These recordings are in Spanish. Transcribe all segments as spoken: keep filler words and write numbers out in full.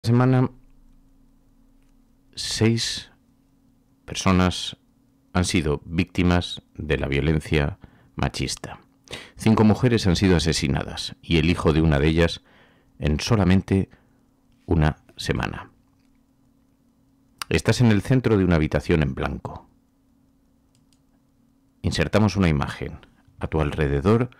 Semana, seis personas han sido víctimas de la violencia machista. Cinco mujeres han sido asesinadas y el hijo de una de ellas en solamente una semana. Estás en el centro de una habitación en blanco. Insertamos una imagen. A tu alrededor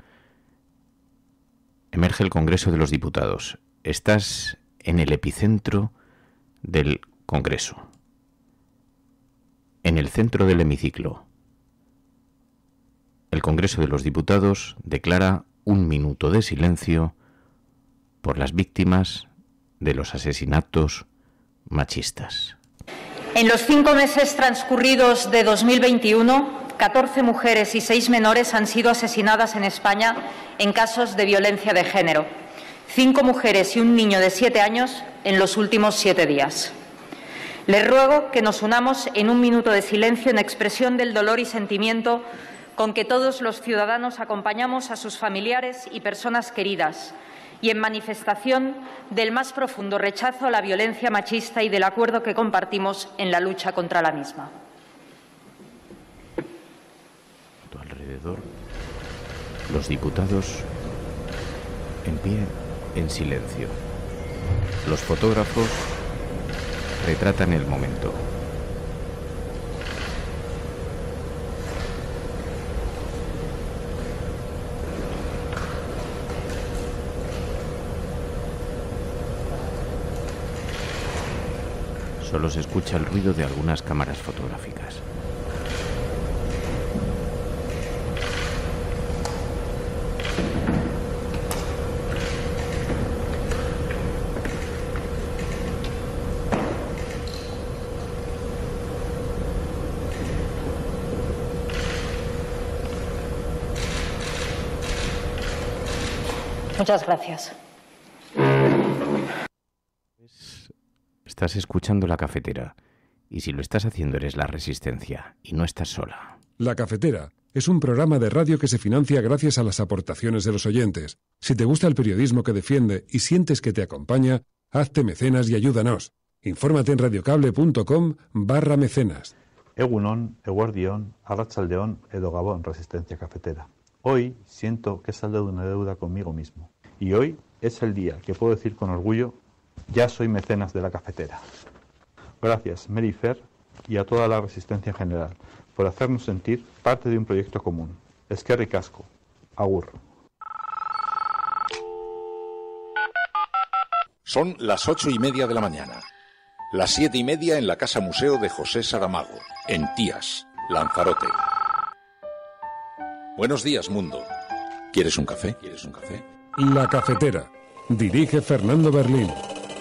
emerge el Congreso de los Diputados. Estás en el epicentro del Congreso, en el centro del hemiciclo. El Congreso de los Diputados declara un minuto de silencio por las víctimas de los asesinatos machistas. En los cinco meses transcurridos de dos mil veintiuno, catorce mujeres y seis menores han sido asesinadas en España en casos de violencia de género. Cinco mujeres y un niño de siete años en los últimos siete días. Les ruego que nos unamos en un minuto de silencio en expresión del dolor y sentimiento con que todos los ciudadanos acompañamos a sus familiares y personas queridas y en manifestación del más profundo rechazo a la violencia machista y del acuerdo que compartimos en la lucha contra la misma. A tu alrededor, los diputados en pie, en silencio. Los fotógrafos retratan el momento. Solo se escucha el ruido de algunas cámaras fotográficas. Muchas gracias. Estás escuchando La Cafetera, y si lo estás haciendo eres La Resistencia, y no estás sola. La Cafetera es un programa de radio que se financia gracias a las aportaciones de los oyentes. Si te gusta el periodismo que defiende y sientes que te acompaña, hazte mecenas y ayúdanos. Infórmate en radiocable.com barra mecenas. Egunon, eguardión, arratsaldeón, edo gabón, Resistencia Cafetera. Hoy siento que he saldado de una deuda conmigo mismo. Y hoy es el día que puedo decir con orgullo: ya soy mecenas de La Cafetera. Gracias, Mary Fer, y a toda la Resistencia en general, por hacernos sentir parte de un proyecto común. Eskerrik asko. Agur. Son las ocho y media de la mañana. Las siete y media en la Casa Museo de José Saramago, en Tías, Lanzarote. Buenos días, mundo. ¿Quieres un café? ¿Quieres un café? La Cafetera. Dirige Fernando Berlín.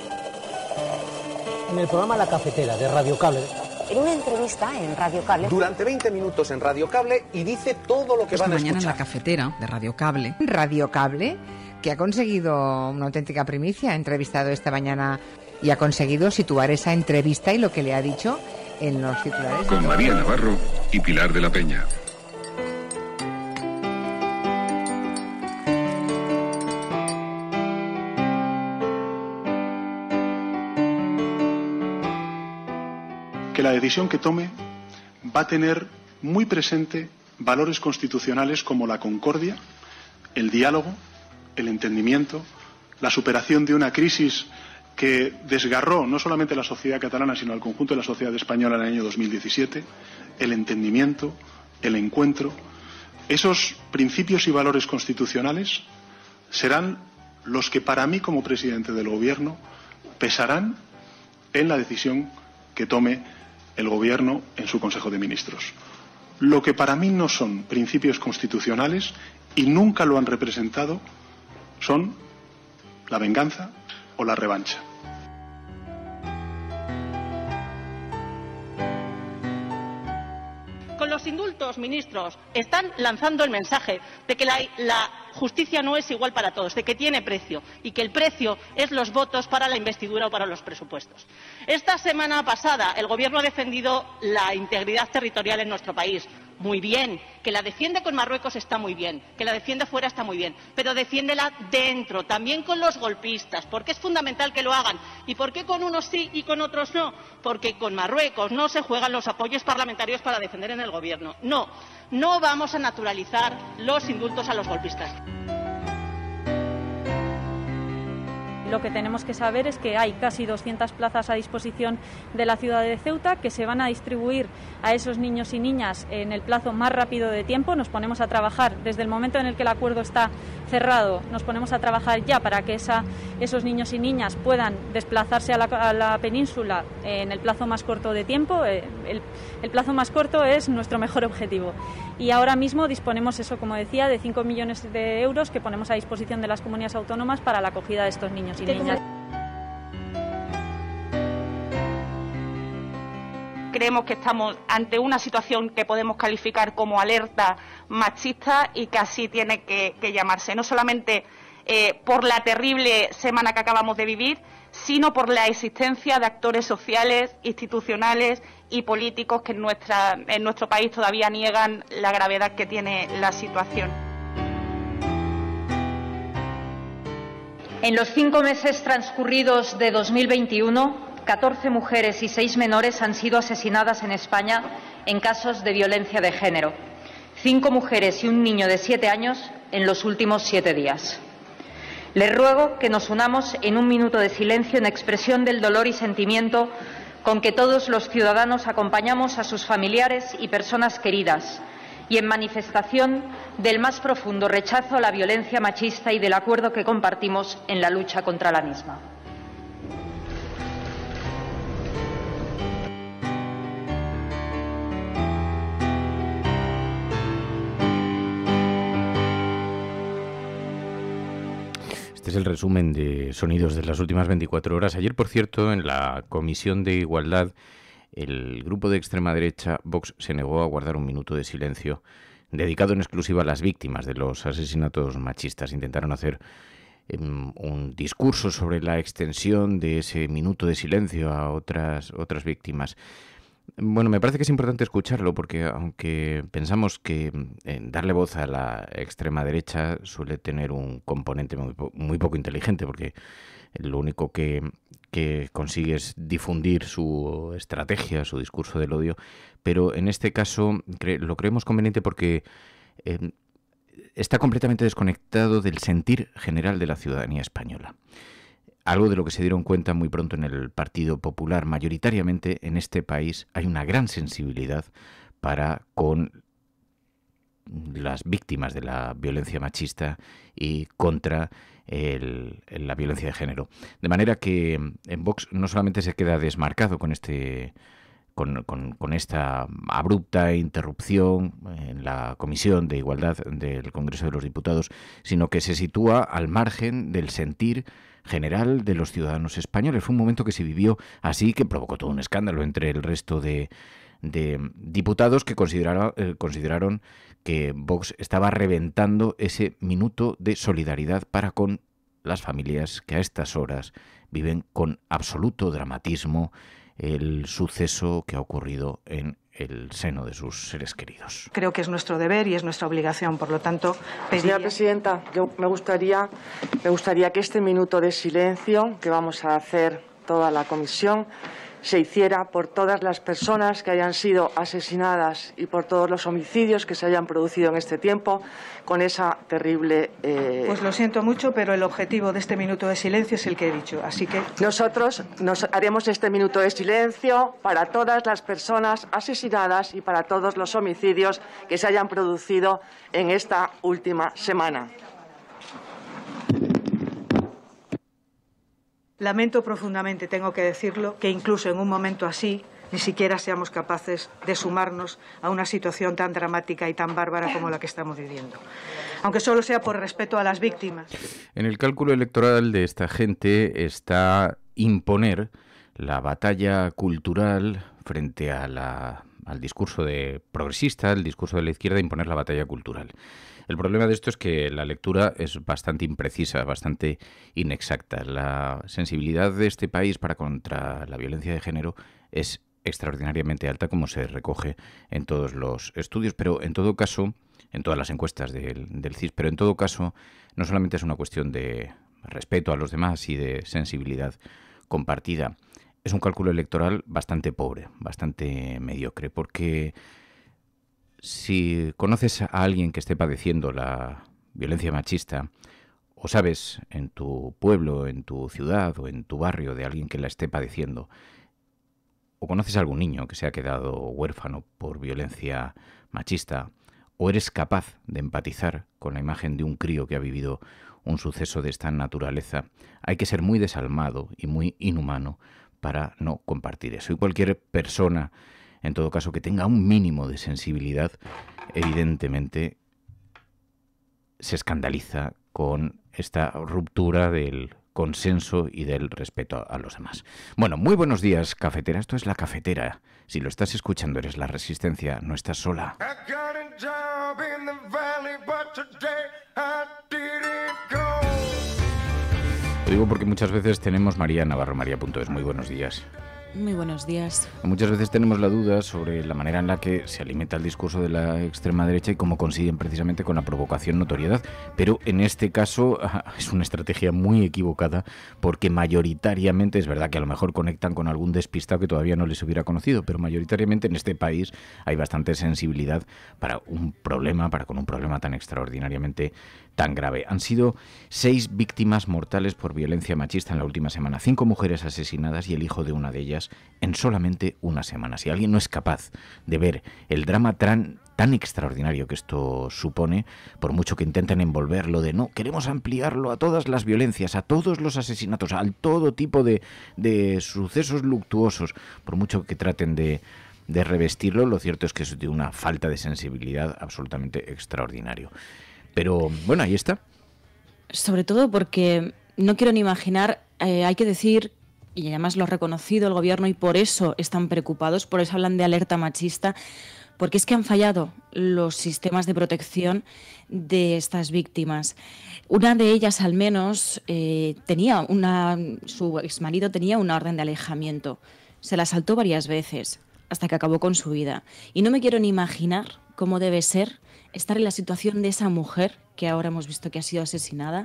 En el programa La Cafetera de Radio Cable. En una entrevista en Radio Cable. Durante veinte minutos en Radio Cable y dice todo lo que Esta van a mañana escuchar. en La Cafetera de Radio Cable. Radio Cable, que ha conseguido una auténtica primicia. Ha entrevistado esta mañana y ha conseguido situar esa entrevista y lo que le ha dicho en los titulares. Con María Navarro y Pilar de la Peña. Que la decisión que tome va a tener muy presente valores constitucionales como la concordia, el diálogo, el entendimiento, la superación de una crisis que desgarró no solamente a la sociedad catalana, sino al conjunto de la sociedad española en el año dos mil diecisiete, el entendimiento, el encuentro. Esos principios y valores constitucionales serán los que para mí como presidente del Gobierno pesarán en la decisión que tome el Gobierno en su Consejo de Ministros. Lo que para mí no son principios constitucionales y nunca lo han representado son la venganza o la revancha. Con los indultos, ministros, están lanzando el mensaje de que la, la justicia no es igual para todos, de que tiene precio y que el precio es los votos para la investidura o para los presupuestos. Esta semana pasada el Gobierno ha defendido la integridad territorial en nuestro país. muy bien. Que la defiende con Marruecos está muy bien. Que la defiende fuera está muy bien. Pero defiéndela dentro, también con los golpistas, porque es fundamental que lo hagan. ¿Y por qué con unos sí y con otros no? Porque con Marruecos no se juegan los apoyos parlamentarios para defender en el gobierno. No, no vamos a naturalizar los indultos a los golpistas. Lo que tenemos que saber es que hay casi doscientas plazas a disposición de la ciudad de Ceuta, que se van a distribuir a esos niños y niñas en el plazo más rápido de tiempo. Nos ponemos a trabajar desde el momento en el que el acuerdo está cerrado, nos ponemos a trabajar ya para que esa, esos niños y niñas puedan desplazarse a la, a la península en el plazo más corto de tiempo. El, el plazo más corto es nuestro mejor objetivo. Y ahora mismo disponemos, eso como decía, de cinco millones de euros que ponemos a disposición de las comunidades autónomas para la acogida de estos niños y niñas. Creemos que estamos ante una situación que podemos calificar como alerta machista y que así tiene que, que llamarse, no solamente eh, por la terrible semana que acabamos de vivir, sino por la existencia de actores sociales, institucionales y políticos que en, nuestra, en nuestro país todavía niegan la gravedad que tiene la situación. En los cinco meses transcurridos de dos mil veintiuno, catorce mujeres y seis menores han sido asesinadas en España en casos de violencia de género. Cinco mujeres y un niño de siete años en los últimos siete días. Les ruego que nos unamos en un minuto de silencio en expresión del dolor y sentimiento con que todos los ciudadanos acompañamos a sus familiares y personas queridas, y en manifestación del más profundo rechazo a la violencia machista y del acuerdo que compartimos en la lucha contra la misma. Este es el resumen de sonidos de las últimas veinticuatro horas. Ayer, por cierto, en la Comisión de Igualdad, el grupo de extrema derecha, Vox, se negó a guardar un minuto de silencio dedicado en exclusiva a las víctimas de los asesinatos machistas. Intentaron hacer um, un discurso sobre la extensión de ese minuto de silencio a otras, otras víctimas. Bueno, me parece que es importante escucharlo porque aunque pensamos que eh, darle voz a la extrema derecha suele tener un componente muy, po- muy poco inteligente, porque lo único que, que consigue es difundir su estrategia, su discurso del odio, pero en este caso cre- lo creemos conveniente porque eh, está completamente desconectado del sentir general de la ciudadanía española. Algo de lo que se dieron cuenta muy pronto en el Partido Popular. Mayoritariamente en este país hay una gran sensibilidad para con las víctimas de la violencia machista y contra el, la violencia de género. De manera que en Vox no solamente se queda desmarcado con este con, con, con esta abrupta interrupción en la Comisión de Igualdad del Congreso de los Diputados, sino que se sitúa al margen del sentir general de los ciudadanos españoles. Fue un momento que se vivió así, que provocó todo un escándalo entre el resto de, de diputados que consideraron, eh, consideraron que Vox estaba reventando ese minuto de solidaridad para con las familias que a estas horas viven con absoluto dramatismo el suceso que ha ocurrido en el seno de sus seres queridos. Creo que es nuestro deber y es nuestra obligación, por lo tanto, pediría... Señora Presidenta, yo me gustaría, me gustaría que este minuto de silencio que vamos a hacer toda la comisión se hiciera por todas las personas que hayan sido asesinadas y por todos los homicidios que se hayan producido en este tiempo con esa terrible... Eh... Pues lo siento mucho, pero el objetivo de este minuto de silencio es el que he dicho, así que... Nosotros nos haremos este minuto de silencio para todas las personas asesinadas y para todos los homicidios que se hayan producido en esta última semana. Lamento profundamente, tengo que decirlo, que incluso en un momento así ni siquiera seamos capaces de sumarnos a una situación tan dramática y tan bárbara como la que estamos viviendo, aunque solo sea por respeto a las víctimas. En el cálculo electoral de esta gente está imponer la batalla cultural frente a la, al discurso de progresista, el discurso de la izquierda, imponer la batalla cultural. El problema de esto es que la lectura es bastante imprecisa, bastante inexacta. La sensibilidad de este país para contra la violencia de género es extraordinariamente alta, como se recoge en todos los estudios, pero en todo caso, en todas las encuestas del, del C I S, pero en todo caso, no solamente es una cuestión de respeto a los demás y de sensibilidad compartida, es un cálculo electoral bastante pobre, bastante mediocre, porque si conoces a alguien que esté padeciendo la violencia machista, o sabes en tu pueblo, en tu ciudad o en tu barrio de alguien que la esté padeciendo, o conoces a algún niño que se ha quedado huérfano por violencia machista, o eres capaz de empatizar con la imagen de un crío que ha vivido un suceso de esta naturaleza, hay que ser muy desalmado y muy inhumano para no compartir eso. Y cualquier persona, en todo caso, que tenga un mínimo de sensibilidad, evidentemente se escandaliza con esta ruptura del consenso y del respeto a los demás. Bueno, muy buenos días, cafetera. Esto es La Cafetera. Si lo estás escuchando, eres La Resistencia, no estás sola. Lo digo porque muchas veces tenemos María Navarro, María punto es. Muy buenos días. Muy buenos días. Muchas veces tenemos la duda sobre la manera en la que se alimenta el discurso de la extrema derecha y cómo consiguen precisamente con la provocación notoriedad. Pero en este caso es una estrategia muy equivocada, porque mayoritariamente, es verdad que a lo mejor conectan con algún despistado que todavía no les hubiera conocido, pero mayoritariamente en este país hay bastante sensibilidad para un problema, para con un problema tan extraordinariamente tan grave. Han sido seis víctimas mortales por violencia machista en la última semana, cinco mujeres asesinadas y el hijo de una de ellas en solamente una semana. Si alguien no es capaz de ver el drama tan, tan extraordinario que esto supone, por mucho que intenten envolverlo de no, queremos ampliarlo a todas las violencias, a todos los asesinatos, a todo tipo de, de sucesos luctuosos, por mucho que traten de, de revestirlo, lo cierto es que es de una falta de sensibilidad absolutamente extraordinario. Pero bueno, ahí está. Sobre todo porque no quiero ni imaginar, eh, hay que decir, y además lo ha reconocido el gobierno y por eso están preocupados, por eso hablan de alerta machista, porque es que han fallado los sistemas de protección de estas víctimas. Una de ellas, al menos, eh, tenía una, su exmarido tenía una orden de alejamiento. Se la saltó varias veces hasta que acabó con su vida. Y no me quiero ni imaginar cómo debe ser estar en la situación de esa mujer, que ahora hemos visto que ha sido asesinada,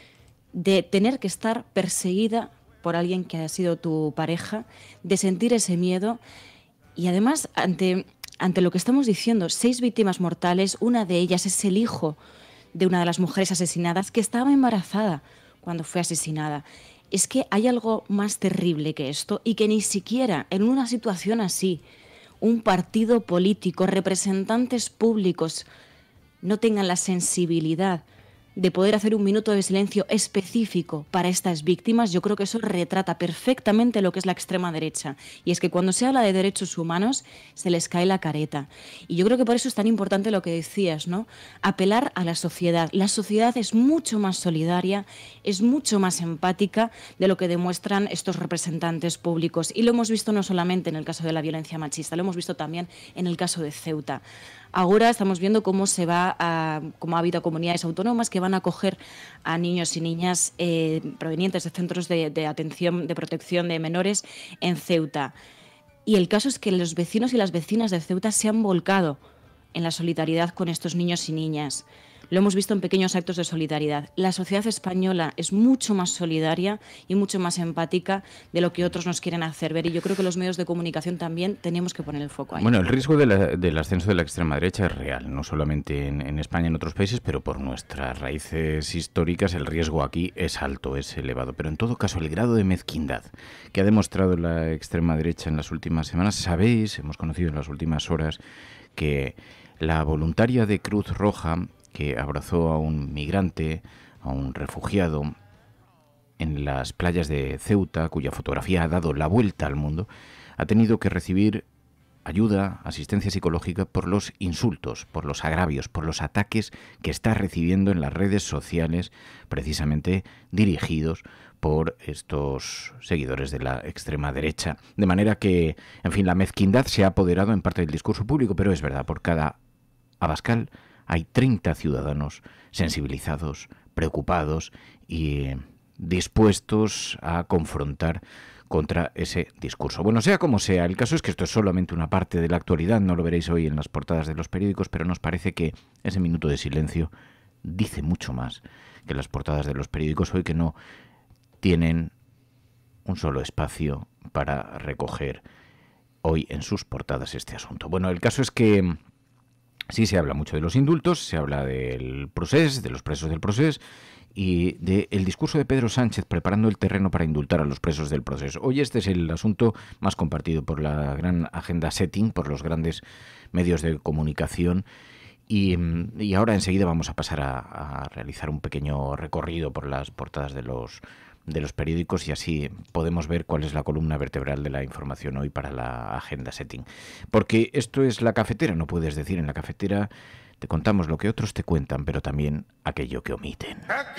de tener que estar perseguida por alguien que ha sido tu pareja, de sentir ese miedo y además ante, ante lo que estamos diciendo, seis víctimas mortales, una de ellas es el hijo de una de las mujeres asesinadas que estaba embarazada cuando fue asesinada. Es que hay algo más terrible que esto y que ni siquiera en una situación así un partido político, representantes públicos no tengan la sensibilidad de poder hacer un minuto de silencio específico para estas víctimas. Yo creo que eso retrata perfectamente lo que es la extrema derecha. Y es que cuando se habla de derechos humanos se les cae la careta. Y yo creo que por eso es tan importante lo que decías, ¿no? Apelar a la sociedad. La sociedad es mucho más solidaria, es mucho más empática de lo que demuestran estos representantes públicos. Y lo hemos visto no solamente en el caso de la violencia machista, lo hemos visto también en el caso de Ceuta. Ahora estamos viendo cómo se va a, cómo ha habido comunidades autónomas que van a acoger a niños y niñas eh, provenientes de centros de, de atención, de protección de menores en Ceuta. Y el caso es que los vecinos y las vecinas de Ceuta se han volcado en la solidaridad con estos niños y niñas. Lo hemos visto en pequeños actos de solidaridad. La sociedad española es mucho más solidaria y mucho más empática de lo que otros nos quieren hacer ver. Y yo creo que los medios de comunicación también tenemos que poner el foco ahí. Bueno, el riesgo de la, del ascenso de la extrema derecha es real, no solamente en, en España, en otros países, pero por nuestras raíces históricas el riesgo aquí es alto, es elevado. Pero en todo caso, el grado de mezquindad que ha demostrado la extrema derecha en las últimas semanas, sabéis, hemos conocido en las últimas horas, que la voluntaria de Cruz Roja, que abrazó a un migrante, a un refugiado en las playas de Ceuta, cuya fotografía ha dado la vuelta al mundo, ha tenido que recibir ayuda, asistencia psicológica por los insultos, por los agravios, por los ataques que está recibiendo en las redes sociales, precisamente dirigidos por estos seguidores de la extrema derecha. De manera que, en fin, la mezquindad se ha apoderado en parte del discurso público, pero es verdad, por cada Abascal hay treinta ciudadanos sensibilizados, preocupados y dispuestos a confrontar contra ese discurso. Bueno, sea como sea, el caso es que esto es solamente una parte de la actualidad, no lo veréis hoy en las portadas de los periódicos, pero nos parece que ese minuto de silencio dice mucho más que las portadas de los periódicos hoy, que no tienen un solo espacio para recoger hoy en sus portadas este asunto. Bueno, el caso es que sí se habla mucho de los indultos, se habla del procés, de los presos del procés, y del discurso de Pedro Sánchez preparando el terreno para indultar a los presos del proceso. Hoy este es el asunto más compartido por la gran agenda setting, por los grandes medios de comunicación, y, y ahora enseguida vamos a pasar a, a realizar un pequeño recorrido por las portadas de los, de los periódicos y así podemos ver cuál es la columna vertebral de la información hoy para la agenda setting. Porque esto es la cafetera, no puedes decir en la cafetera... Te contamos lo que otros te cuentan, pero también aquello que omiten.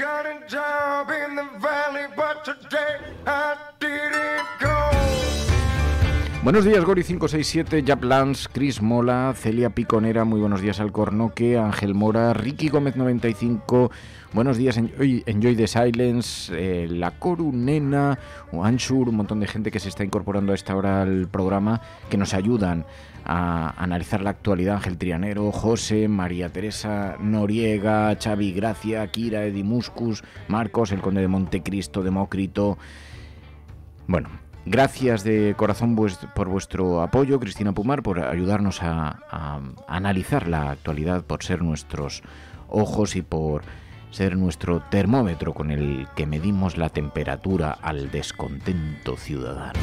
Buenos días, Gori cinco seis siete, Jap Lance, Chris Mola, Celia Piconera, muy buenos días Alcornoque, Ángel Mora, Ricky Gómez noventa y cinco, buenos días Enjoy, Enjoy the Silence, eh, La Corunena, o Anshur, un montón de gente que se está incorporando a esta hora al programa, que nos ayudan a analizar la actualidad. Ángel Trianero, José, María Teresa Noriega, Xavi Gracia, Kira, Edi Muscus, Marcos, el Conde de Montecristo, Demócrito. Bueno, gracias de corazón por vuestro apoyo, Cristina Pumar, por ayudarnos a, a, a analizar la actualidad, por ser nuestros ojos y por ser nuestro termómetro con el que medimos la temperatura al descontento ciudadano.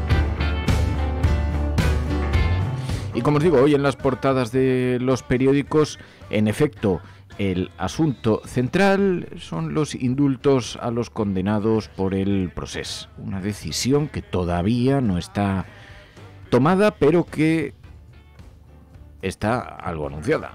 Y como os digo, hoy en las portadas de los periódicos, en efecto, el asunto central son los indultos a los condenados por el procés. Una decisión que todavía no está tomada, pero que está algo anunciada.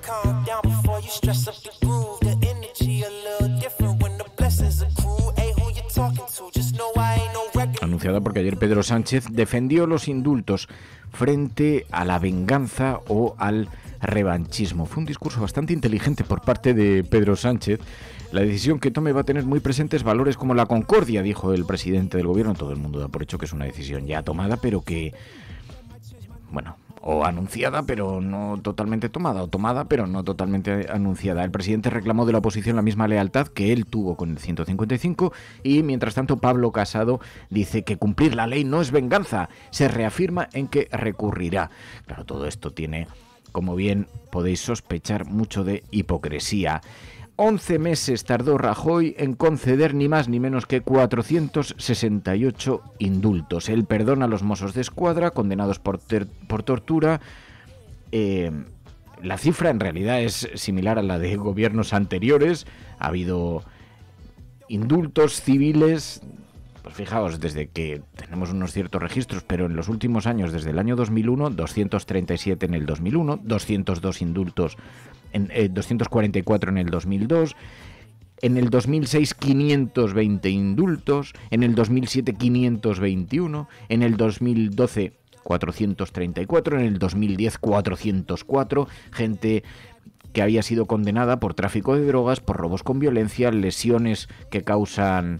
Anunciada porque ayer Pedro Sánchez defendió los indultos frente a la venganza o al revanchismo. Fue un discurso bastante inteligente por parte de Pedro Sánchez. La decisión que tome va a tener muy presentes valores como la concordia, dijo el presidente del gobierno. Todo el mundo da por hecho que es una decisión ya tomada, pero que, bueno, o anunciada, pero no totalmente tomada, o tomada, pero no totalmente anunciada. El presidente reclamó de la oposición la misma lealtad que él tuvo con el ciento cincuenta y cinco y, mientras tanto, Pablo Casado dice que cumplir la ley no es venganza. Se reafirma en que recurrirá. Claro, todo esto tiene, como bien podéis sospechar, mucho de hipocresía. Once meses tardó Rajoy en conceder ni más ni menos que cuatrocientos sesenta y ocho indultos. El perdón a los Mossos de Escuadra condenados por, ter- por tortura. Eh, la cifra en realidad es similar a la de gobiernos anteriores. Ha habido indultos civiles, pues fijaos, desde que tenemos unos ciertos registros, pero en los últimos años, desde el año dos mil uno, doscientos treinta y siete en el dos mil uno, doscientos dos indultos en eh, doscientos cuarenta y cuatro en el dos mil dos, en el dos mil seis quinientos veinte indultos, en el dos mil siete quinientos veintiuno, en el dos mil doce cuatrocientos treinta y cuatro, en el dos mil diez cuatrocientos cuatro, gente que había sido condenada por tráfico de drogas, por robos con violencia, lesiones que causan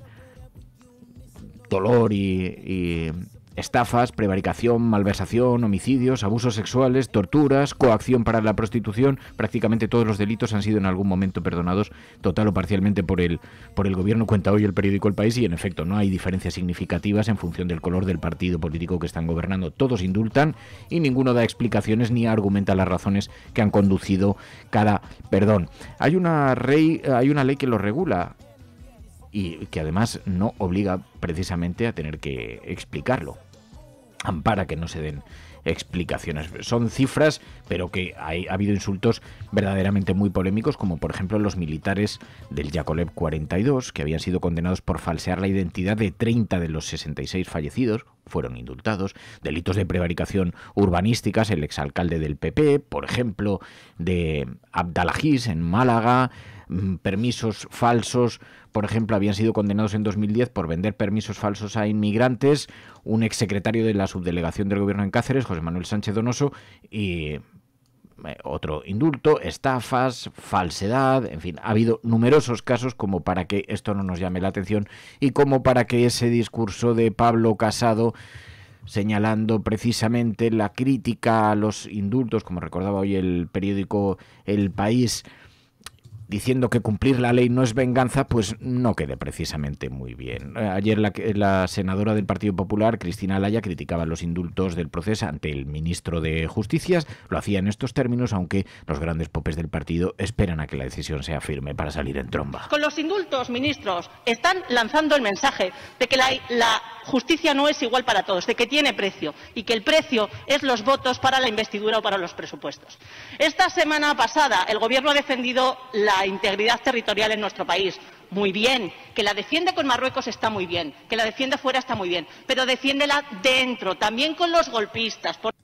dolor y, y estafas, prevaricación, malversación, homicidios, abusos sexuales, torturas, coacción para la prostitución. Prácticamente todos los delitos han sido en algún momento perdonados total o parcialmente por el, por el gobierno, cuenta hoy el periódico El País, y en efecto no hay diferencias significativas en función del color del partido político que están gobernando. Todos indultan y ninguno da explicaciones ni argumenta las razones que han conducido cada perdón. Hay una, rey, hay una ley que lo regula y que además no obliga precisamente a tener que explicarlo. Ampara que no se den explicaciones. Son cifras, pero que hay, ha habido insultos verdaderamente muy polémicos, como por ejemplo los militares del Yakolev cuarenta y dos, que habían sido condenados por falsear la identidad de treinta de los sesenta y seis fallecidos, fueron indultados. Delitos de prevaricación urbanísticas, el exalcalde del P P, por ejemplo, de Abdalajís en Málaga, permisos falsos, por ejemplo, habían sido condenados en dos mil diez por vender permisos falsos a inmigrantes, un exsecretario de la subdelegación del gobierno en Cáceres, José Manuel Sánchez Donoso, y eh, otro indulto, estafas, falsedad, en fin, ha habido numerosos casos como para que esto no nos llame la atención y como para que ese discurso de Pablo Casado, señalando precisamente la crítica a los indultos, como recordaba hoy el periódico El País, diciendo que cumplir la ley no es venganza, pues no quede precisamente muy bien. Ayer la, la senadora del Partido Popular, Cristina Laya, criticaba los indultos del Procés ante el ministro de Justicia. Lo hacía en estos términos, aunque los grandes popes del partido esperan a que la decisión sea firme para salir en tromba. Con los indultos, ministros, están lanzando el mensaje de que la, la justicia no es igual para todos, de que tiene precio y que el precio es los votos para la investidura o para los presupuestos. Esta semana pasada el Gobierno ha defendido la integridad territorial en nuestro país. Muy bien, que la defiende con Marruecos está muy bien, que la defiende fuera está muy bien, pero defiéndela dentro, también con los golpistas. Por...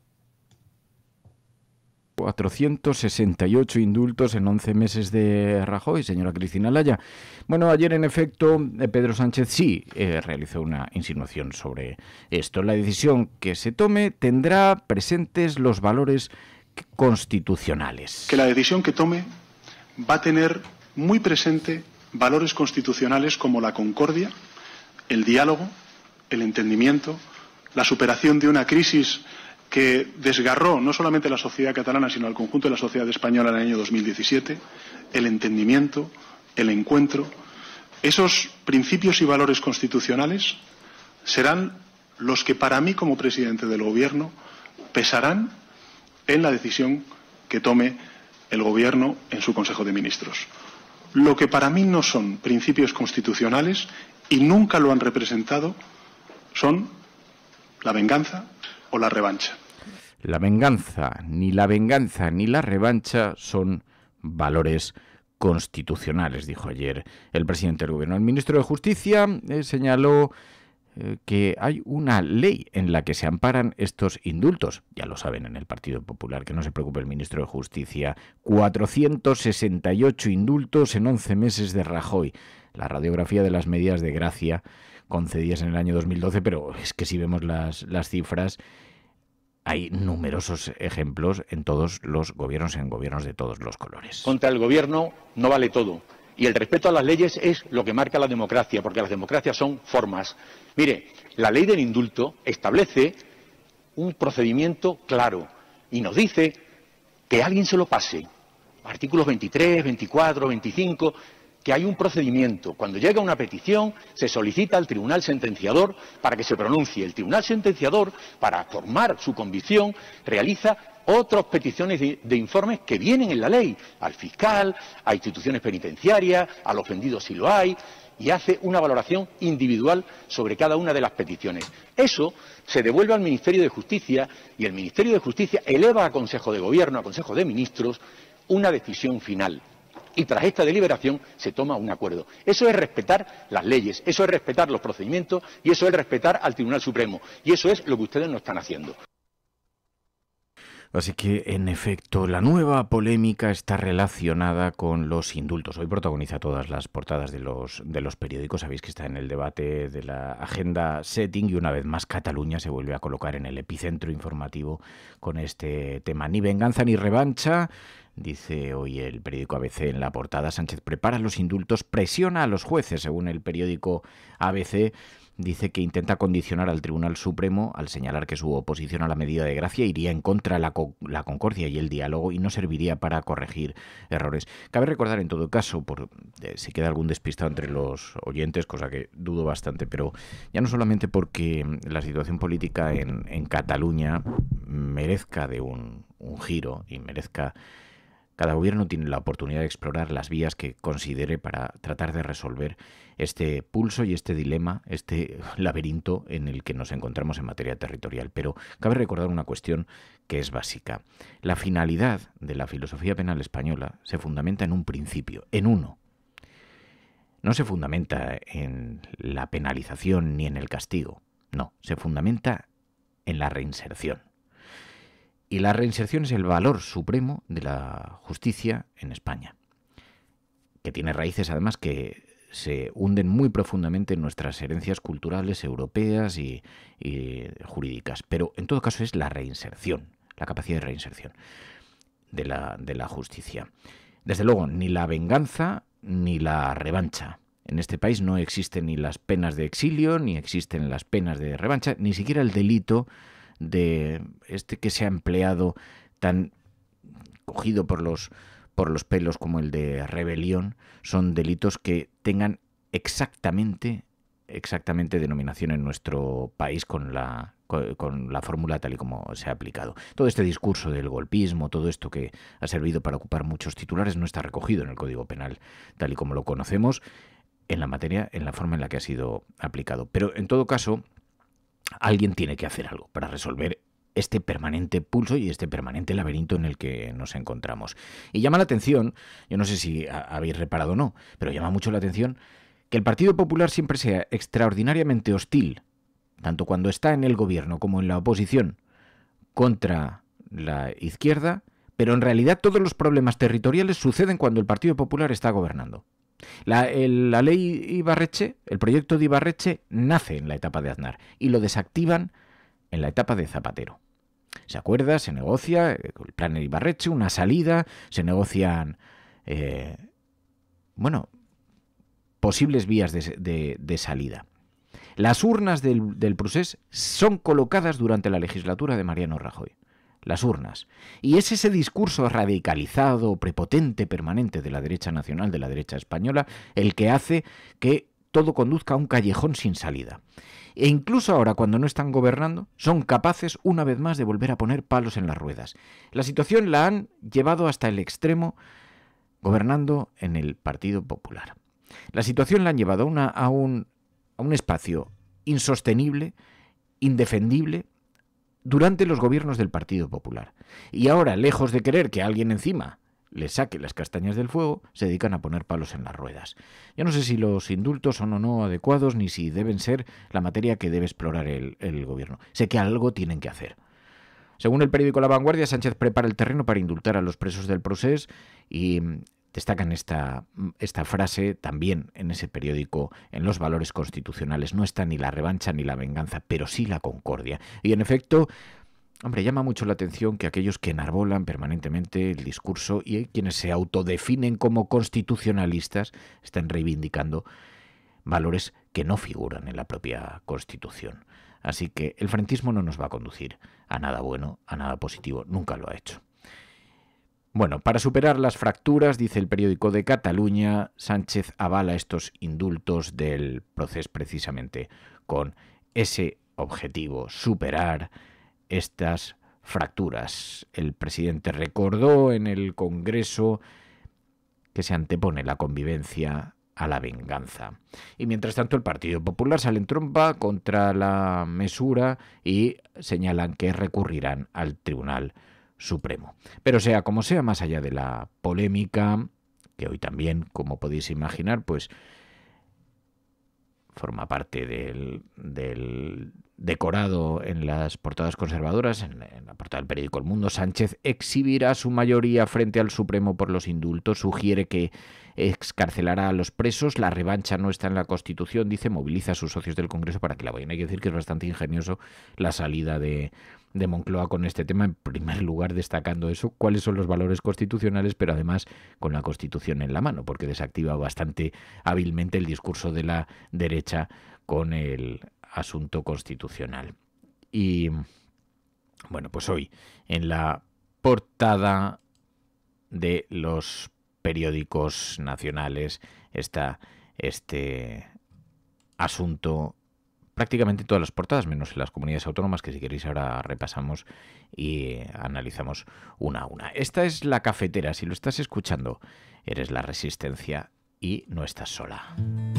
cuatrocientos sesenta y ocho indultos en once meses de Rajoy, señora Cristina Laya. Bueno, ayer en efecto Pedro Sánchez sí eh, realizó una insinuación sobre esto. La decisión que se tome tendrá presentes los valores constitucionales. Que la decisión que tome va a tener muy presente valores constitucionales como la concordia, el diálogo, el entendimiento, la superación de una crisis que desgarró no solamente la sociedad catalana, sino al conjunto de la sociedad española en el año dos mil diecisiete, el entendimiento, el encuentro. Esos principios y valores constitucionales serán los que para mí como presidente del Gobierno pesarán en la decisión que tome el Gobierno en su Consejo de Ministros. Lo que para mí no son principios constitucionales y nunca lo han representado son la venganza o la revancha. La venganza, ni la venganza ni la revancha son valores constitucionales, dijo ayer el presidente del Gobierno. El ministro de Justicia eh, señaló eh, que hay una ley en la que se amparan estos indultos. Ya lo saben en el Partido Popular, que no se preocupe el ministro de Justicia. cuatrocientos sesenta y ocho indultos en once meses de Rajoy. La radiografía de las medidas de gracia concedidas en el año dos mil doce, pero es que si vemos las, las cifras, hay numerosos ejemplos en todos los gobiernos, en gobiernos de todos los colores. Contra el gobierno no vale todo. Y el respeto a las leyes es lo que marca la democracia, porque las democracias son formas. Mire, la ley del indulto establece un procedimiento claro y nos dice que alguien se lo pase. Artículos veintitrés, veinticuatro, veinticinco... que hay un procedimiento. Cuando llega una petición, se solicita al tribunal sentenciador para que se pronuncie. El tribunal sentenciador, para formar su convicción, realiza otras peticiones de, de informes que vienen en la ley, al fiscal, a instituciones penitenciarias, al ofendido si lo hay, y hace una valoración individual sobre cada una de las peticiones. Eso se devuelve al Ministerio de Justicia y el Ministerio de Justicia eleva a Consejo de Gobierno, a Consejo de Ministros, una decisión final. Y tras esta deliberación se toma un acuerdo. Eso es respetar las leyes, eso es respetar los procedimientos y eso es respetar al Tribunal Supremo. Y eso es lo que ustedes no están haciendo. Así que, en efecto, la nueva polémica está relacionada con los indultos. Hoy protagoniza todas las portadas de los, de los periódicos. Sabéis que está en el debate de la agenda setting y una vez más Cataluña se vuelve a colocar en el epicentro informativo con este tema. Ni venganza ni revancha. Dice hoy el periódico A B C en la portada, Sánchez prepara los indultos, presiona a los jueces, según el periódico A B C. Dice que intenta condicionar al Tribunal Supremo al señalar que su oposición a la medida de gracia iría en contra de la, co la concordia y el diálogo y no serviría para corregir errores. Cabe recordar en todo caso, por eh, si queda algún despistado entre los oyentes, cosa que dudo bastante, pero ya no solamente porque la situación política en, en Cataluña merezca de un, un giro y merezca... Cada gobierno tiene la oportunidad de explorar las vías que considere para tratar de resolver este pulso y este dilema, este laberinto en el que nos encontramos en materia territorial. Pero cabe recordar una cuestión que es básica. La finalidad de la filosofía penal española se fundamenta en un principio, en uno. No se fundamenta en la penalización ni en el castigo. No, se fundamenta en la reinserción. Y la reinserción es el valor supremo de la justicia en España, que tiene raíces además que se hunden muy profundamente en nuestras herencias culturales europeas y, y jurídicas. Pero en todo caso es la reinserción, la capacidad de reinserción. de la, de la justicia. Desde luego, ni la venganza ni la revancha. En este país no existen ni las penas de exilio, ni existen las penas de revancha, ni siquiera el delito de este que se ha empleado tan cogido por los, por los pelos como el de rebelión. Son delitos que tengan exactamente, exactamente denominación en nuestro país con la, con, con la fórmula tal y como se ha aplicado. Todo este discurso del golpismo, todo esto que ha servido para ocupar muchos titulares, no está recogido en el Código Penal tal y como lo conocemos, en la materia, en la forma en la que ha sido aplicado. Pero en todo caso, alguien tiene que hacer algo para resolver este permanente pulso y este permanente laberinto en el que nos encontramos. Y llama la atención, yo no sé si habéis reparado o no, pero llama mucho la atención que el Partido Popular siempre sea extraordinariamente hostil, tanto cuando está en el gobierno como en la oposición, contra la izquierda, pero en realidad todos los problemas territoriales suceden cuando el Partido Popular está gobernando. La, el, la ley Ibarretxe, el proyecto de Ibarretxe, nace en la etapa de Aznar y lo desactivan en la etapa de Zapatero. Se acuerda, se negocia el plan de Ibarretxe, una salida, se negocian, eh, bueno, posibles vías de, de, de salida. Las urnas del, del procés son colocadas durante la legislatura de Mariano Rajoy. Las urnas. Y es ese discurso radicalizado, prepotente, permanente de la derecha nacional, de la derecha española, el que hace que todo conduzca a un callejón sin salida. E incluso ahora, cuando no están gobernando, son capaces una vez más de volver a poner palos en las ruedas. La situación la han llevado hasta el extremo gobernando en el Partido Popular. La situación la han llevado a, una, a, un, a un espacio insostenible, indefendible, durante los gobiernos del Partido Popular. Y ahora, lejos de querer que alguien encima les saque las castañas del fuego, se dedican a poner palos en las ruedas. Yo no sé si los indultos son o no adecuados, ni si deben ser la materia que debe explorar el, el gobierno. Sé que algo tienen que hacer. Según el periódico La Vanguardia, Sánchez prepara el terreno para indultar a los presos del Procés y destacan esta, esta frase también en ese periódico, en los valores constitucionales. No está ni la revancha ni la venganza, pero sí la concordia. Y en efecto, hombre, llama mucho la atención que aquellos que enarbolan permanentemente el discurso y quienes se autodefinen como constitucionalistas están reivindicando valores que no figuran en la propia Constitución. Así que el frentismo no nos va a conducir a nada bueno, a nada positivo. Nunca lo ha hecho. Bueno, para superar las fracturas, dice el periódico de Cataluña, Sánchez avala estos indultos del Procés precisamente con ese objetivo, superar estas fracturas. El presidente recordó en el Congreso que se antepone la convivencia a la venganza. Y mientras tanto el Partido Popular sale en trompa contra la mesura y señalan que recurrirán al Tribunal Supremo. Pero sea como sea, más allá de la polémica, que hoy también, como podéis imaginar, pues forma parte del, del decorado en las portadas conservadoras, en, en la portada del periódico El Mundo, Sánchez exhibirá su mayoría frente al Supremo por los indultos, sugiere que excarcelará a los presos, la revancha no está en la Constitución, dice, moviliza a sus socios del Congreso para que la vayan. Hay que decir que es bastante ingenioso la salida de, de Moncloa con este tema, en primer lugar destacando eso, cuáles son los valores constitucionales, pero además con la Constitución en la mano, porque desactiva bastante hábilmente el discurso de la derecha con el asunto constitucional. Y bueno, pues hoy en la portada de los periódicos nacionales está este asunto, prácticamente todas las portadas, menos las comunidades autónomas, que si queréis ahora repasamos y analizamos una a una. Esta es La Cafetera. Si lo estás escuchando, eres la Resistencia y no estás sola.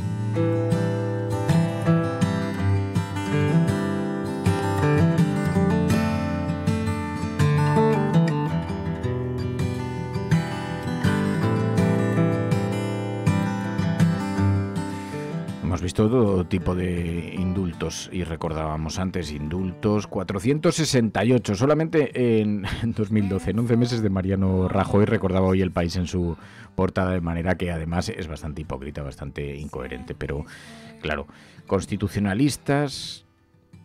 Hemos visto todo tipo de indultos y recordábamos antes indultos, cuatrocientos sesenta y ocho solamente en dos mil doce, en once meses de Mariano Rajoy, recordaba hoy El País en su portada, de manera que además es bastante hipócrita, bastante incoherente, pero claro, constitucionalistas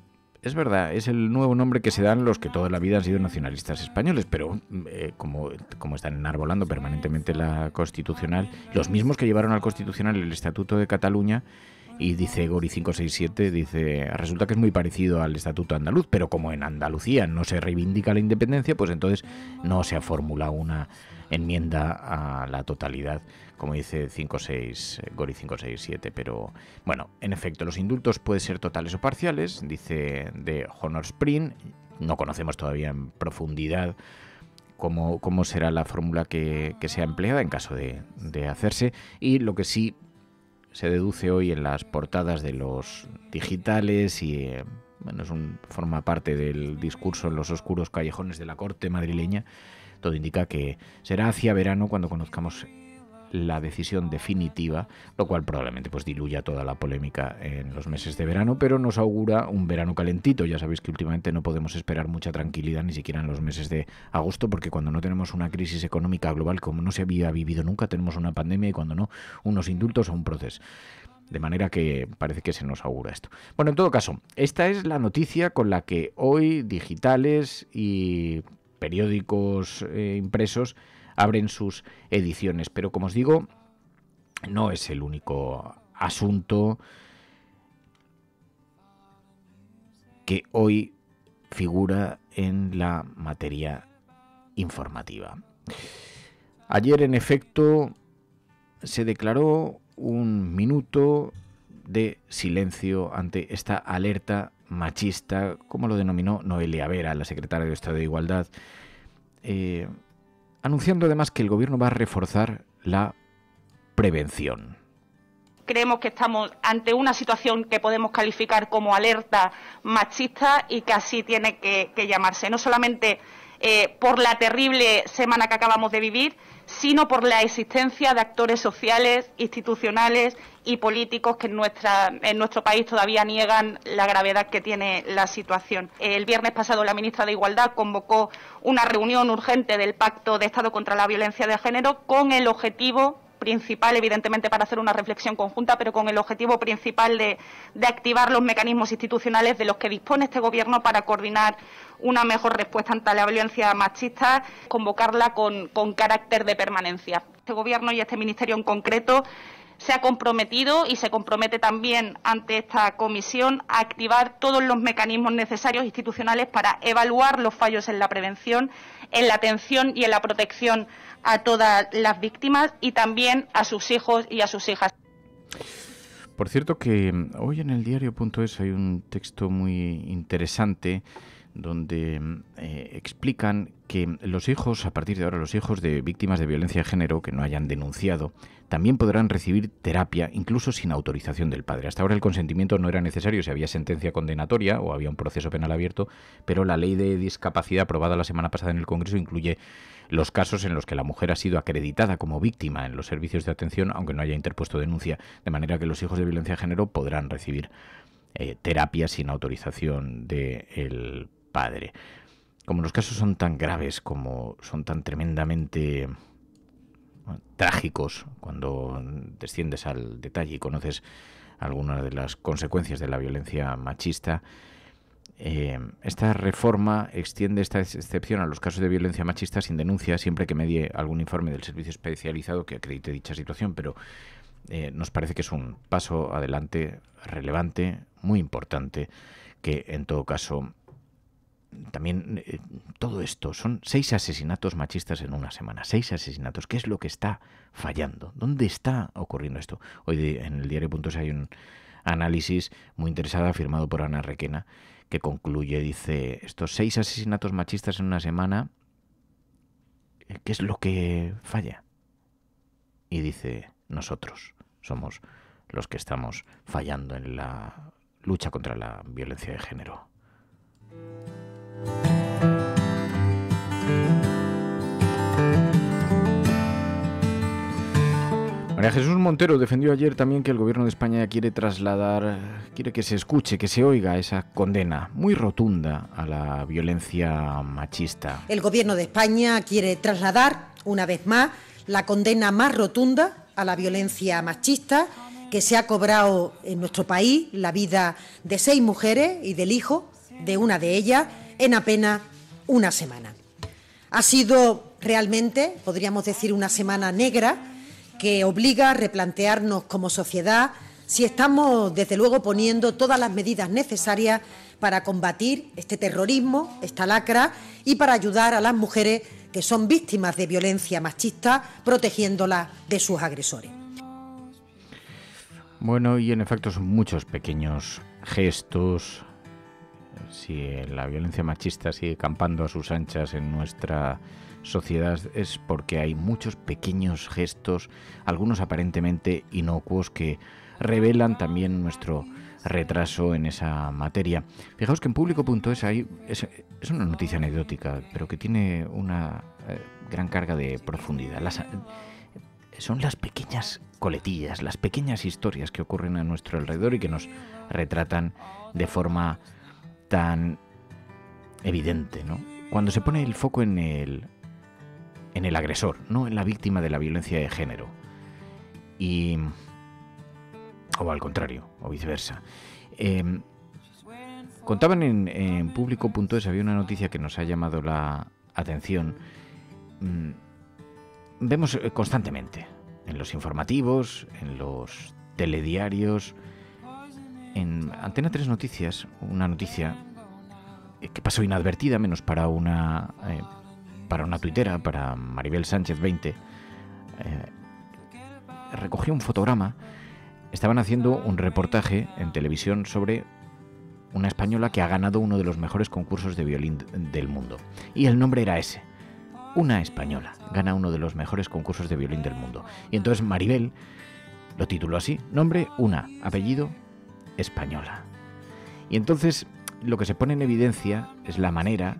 es verdad, es el nuevo nombre que se dan los que toda la vida han sido nacionalistas españoles, pero eh, como, como están enarbolando permanentemente la Constitucional, los mismos que llevaron al Constitucional el Estatuto de Cataluña, y dice Gori cinco seis siete, dice, resulta que es muy parecido al Estatuto andaluz, pero como en Andalucía no se reivindica la independencia, pues entonces no se ha formulado una enmienda a la totalidad, como dice cinco seis, Gori cinco seis siete. Pero bueno, en efecto, los indultos pueden ser totales o parciales, dice de Honor Spring. No conocemos todavía en profundidad cómo, cómo será la fórmula que, que sea empleada en caso de, de hacerse, y lo que sí se deduce hoy en las portadas de los digitales y eh, bueno, es un, forma parte del discurso en los oscuros callejones de la corte madrileña. Todo indica que será hacia verano cuando conozcamos la decisión definitiva, lo cual probablemente pues diluya toda la polémica en los meses de verano, pero nos augura un verano calentito. Ya sabéis que últimamente no podemos esperar mucha tranquilidad ni siquiera en los meses de agosto, porque cuando no tenemos una crisis económica global como no se había vivido nunca, tenemos una pandemia, y cuando no, unos indultos o un proceso. De manera que parece que se nos augura esto. Bueno, en todo caso, esta es la noticia con la que hoy digitales y periódicos eh, impresos abren sus ediciones, pero como os digo, no es el único asunto que hoy figura en la materia informativa. Ayer, en efecto, se declaró un minuto de silencio ante esta alerta machista, como lo denominó Noelia Vera, la secretaria de Estado de Igualdad, eh, anunciando además que el gobierno va a reforzar la prevención. Creemos que estamos ante una situación que podemos calificar como alerta machista y que así tiene que, que llamarse, no solamente eh, por la terrible semana que acabamos de vivir, sino por la existencia de actores sociales, institucionales y políticos que en, nuestra, en nuestro país todavía niegan la gravedad que tiene la situación. El viernes pasado la ministra de Igualdad convocó una reunión urgente del Pacto de Estado contra la Violencia de Género con el objetivo principal, evidentemente para hacer una reflexión conjunta, pero con el objetivo principal de, de activar los mecanismos institucionales de los que dispone este Gobierno para coordinar una mejor respuesta ante la violencia machista, convocarla con, con carácter de permanencia. Este Gobierno y este Ministerio en concreto se ha comprometido y se compromete también ante esta comisión a activar todos los mecanismos necesarios institucionales para evaluar los fallos en la prevención, en la atención y en la protección a todas las víctimas y también a sus hijos y a sus hijas. Por cierto que hoy en el diario punto es hay un texto muy interesante donde eh, explican que los hijos, a partir de ahora, los hijos de víctimas de violencia de género que no hayan denunciado, también podrán recibir terapia, incluso sin autorización del padre. Hasta ahora el consentimiento no era necesario si había sentencia condenatoria o había un proceso penal abierto, pero la ley de discapacidad aprobada la semana pasada en el Congreso incluye los casos en los que la mujer ha sido acreditada como víctima en los servicios de atención, aunque no haya interpuesto denuncia, de manera que los hijos de violencia de género podrán recibir eh, terapia sin autorización del padre. Como los casos son tan graves, como son tan tremendamente bueno, trágicos, cuando desciendes al detalle y conoces algunas de las consecuencias de la violencia machista, eh, esta reforma extiende esta excepción a los casos de violencia machista sin denuncia, siempre que medie algún informe del servicio especializado que acredite dicha situación, pero eh, nos parece que es un paso adelante relevante, muy importante, que en todo caso también eh, todo esto son seis asesinatos machistas en una semana, seis asesinatos. ¿Qué es lo que está fallando? ¿Dónde está ocurriendo esto? Hoy de, en el diario punto es hay un análisis muy interesado firmado por Ana Requena que concluye, dice, estos seis asesinatos machistas en una semana, ¿qué es lo que falla? Y dice, nosotros somos los que estamos fallando en la lucha contra la violencia de género. María Jesús Montero defendió ayer también que el gobierno de España quiere trasladar, quiere que se escuche, que se oiga esa condena muy rotunda a la violencia machista. El gobierno de España quiere trasladar, una vez más, la condena más rotunda a la violencia machista que se ha cobrado en nuestro país la vida de seis mujeres y del hijo de una de ellas en apenas una semana. Ha sido realmente, podríamos decir, una semana negra que obliga a replantearnos como sociedad si estamos, desde luego, poniendo todas las medidas necesarias para combatir este terrorismo, esta lacra, y para ayudar a las mujeres que son víctimas de violencia machista, protegiéndolas de sus agresores. Bueno, y en efecto son muchos pequeños gestos. Si la violencia machista sigue campando a sus anchas en nuestra sociedad es porque hay muchos pequeños gestos, algunos aparentemente inocuos, que revelan también nuestro retraso en esa materia. Fijaos que en público punto es hay es, es una noticia anecdótica, pero que tiene una eh, gran carga de profundidad. Las, eh, son las pequeñas coletillas, las pequeñas historias que ocurren a nuestro alrededor y que nos retratan de forma tan evidente, ¿no? Cuando se pone el foco en el en el agresor, no en la víctima de la violencia de género, y o al contrario, o viceversa. Eh, contaban en, en público punto es, había una noticia que nos ha llamado la atención. Mm, vemos constantemente en los informativos, en los telediarios, en Antena tres Noticias, una noticia que pasó inadvertida, menos para una eh, para una tuitera, para Maribel Sánchez veinte. Eh, recogió un fotograma. Estaban haciendo un reportaje en televisión sobre una española que ha ganado uno de los mejores concursos de violín del mundo. Y el nombre era ese. Una española gana uno de los mejores concursos de violín del mundo. Y entonces Maribel lo tituló así: nombre, una, apellido, española. Y entonces lo que se pone en evidencia es la manera.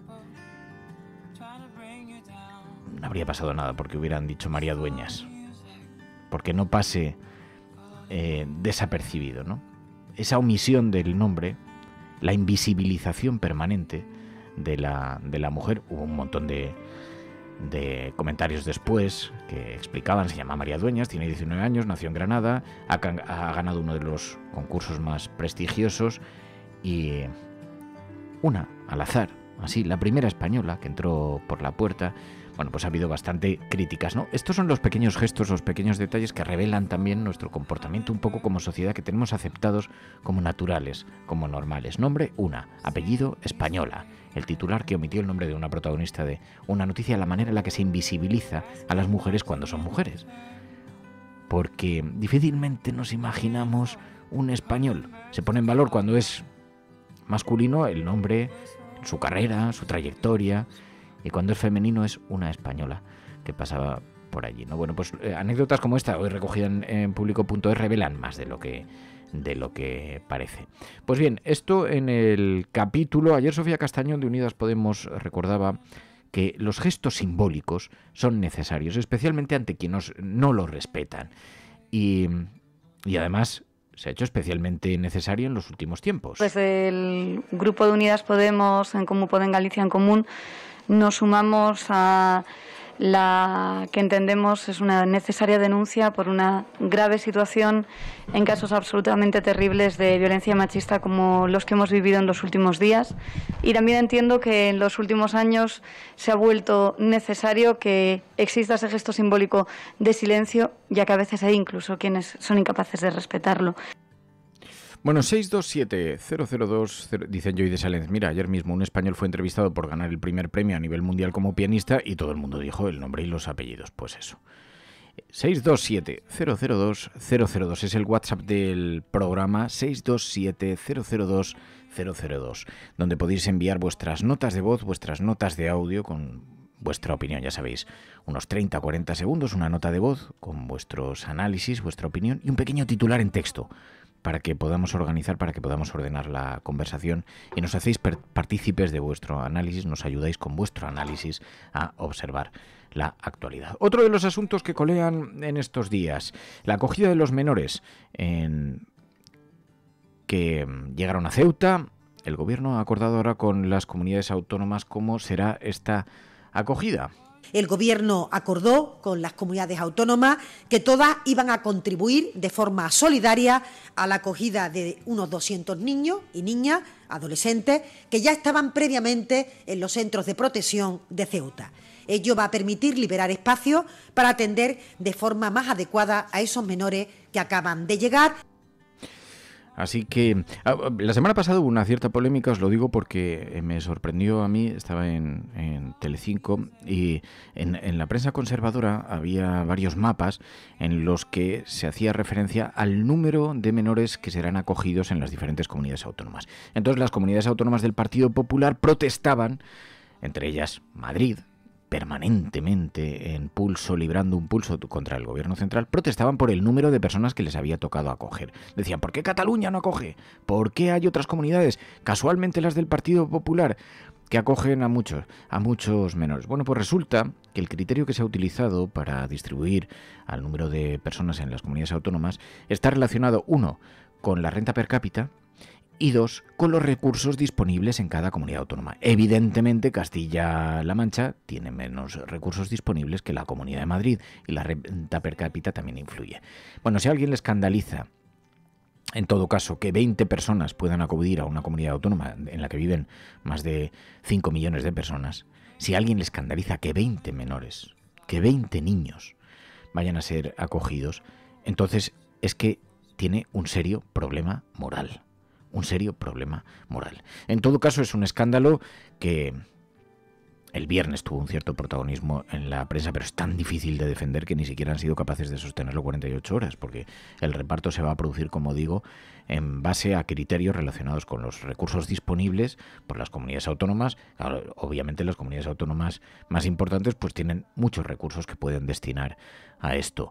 No habría pasado nada porque hubieran dicho María Dueñas, porque no pase eh, desapercibido, ¿no? Esa omisión del nombre, la invisibilización permanente de la, de la mujer. Hubo un montón de, de comentarios después que explicaban: se llama María Dueñas, tiene diecinueve años, nació en Granada, ha, ha ganado uno de los concursos más prestigiosos, y una, al azar, así, la primera española que entró por la puerta. Bueno, pues ha habido bastante críticas, ¿no? Estos son los pequeños gestos, los pequeños detalles que revelan también nuestro comportamiento un poco como sociedad, que tenemos aceptados como naturales, como normales. Nombre, una. Apellido, española. El titular que omitió el nombre de una protagonista de una noticia, la manera en la que se invisibiliza a las mujeres cuando son mujeres. Porque difícilmente nos imaginamos un español. Se pone en valor cuando es masculino el nombre, su carrera, su trayectoria, y cuando es femenino es una española que pasaba por allí, ¿no? Bueno, pues eh, anécdotas como esta, hoy recogida en, en público punto es, revelan más de lo que de lo que parece. Pues bien, esto en el capítulo. Ayer Sofía Castañón de Unidas Podemos recordaba que los gestos simbólicos son necesarios, especialmente ante quienes no los respetan. Y, y además se ha hecho especialmente necesario en los últimos tiempos. Desde el grupo de Unidas Podemos, en Comú Podem Galicia en Común, nos sumamos a la que entendemos es una necesaria denuncia por una grave situación en casos absolutamente terribles de violencia machista como los que hemos vivido en los últimos días. Y también entiendo que en los últimos años se ha vuelto necesario que exista ese gesto simbólico de silencio, ya que a veces hay incluso quienes son incapaces de respetarlo. Bueno, seis dos siete cero cero dos, dicen Joy de Salens. Mira, ayer mismo un español fue entrevistado por ganar el primer premio a nivel mundial como pianista y todo el mundo dijo el nombre y los apellidos. Pues eso. seis dos siete cero cero dos cero cero dos es el WhatsApp del programa, seis dos siete cero cero dos cero cero dos, donde podéis enviar vuestras notas de voz, vuestras notas de audio con vuestra opinión, ya sabéis, unos treinta a cuarenta segundos, una nota de voz con vuestros análisis, vuestra opinión y un pequeño titular en texto, para que podamos organizar, para que podamos ordenar la conversación, y nos hacéis partícipes de vuestro análisis, nos ayudáis con vuestro análisis a observar la actualidad. Otro de los asuntos que colean en estos días, la acogida de los menores en... que llegaron a Ceuta. El Gobierno ha acordado ahora con las comunidades autónomas cómo será esta acogida. El Gobierno acordó con las comunidades autónomas que todas iban a contribuir de forma solidaria a la acogida de unos doscientos niños y niñas, adolescentes, que ya estaban previamente en los centros de protección de Ceuta. Ello va a permitir liberar espacios para atender de forma más adecuada a esos menores que acaban de llegar. Así que la semana pasada hubo una cierta polémica, os lo digo porque me sorprendió a mí, estaba en, en Telecinco y en, en la prensa conservadora había varios mapas en los que se hacía referencia al número de menores que serán acogidos en las diferentes comunidades autónomas. Entonces las comunidades autónomas del Partido Popular protestaban, entre ellas Madrid, permanentemente en pulso, librando un pulso contra el gobierno central, protestaban por el número de personas que les había tocado acoger. Decían, ¿por qué Cataluña no acoge? ¿Por qué hay otras comunidades, casualmente las del Partido Popular, que acogen a muchos, a muchos menores? Bueno, pues resulta que el criterio que se ha utilizado para distribuir al número de personas en las comunidades autónomas está relacionado, uno, con la renta per cápita, y dos, con los recursos disponibles en cada comunidad autónoma. Evidentemente, Castilla-La Mancha tiene menos recursos disponibles que la Comunidad de Madrid y la renta per cápita también influye. Bueno, si a alguien le escandaliza, en todo caso, que veinte personas puedan acudir a una comunidad autónoma en la que viven más de cinco millones de personas, si a alguien le escandaliza que veinte menores, que veinte niños vayan a ser acogidos, entonces es que tiene un serio problema moral. Un serio problema moral. En todo caso, es un escándalo que el viernes tuvo un cierto protagonismo en la prensa, pero es tan difícil de defender que ni siquiera han sido capaces de sostenerlo cuarenta y ocho horas, porque el reparto se va a producir, como digo, en base a criterios relacionados con los recursos disponibles por las comunidades autónomas. Claro, obviamente las comunidades autónomas más importantes pues tienen muchos recursos que pueden destinar a esto,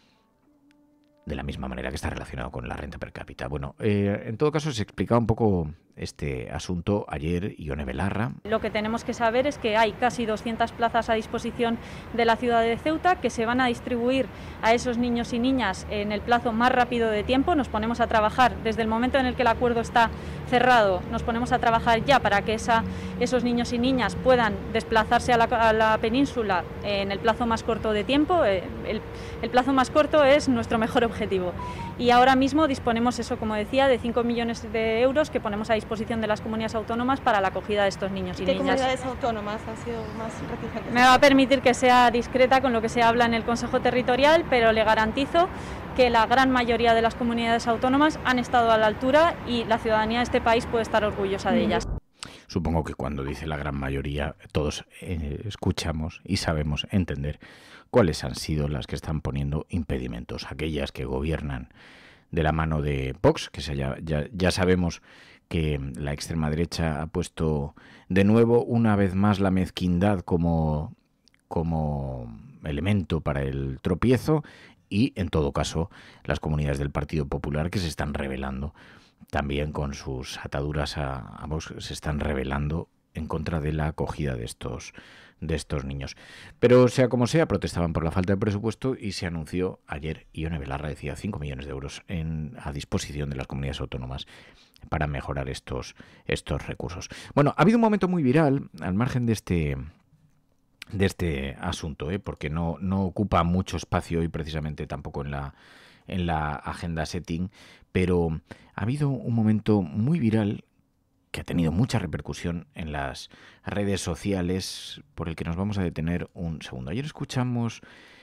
de la misma manera que está relacionado con la renta per cápita. Bueno, eh, en todo caso se explicaba un poco este asunto ayer Ione Belarra. Lo que tenemos que saber es que hay casi doscientas plazas a disposición de la ciudad de Ceuta que se van a distribuir a esos niños y niñas en el plazo más rápido de tiempo. Nos ponemos a trabajar desde el momento en el que el acuerdo está cerrado, nos ponemos a trabajar ya para que esa, esos niños y niñas puedan desplazarse a la, a la península en el plazo más corto de tiempo. El, el plazo más corto es nuestro mejor objetivo. Y ahora mismo disponemos, eso como decía, de cinco millones de euros que ponemos a disposición de las comunidades autónomas para la acogida de estos niños y ¿Qué niñas. ¿Qué comunidades autónomas han sido más reticentes? Me va a permitir que sea discreta con lo que se habla en el Consejo Territorial, pero le garantizo que la gran mayoría de las comunidades autónomas han estado a la altura y la ciudadanía de este país puede estar orgullosa de ellas. Supongo que cuando dice la gran mayoría todos eh, escuchamos y sabemos entender cuáles han sido las que están poniendo impedimentos, aquellas que gobiernan de la mano de Vox, que se ya, ya, ya sabemos que la extrema derecha ha puesto de nuevo una vez más la mezquindad como, como elemento para el tropiezo, y en todo caso las comunidades del Partido Popular que se están rebelando también con sus ataduras a, a Vox, se están rebelando en contra de la acogida de estos, de estos niños. Pero sea como sea, protestaban por la falta de presupuesto y se anunció ayer, Ione Belarra decía, cinco millones de euros en, a disposición de las comunidades autónomas para mejorar estos, estos recursos. Bueno, ha habido un momento muy viral, al margen de este... de este asunto, ¿eh? porque no, no ocupa mucho espacio y precisamente tampoco en la, en la agenda setting, pero ha habido un momento muy viral que ha tenido mucha repercusión en las redes sociales, por el que nos vamos a detener un segundo. Ayer escuchamos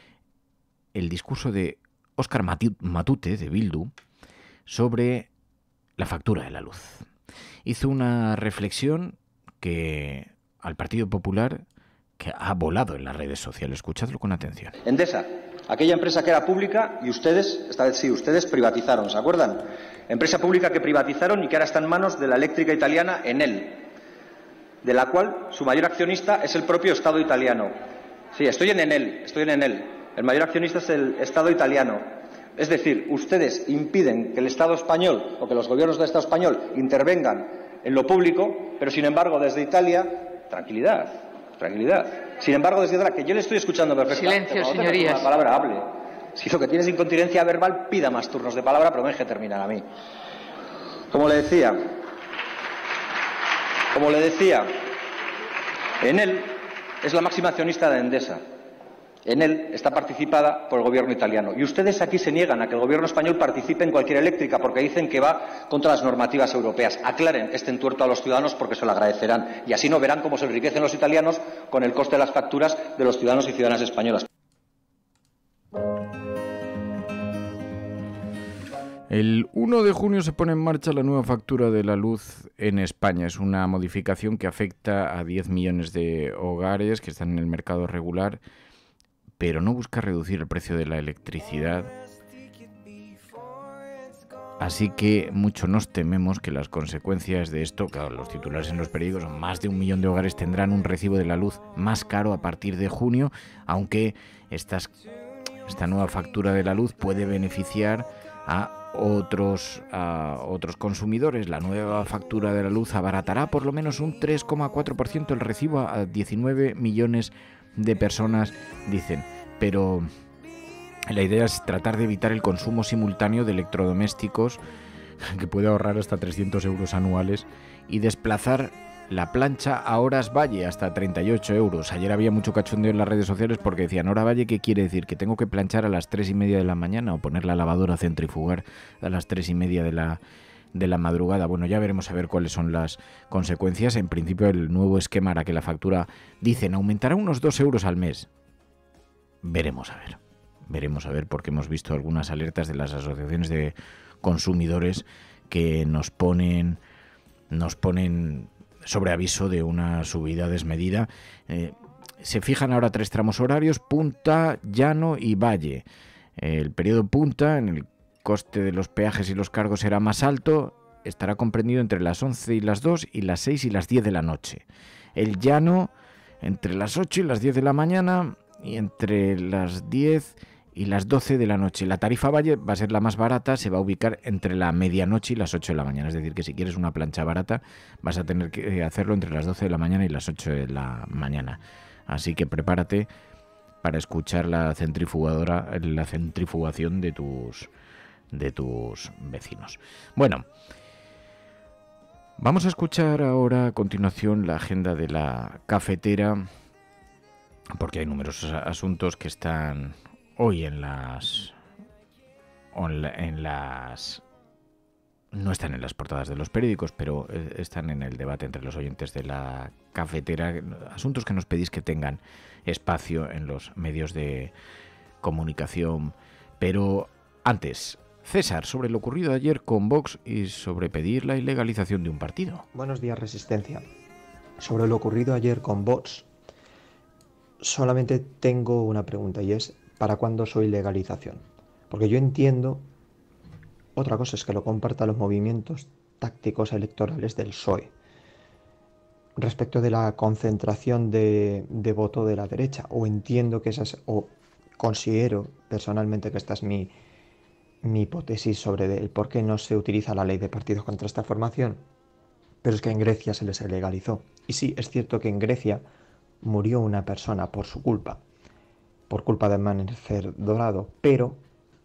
el discurso de Óscar Matute, de Bildu, sobre la factura de la luz. Hizo una reflexión que al Partido Popular que ha volado en las redes sociales. Escuchadlo con atención. Endesa, aquella empresa que era pública y ustedes, esta vez sí, ustedes privatizaron, ¿se acuerdan? Empresa pública que privatizaron y que ahora está en manos de la eléctrica italiana Enel, de la cual su mayor accionista es el propio Estado italiano. Sí, estoy en Enel, estoy en Enel. El mayor accionista es el Estado italiano. Es decir, ustedes impiden que el Estado español o que los gobiernos del Estado español intervengan en lo público, pero sin embargo desde Italia, tranquilidad. Tranquilidad. Sin embargo, desde ahora que yo le estoy escuchando perfectamente, silencio, señorías. Una palabra hable. Si lo que tiene es incontinencia verbal, pida más turnos de palabra, pero me deje terminar a mí. Como le decía, como le decía, en él es la máxima accionista de Endesa. En él está participada por el gobierno italiano. Y ustedes aquí se niegan a que el gobierno español participe en cualquier eléctrica porque dicen que va contra las normativas europeas. Aclaren este entuerto a los ciudadanos porque se lo agradecerán. Y así no verán cómo se enriquecen los italianos con el coste de las facturas de los ciudadanos y ciudadanas españolas. El uno de junio se pone en marcha la nueva factura de la luz en España. Es una modificación que afecta a diez millones de hogares que están en el mercado regular, pero no busca reducir el precio de la electricidad. Así que mucho nos tememos que las consecuencias de esto, claro, los titulares en los periódicos, más de un millón de hogares tendrán un recibo de la luz más caro a partir de junio, aunque estas, esta nueva factura de la luz puede beneficiar a otros, a otros consumidores. La nueva factura de la luz abaratará por lo menos un tres coma cuatro por ciento el recibo a diecinueve millones de personas, dicen. Pero la idea es tratar de evitar el consumo simultáneo de electrodomésticos, que puede ahorrar hasta trescientos euros anuales, y desplazar la plancha a horas valle hasta treinta y ocho euros. Ayer había mucho cachondeo en las redes sociales porque decían, hora valle, ¿qué quiere decir? ¿Que tengo que planchar a las tres y media de la mañana o poner la lavadora a centrifugar a las tres y media de la, de la madrugada? Bueno, ya veremos a ver cuáles son las consecuencias. En principio, el nuevo esquema hará que la factura, dicen, aumentará unos dos euros al mes. Veremos a ver. Veremos a ver, porque hemos visto algunas alertas de las asociaciones de consumidores que nos ponen, nos ponen sobre aviso de una subida desmedida. Eh, se fijan ahora tres tramos horarios: punta, llano y valle. El periodo punta, en el coste de los peajes y los cargos será más alto, estará comprendido entre las once y las dos y las seis y las diez de la noche. El llano entre las ocho y las diez de la mañana y entre las diez y las doce de la noche. La tarifa valle va a ser la más barata, se va a ubicar entre la medianoche y las ocho de la mañana. Es decir, que si quieres una plancha barata vas a tener que hacerlo entre las doce de la mañana y las ocho de la mañana. Así que prepárate para escuchar la centrifugadora, la centrifugación de tus, de tus vecinos. Bueno, vamos a escuchar ahora a continuación la agenda de la cafetera, porque hay numerosos asuntos que están hoy en las, en las... no están en las portadas de los periódicos, pero están en el debate entre los oyentes de la cafetera. Asuntos que nos pedís que tengan espacio en los medios de comunicación. Pero antes, César, sobre lo ocurrido ayer con Vox y sobre pedir la ilegalización de un partido. Buenos días, Resistencia. Sobre lo ocurrido ayer con Vox, solamente tengo una pregunta, y es: ¿para cuándo su ilegalización? Porque yo entiendo, otra cosa es que lo comparta los movimientos tácticos electorales del P S O E respecto de la concentración de, de voto de la derecha, o entiendo que esas, o considero personalmente que esta es mi, mi hipótesis sobre el por qué no se utiliza la ley de partidos contra esta formación, pero es que en Grecia se les legalizó. Y sí, es cierto que en Grecia murió una persona por su culpa, por culpa del amanecer dorado, pero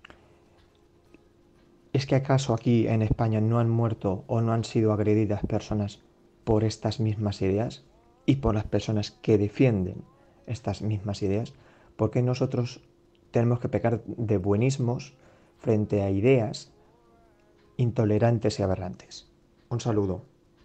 ¿es que acaso aquí en España no han muerto o no han sido agredidas personas por estas mismas ideas y por las personas que defienden estas mismas ideas? ¿Por qué nosotros tenemos que pecar de buenismos frente a ideas intolerantes y aberrantes? Un saludo.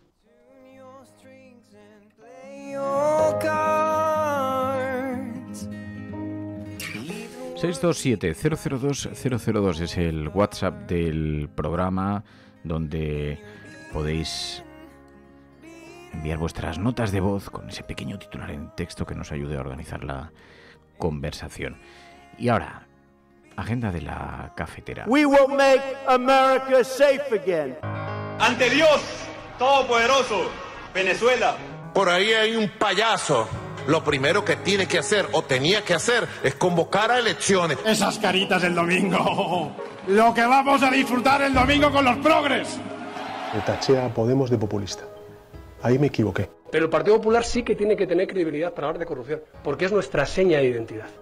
seis dos siete cero cero dos cero cero dos es el WhatsApp del programa, donde podéis enviar vuestras notas de voz con ese pequeño titular en texto que nos ayude a organizar la conversación. Y ahora, agenda de la cafetera. We will make America safe again. Ante Dios Todopoderoso, Venezuela. Por ahí hay un payaso. Lo primero que tiene que hacer, o tenía que hacer, es convocar a elecciones. Esas caritas del domingo. Lo que vamos a disfrutar el domingo con los progres. Le taché a Podemos de populista. Ahí me equivoqué. Pero el Partido Popular sí que tiene que tener credibilidad para hablar de corrupción, porque es nuestra seña de identidad.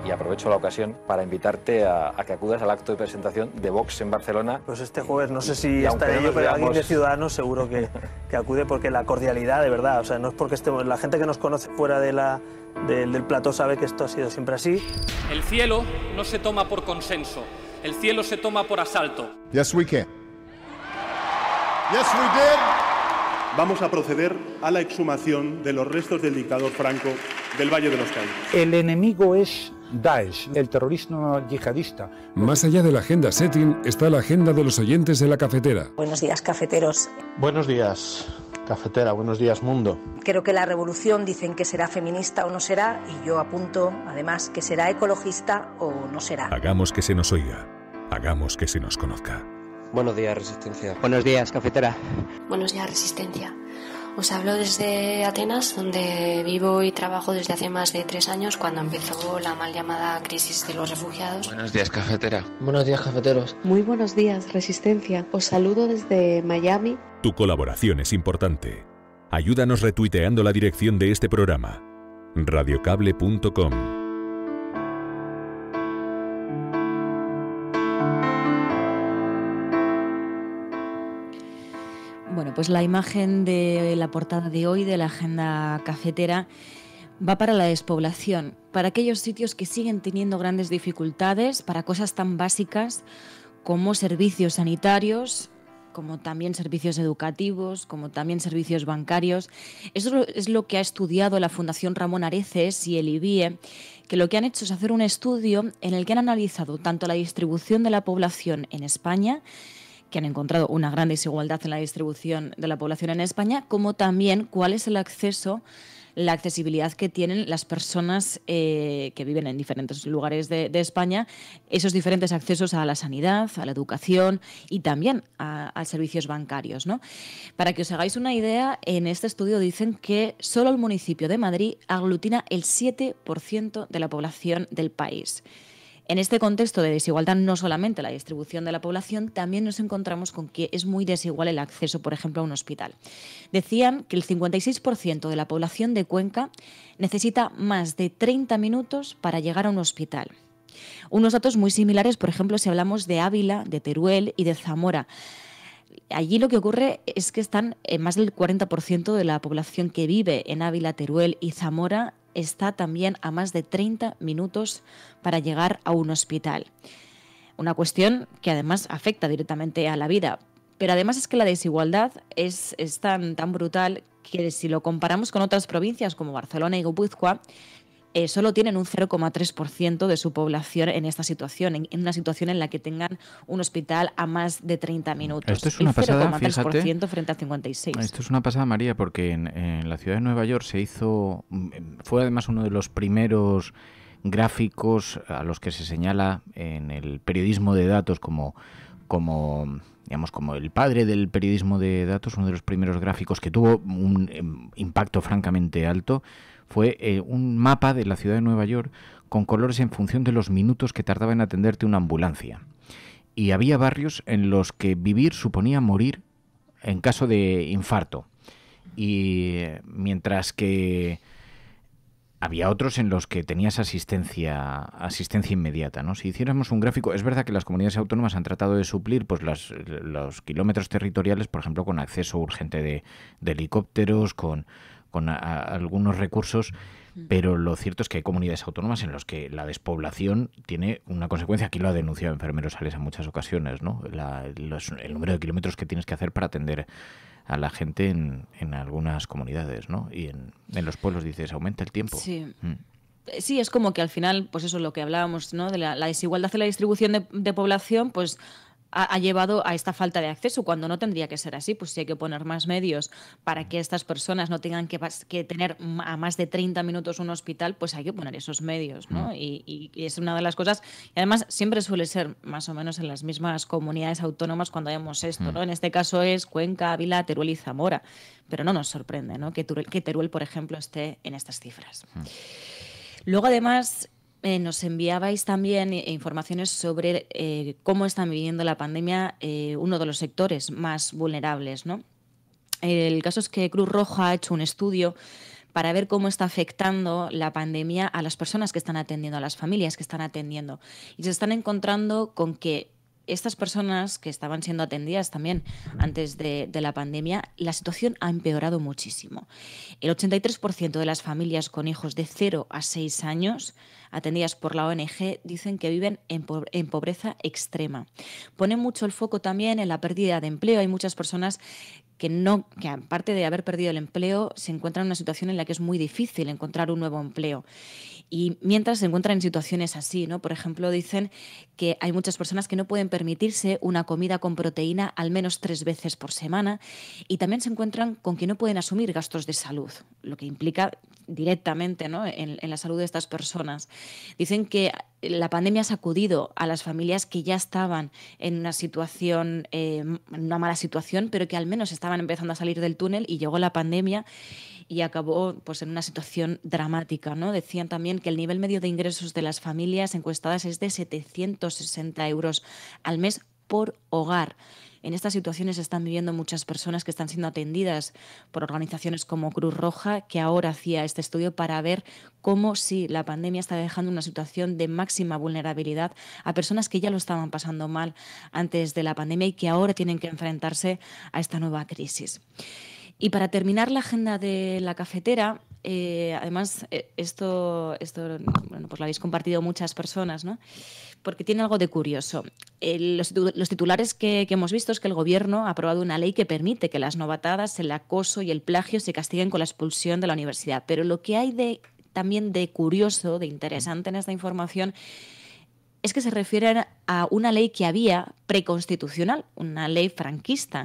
y aprovecho la ocasión para invitarte a, a que acudas al acto de presentación de Vox en Barcelona. Pues este jueves, no sé si Y aunque estaré no yo, nos pero veamos- alguien de Ciudadanos seguro que, que acude, porque la cordialidad, de verdad, o sea, no es porque estemos, la gente que nos conoce fuera de la, de- del plató sabe que esto ha sido siempre así. El cielo no se toma por consenso, el cielo se toma por asalto. Yes, we can. Yes, we did. Vamos a proceder a la exhumación de los restos del dictador Franco del Valle de los Caídos. El enemigo es Daesh, el terrorismo yihadista. Más allá de la agenda setting está la agenda de los oyentes de la cafetera. Buenos días, cafeteros. Buenos días, cafetera. Buenos días, mundo. Creo que la revolución dicen que será feminista o no será, y yo apunto, además, que será ecologista o no será. Hagamos que se nos oiga. Hagamos que se nos conozca. Buenos días, Resistencia. Buenos días, cafetera. Buenos días, Resistencia. Os hablo desde Atenas, donde vivo y trabajo desde hace más de tres años, cuando empezó la mal llamada crisis de los refugiados. Buenos días, cafetera. Buenos días, cafeteros. Muy buenos días, Resistencia. Os saludo desde Miami. Tu colaboración es importante. Ayúdanos retuiteando la dirección de este programa. radiocable punto com. Bueno, pues la imagen de la portada de hoy de la agenda cafetera va para la despoblación, para aquellos sitios que siguen teniendo grandes dificultades, para cosas tan básicas como servicios sanitarios, como también servicios educativos, como también servicios bancarios. Eso es lo que ha estudiado la Fundación Ramón Areces y el I B I E, que lo que han hecho es hacer un estudio en el que han analizado tanto la distribución de la población en España, que han encontrado una gran desigualdad en la distribución de la población en España, como también cuál es el acceso, la accesibilidad que tienen las personas eh, que viven en diferentes lugares de, de España, esos diferentes accesos a la sanidad, a la educación y también a, a servicios bancarios, ¿no? Para que os hagáis una idea, en este estudio dicen que solo el municipio de Madrid aglutina el siete por ciento de la población del país. En este contexto de desigualdad, no solamente la distribución de la población, también nos encontramos con que es muy desigual el acceso, por ejemplo, a un hospital. Decían que el cincuenta y seis por ciento de la población de Cuenca necesita más de treinta minutos para llegar a un hospital. Unos datos muy similares, por ejemplo, si hablamos de Ávila, de Teruel y de Zamora. Allí lo que ocurre es que están eh, más del cuarenta por ciento de la población que vive en Ávila, Teruel y Zamora está también a más de treinta minutos para llegar a un hospital. Una cuestión que además afecta directamente a la vida. Pero además es que la desigualdad es, es tan, tan brutal que si lo comparamos con otras provincias como Barcelona y Guipúzcoa, Eh, solo tienen un cero coma tres por ciento de su población en esta situación, en, en una situación en la que tengan un hospital a más de treinta minutos. Esto es una el cero coma tres pasada, por ciento fíjate. frente al cincuenta y seis por ciento. Esto es una pasada, María, porque en, en la ciudad de Nueva York se hizo, fue además uno de los primeros gráficos a los que se señala en el periodismo de datos como, como digamos, como el padre del periodismo de datos, uno de los primeros gráficos que tuvo un eh, impacto francamente alto. Fue eh, un mapa de la ciudad de Nueva York con colores en función de los minutos que tardaba en atenderte una ambulancia. Y había barrios en los que vivir suponía morir en caso de infarto. Y eh, mientras que había otros en los que tenías asistencia asistencia inmediata, ¿no? Si hiciéramos un gráfico, es verdad que las comunidades autónomas han tratado de suplir pues las, los kilómetros territoriales, por ejemplo, con acceso urgente de, de helicópteros, con... con a, a algunos recursos, pero lo cierto es que hay comunidades autónomas en las que la despoblación tiene una consecuencia. Aquí lo ha denunciado Enfermeros Sales en muchas ocasiones, ¿no? La, los, el número de kilómetros que tienes que hacer para atender a la gente en, en algunas comunidades, ¿no? Y en, en los pueblos, dices, aumenta el tiempo. Sí. Mm. Sí, es como que al final, pues eso es lo que hablábamos, ¿no? De la, la desigualdad en la distribución de, de población, pues ha, ha llevado a esta falta de acceso, cuando no tendría que ser así. Pues si hay que poner más medios para que estas personas no tengan que, que tener a más de treinta minutos un hospital, pues hay que poner esos medios, ¿no? Mm. Y, y, y es una de las cosas, y además siempre suele ser más o menos en las mismas comunidades autónomas cuando vemos esto, mm. ¿no? En este caso es Cuenca, Ávila, Teruel y Zamora, pero no nos sorprende, ¿no? Que Teruel, que Teruel, por ejemplo, esté en estas cifras. Mm. Luego, además, eh, nos enviabais también eh, informaciones sobre eh, cómo están viviendo la pandemia eh, uno de los sectores más vulnerables, ¿no? El caso es que Cruz Roja ha hecho un estudio para ver cómo está afectando la pandemia a las personas que están atendiendo, a las familias que están atendiendo. Y se están encontrando con que estas personas que estaban siendo atendidas también antes de, de la pandemia, la situación ha empeorado muchísimo. El ochenta y tres por ciento de las familias con hijos de cero a seis años atendidas por la O N G dicen que viven en, po en pobreza extrema. Pone mucho el foco también en la pérdida de empleo. Hay muchas personas que, no, que aparte de haber perdido el empleo, se encuentran en una situación en la que es muy difícil encontrar un nuevo empleo. Y mientras se encuentran en situaciones así, ¿no? Por ejemplo, dicen que hay muchas personas que no pueden permitirse una comida con proteína al menos tres veces por semana, y también se encuentran con que no pueden asumir gastos de salud, lo que implica directamente, ¿no?, en, en la salud de estas personas. Dicen que la pandemia ha sacudido a las familias que ya estaban en una situación, eh, en una mala situación, pero que al menos estaban empezando a salir del túnel, y llegó la pandemia y acabó pues en una situación dramática, ¿no? Decían también que el nivel medio de ingresos de las familias encuestadas es de setecientos sesenta euros al mes por hogar. En estas situaciones están viviendo muchas personas que están siendo atendidas por organizaciones como Cruz Roja, que ahora hacía este estudio para ver cómo sí, la pandemia está dejando una situación de máxima vulnerabilidad a personas que ya lo estaban pasando mal antes de la pandemia y que ahora tienen que enfrentarse a esta nueva crisis. Y para terminar la agenda de la cafetera, eh, además eh, esto, esto bueno, pues lo habéis compartido muchas personas, ¿no?, porque tiene algo de curioso. Eh, los, los titulares que, que hemos visto es que el Gobierno ha aprobado una ley que permite que las novatadas, el acoso y el plagio se castiguen con la expulsión de la universidad. Pero lo que hay de, también de curioso, de interesante en esta información, es que se refieren a una ley que había preconstitucional, una ley franquista.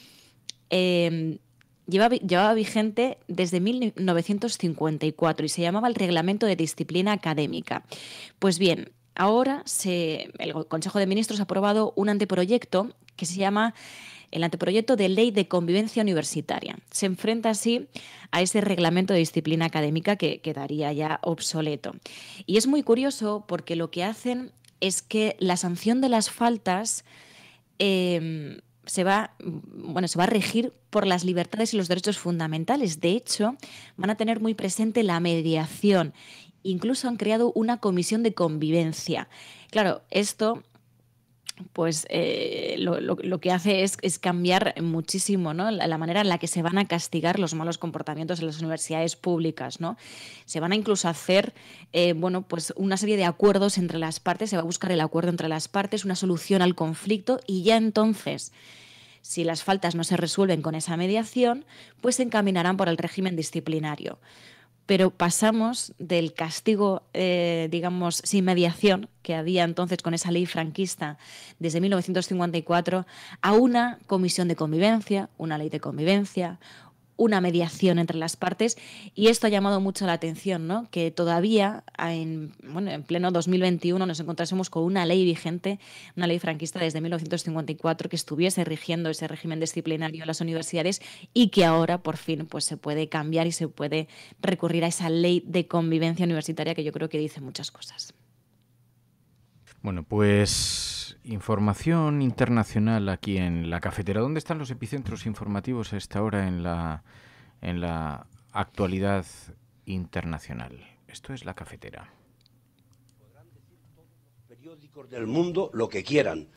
Eh, Llevaba, llevaba vigente desde mil novecientos cincuenta y cuatro y se llamaba el Reglamento de Disciplina Académica. Pues bien, ahora se, el Consejo de Ministros ha aprobado un anteproyecto que se llama el anteproyecto de Ley de Convivencia Universitaria. Se enfrenta así a ese Reglamento de Disciplina Académica que quedaría ya obsoleto. Y es muy curioso porque lo que hacen es que la sanción de las faltas Eh, se va, bueno, se va a regir por las libertades y los derechos fundamentales. De hecho, van a tener muy presente la mediación. Incluso han creado una comisión de convivencia. Claro, esto pues eh, lo, lo, lo que hace es, es cambiar muchísimo, ¿no?, la, la manera en la que se van a castigar los malos comportamientos en las universidades públicas, ¿no? Se van a incluso hacer eh, bueno, pues una serie de acuerdos entre las partes, se va a buscar el acuerdo entre las partes, una solución al conflicto, y ya entonces, si las faltas no se resuelven con esa mediación, pues se encaminarán por el régimen disciplinario. Pero pasamos del castigo, eh, digamos, sin mediación, que había entonces con esa ley franquista desde mil novecientos cincuenta y cuatro, a una comisión de convivencia, una ley de convivencia, una mediación entre las partes, y esto ha llamado mucho la atención, ¿no?, que todavía en, bueno, en pleno dos mil veintiuno nos encontrásemos con una ley vigente, una ley franquista desde mil novecientos cincuenta y cuatro que estuviese rigiendo ese régimen disciplinario en las universidades, y que ahora por fin pues se puede cambiar y se puede recurrir a esa ley de convivencia universitaria que yo creo que dice muchas cosas. Bueno, pues información internacional aquí en la cafetera. ¿Dónde están los epicentros informativos a esta hora en la, en la actualidad internacional? Esto es la cafetera. Podrán decir todos los periódicos del mundo lo que quieran.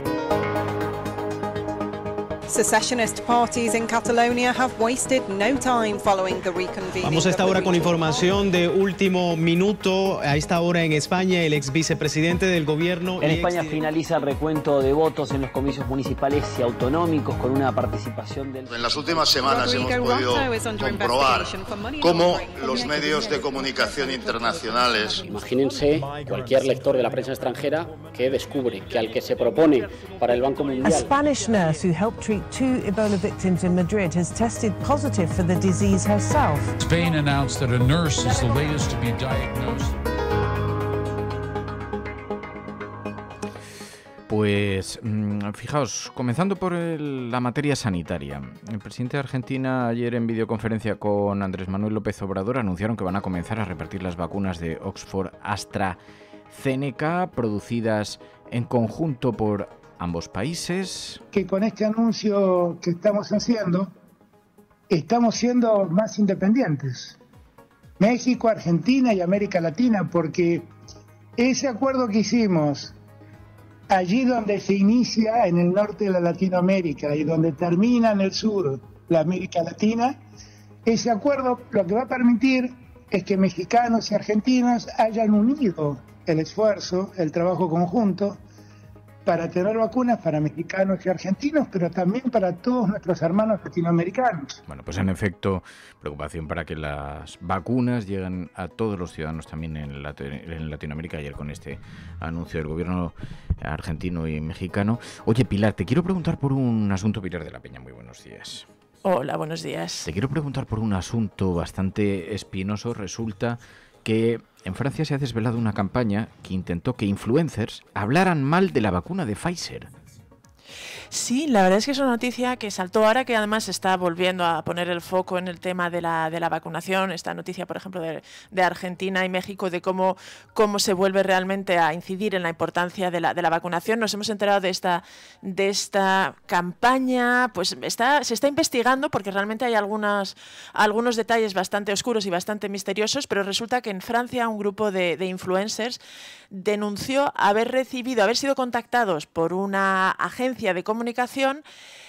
Secessionist parties in Catalonia have wasted no time following the reconvening. Vamos a esta hora con información de último minuto. A esta hora en España, el ex vicepresidente del gobierno... En España ex... finaliza el recuento de votos en los comicios municipales y autonómicos con una participación del... En las últimas semanas hemos podido comprobar cómo los medios de comunicación internacionales... Imagínense cualquier lector de la prensa extranjera que descubre que al que se propone para el Banco Mundial... A Spanish nurse who helped treat two Ebola victims in Madrid has tested positive for the disease herself. Spain announced that a nurse is the latest to be diagnosed. Pues fijaos, comenzando por el, la materia sanitaria. El presidente de Argentina ayer en videoconferencia con Andrés Manuel López Obrador anunciaron que van a comenzar a repartir las vacunas de Oxford AstraZeneca producidas en conjunto por ambos países. Que con este anuncio que estamos haciendo, estamos siendo más independientes. México, Argentina y América Latina, porque ese acuerdo que hicimos allí donde se inicia en el norte de la Latinoamérica y donde termina en el sur la América Latina, ese acuerdo lo que va a permitir es que mexicanos y argentinos hayan unido el esfuerzo, el trabajo conjunto, para tener vacunas para mexicanos y argentinos, pero también para todos nuestros hermanos latinoamericanos. Bueno, pues en efecto, preocupación para que las vacunas lleguen a todos los ciudadanos también en, Lat- en Latinoamérica, ayer con este anuncio del gobierno argentino y mexicano. Oye, Pilar, te quiero preguntar por un asunto. Pilar de la Peña, muy buenos días. Hola, buenos días. Te quiero preguntar por un asunto bastante espinoso. Resulta que en Francia se ha desvelado una campaña que intentó que influencers hablaran mal de la vacuna de Pfizer. Sí, la verdad es que es una noticia que saltó ahora, que además está volviendo a poner el foco en el tema de la, de la vacunación. Esta noticia, por ejemplo, de, de Argentina y México, de cómo, cómo se vuelve realmente a incidir en la importancia de la, de la vacunación. Nos hemos enterado de esta, de esta campaña, pues está, se está investigando porque realmente hay algunas, algunos detalles bastante oscuros y bastante misteriosos, pero resulta que en Francia un grupo de, de influencers denunció haber recibido, haber sido contactados por una agencia de comunicación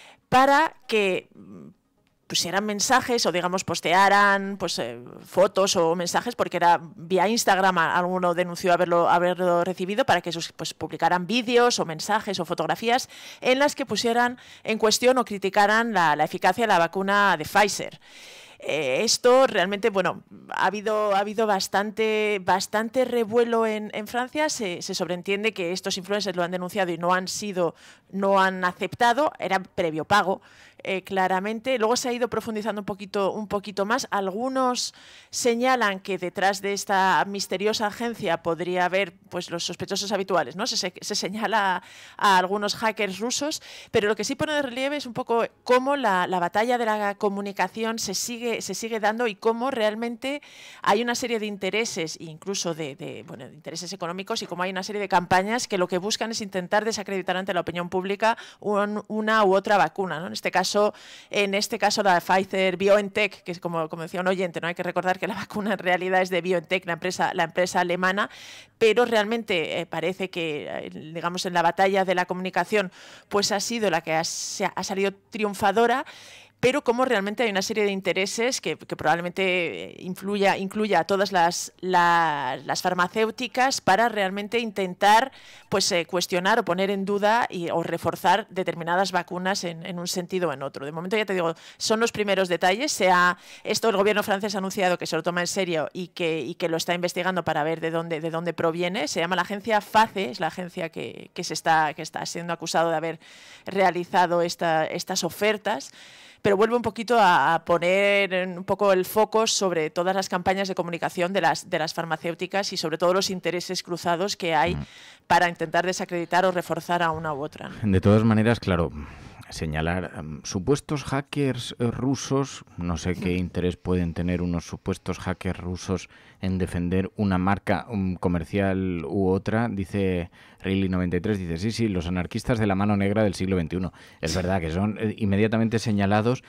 para que pusieran mensajes o, digamos, postearan pues eh, fotos o mensajes, porque era vía Instagram, alguno denunció haberlo, haberlo recibido, para que sus, pues, publicaran vídeos o mensajes o fotografías en las que pusieran en cuestión o criticaran la, la eficacia de la vacuna de Pfizer. Eh, esto realmente, bueno, ha habido, ha habido bastante, bastante revuelo en, en Francia. Se, se sobreentiende que estos influencers lo han denunciado y no han sido, no han aceptado, era previo pago. Eh, claramente. Luego se ha ido profundizando un poquito, un poquito más. Algunos señalan que detrás de esta misteriosa agencia podría haber pues los sospechosos habituales, ¿no? Se, se, se señala a, a algunos hackers rusos, pero lo que sí pone de relieve es un poco cómo la, la batalla de la comunicación se sigue, se sigue dando y cómo realmente hay una serie de intereses, incluso de, de, bueno, de intereses económicos, y cómo hay una serie de campañas que lo que buscan es intentar desacreditar ante la opinión pública un, una u otra vacuna, ¿no? En este caso En este caso la Pfizer BioNTech, que es como, como decía un oyente, ¿no? Hay que recordar que la vacuna en realidad es de BioNTech, la empresa, la empresa alemana, pero realmente eh, parece que, eh, digamos, en la batalla de la comunicación, pues ha sido la que ha, ha salido triunfadora. Pero como realmente hay una serie de intereses que, que probablemente influya, incluya a todas las, la, las farmacéuticas para realmente intentar pues, eh, cuestionar o poner en duda y, o reforzar determinadas vacunas en, en un sentido o en otro. De momento, ya te digo, son los primeros detalles. Sea, esto el gobierno francés ha anunciado que se lo toma en serio y que, y que lo está investigando para ver de dónde, de dónde proviene. Se llama la agencia FACE, es la agencia que, que, se está, que está siendo acusado de haber realizado esta, estas ofertas. Pero vuelve un poquito a, a poner un poco el foco sobre todas las campañas de comunicación de las, de las farmacéuticas y sobre todo los intereses cruzados que hay mm. para intentar desacreditar o reforzar a una u otra, ¿no? De todas maneras, claro, señalar um, supuestos hackers eh, rusos, no sé qué interés pueden tener unos supuestos hackers rusos en defender una marca um, comercial u otra. Dice Reilly noventa y tres, dice, sí, sí, los anarquistas de la mano negra del siglo veintiuno. Es verdad que son eh, inmediatamente señalados.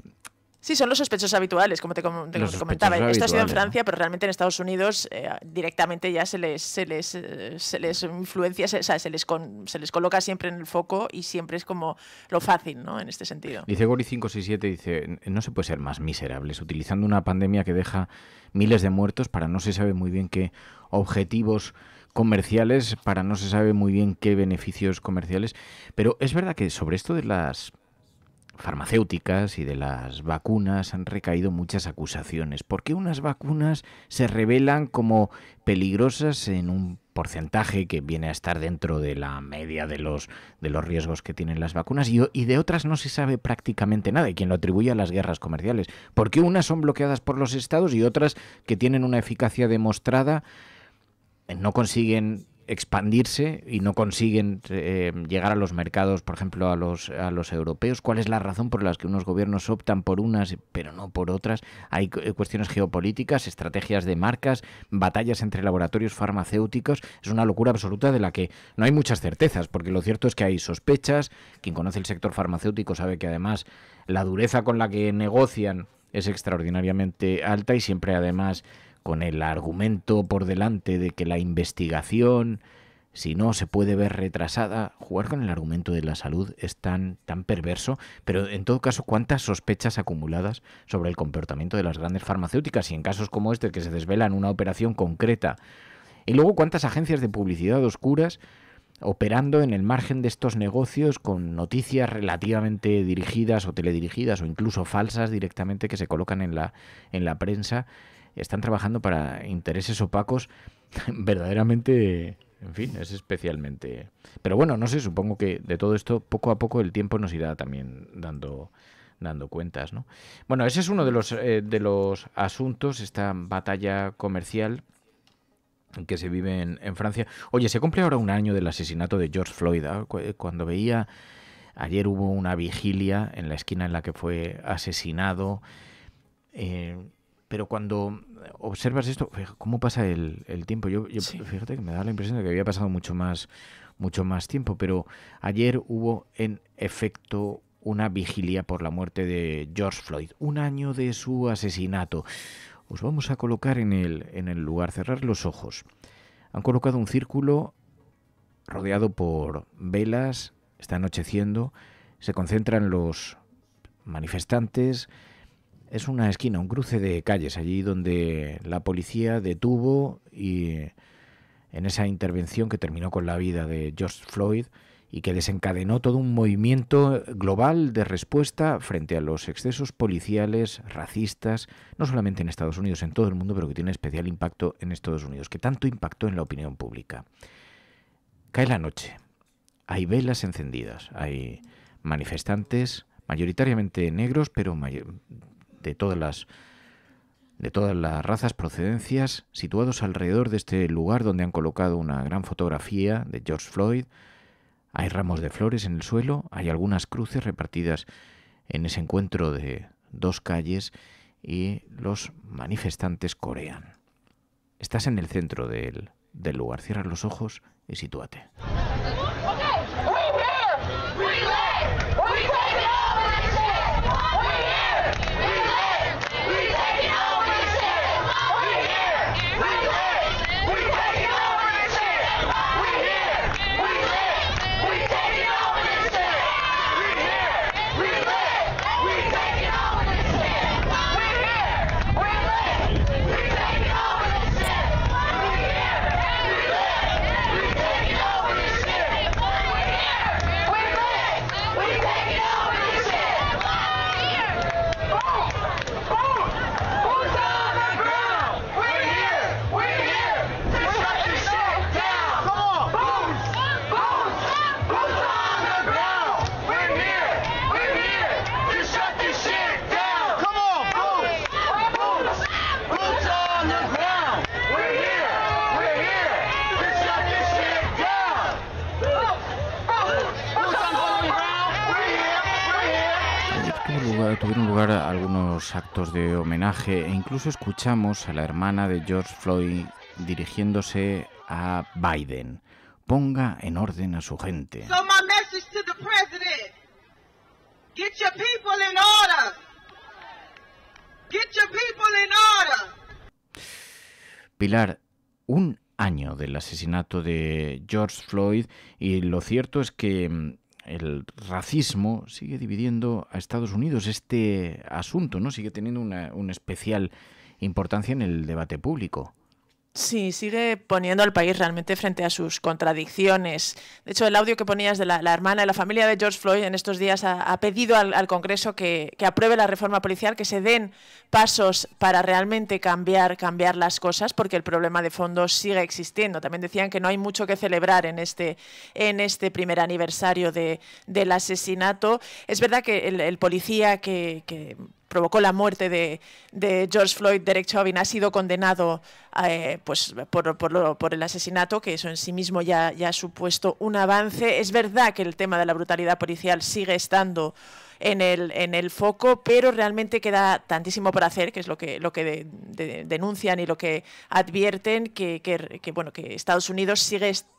Sí, son los sospechosos habituales, como te, com te comentaba. Esto ha sido en Francia, pero realmente en Estados Unidos eh, directamente ya se les, se les, eh, se les influencia, se, o sea, se, les con, se les coloca siempre en el foco y siempre es como lo fácil, ¿no? En este sentido. Dice Gori cinco seis siete, dice, no se puede ser más miserables utilizando una pandemia que deja miles de muertos para no se sabe muy bien qué objetivos comerciales, para no se sabe muy bien qué beneficios comerciales. Pero es verdad que sobre esto de las farmacéuticas y de las vacunas han recaído muchas acusaciones. ¿Por qué unas vacunas se revelan como peligrosas en un porcentaje que viene a estar dentro de la media de los, de los riesgos que tienen las vacunas y, y de otras no se sabe prácticamente nada, y quien lo atribuye a las guerras comerciales? ¿Por qué unas son bloqueadas por los estados y otras que tienen una eficacia demostrada no consiguen expandirse y no consiguen eh, llegar a los mercados, por ejemplo, a los a los europeos? ¿Cuál es la razón por la que unos gobiernos optan por unas pero no por otras? Hay cuestiones geopolíticas, estrategias de marcas, batallas entre laboratorios farmacéuticos. Es una locura absoluta de la que no hay muchas certezas, porque lo cierto es que hay sospechas. Quien conoce el sector farmacéutico sabe que además la dureza con la que negocian es extraordinariamente alta y siempre además con el argumento por delante de que la investigación, si no, se puede ver retrasada. Jugar con el argumento de la salud es tan, tan perverso, pero en todo caso, ¿cuántas sospechas acumuladas sobre el comportamiento de las grandes farmacéuticas? Y en casos como este, que se desvelan una operación concreta. Y luego, ¿cuántas agencias de publicidad oscuras operando en el margen de estos negocios con noticias relativamente dirigidas o teledirigidas o incluso falsas directamente que se colocan en la, en la prensa? Están trabajando para intereses opacos verdaderamente, en fin, es especialmente... Pero bueno, no sé, supongo que de todo esto poco a poco el tiempo nos irá también dando, dando cuentas, ¿no? Bueno, ese es uno de los, eh, de los asuntos, esta batalla comercial que se vive en, en Francia. Oye, se cumple ahora un año del asesinato de George Floyd. ¿eh? Cuando veía... Ayer hubo una vigilia en la esquina en la que fue asesinado... Eh, Pero cuando observas esto, ¿cómo pasa el, el tiempo? Yo, yo sí. Fíjate que me da la impresión de que había pasado mucho más, mucho más tiempo, pero ayer hubo en efecto una vigilia por la muerte de George Floyd, un año de su asesinato. Os vamos a colocar en el, en el lugar, cerrar los ojos. Han colocado un círculo rodeado por velas, está anocheciendo, se concentran los manifestantes. Es una esquina, un cruce de calles, allí donde la policía detuvo y en esa intervención que terminó con la vida de George Floyd y que desencadenó todo un movimiento global de respuesta frente a los excesos policiales, racistas, no solamente en Estados Unidos, en todo el mundo, pero que tiene especial impacto en Estados Unidos, que tanto impactó en la opinión pública. Cae la noche, hay velas encendidas, hay manifestantes, mayoritariamente negros, pero mayor... de todas las de todas las razas, procedencias, situados alrededor de este lugar donde han colocado una gran fotografía de George Floyd. Hay ramos de flores en el suelo, hay algunas cruces repartidas en ese encuentro de dos calles y los manifestantes corean. Estás en el centro del, del lugar, cierra los ojos y sitúate. Tuvieron lugar algunos actos de homenaje e incluso escuchamos a la hermana de George Floyd dirigiéndose a Biden. Ponga en orden a su gente. So my message to the president: get your people in order. Get your people in order. Pilar, un año del asesinato de George Floyd y lo cierto es que el racismo sigue dividiendo a Estados Unidos. Este asunto, ¿no?, sigue teniendo una, una especial importancia en el debate público. Sí, sigue poniendo al país realmente frente a sus contradicciones. De hecho, el audio que ponías de la, la hermana de la familia de George Floyd en estos días ha, ha pedido al, al Congreso que, que apruebe la reforma policial, que se den pasos para realmente cambiar, cambiar las cosas, porque el problema de fondo sigue existiendo. También decían que no hay mucho que celebrar en este, en este primer aniversario de, del asesinato. Es verdad que el, el policía que... que provocó la muerte de, de George Floyd, Derek Chauvin, ha sido condenado eh, pues, por, por, lo, por el asesinato, que eso en sí mismo ya, ya ha supuesto un avance. Es verdad que el tema de la brutalidad policial sigue estando en el, en el foco, pero realmente queda tantísimo por hacer, que es lo que, lo que de, de, denuncian y lo que advierten, que, que, que, bueno, que Estados Unidos sigue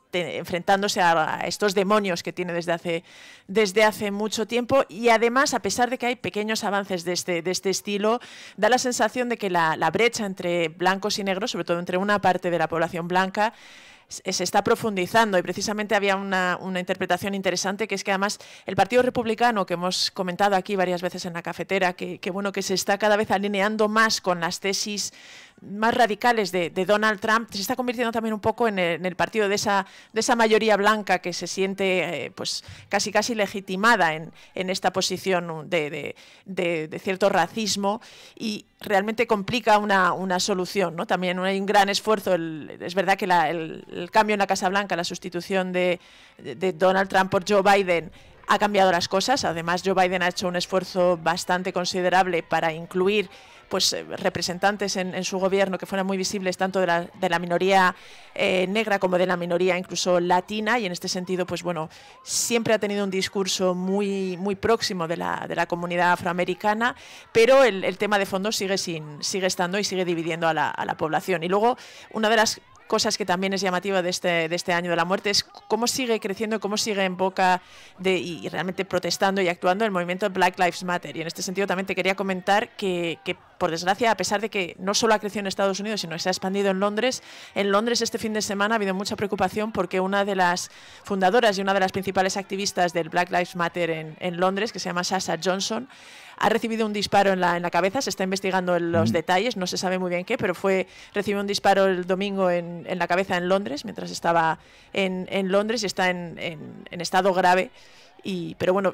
te, enfrentándose a, a estos demonios que tiene desde hace, desde hace mucho tiempo. Y además, a pesar de que hay pequeños avances de este, de este estilo, da la sensación de que la, la brecha entre blancos y negros, sobre todo entre una parte de la población blanca, se está profundizando, y precisamente había una, una interpretación interesante, que es que además el Partido Republicano, que hemos comentado aquí varias veces en la cafetera, que, que bueno, que se está cada vez alineando más con las tesis más radicales de, de Donald Trump, se está convirtiendo también un poco en el, en el partido de esa, de esa mayoría blanca que se siente eh, pues casi casi legitimada en, en esta posición de, de, de, de cierto racismo, y realmente complica una, una solución, ¿no? También hay un gran esfuerzo, el, es verdad que la, el, el cambio en la Casa Blanca, la sustitución de, de, de Donald Trump por Joe Biden, ha cambiado las cosas. Además, Joe Biden ha hecho un esfuerzo bastante considerable para incluir pues representantes en, en su gobierno que fueran muy visibles tanto de la, de la minoría eh, negra como de la minoría incluso latina, y en este sentido pues bueno, siempre ha tenido un discurso muy, muy próximo de la, de la comunidad afroamericana, pero el, el tema de fondo sigue, sin, sigue estando y sigue dividiendo a la, a la población. Y luego, una de las cosas que también es llamativa de este, de este año de la muerte es cómo sigue creciendo, cómo sigue en boca de, y realmente protestando y actuando el movimiento Black Lives Matter. Y en este sentido también te quería comentar que, que por desgracia, a pesar de que no solo ha crecido en Estados Unidos, sino que se ha expandido en Londres, en Londres este fin de semana ha habido mucha preocupación porque una de las fundadoras y una de las principales activistas del Black Lives Matter en, en Londres, que se llama Sasha Johnson, ha recibido un disparo en la, en la cabeza. Se está investigando los mm. detalles, no se sabe muy bien qué, pero fue recibió un disparo el domingo en, en la cabeza en Londres, mientras estaba en, en Londres, y está en, en, en estado grave. Y, pero bueno,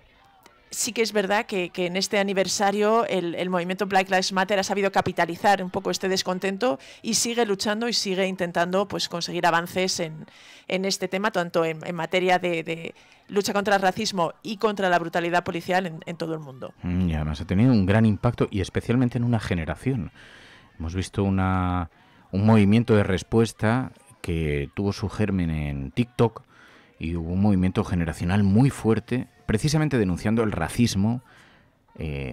sí que es verdad que, que en este aniversario el, el movimiento Black Lives Matter ha sabido capitalizar un poco este descontento y sigue luchando y sigue intentando pues conseguir avances en, en este tema, tanto en, en materia de, de lucha contra el racismo y contra la brutalidad policial en, en todo el mundo. Y además ha tenido un gran impacto, y especialmente en una generación. Hemos visto una, un movimiento de respuesta que tuvo su germen en TikTok, y hubo un movimiento generacional muy fuerte, precisamente denunciando el racismo, eh,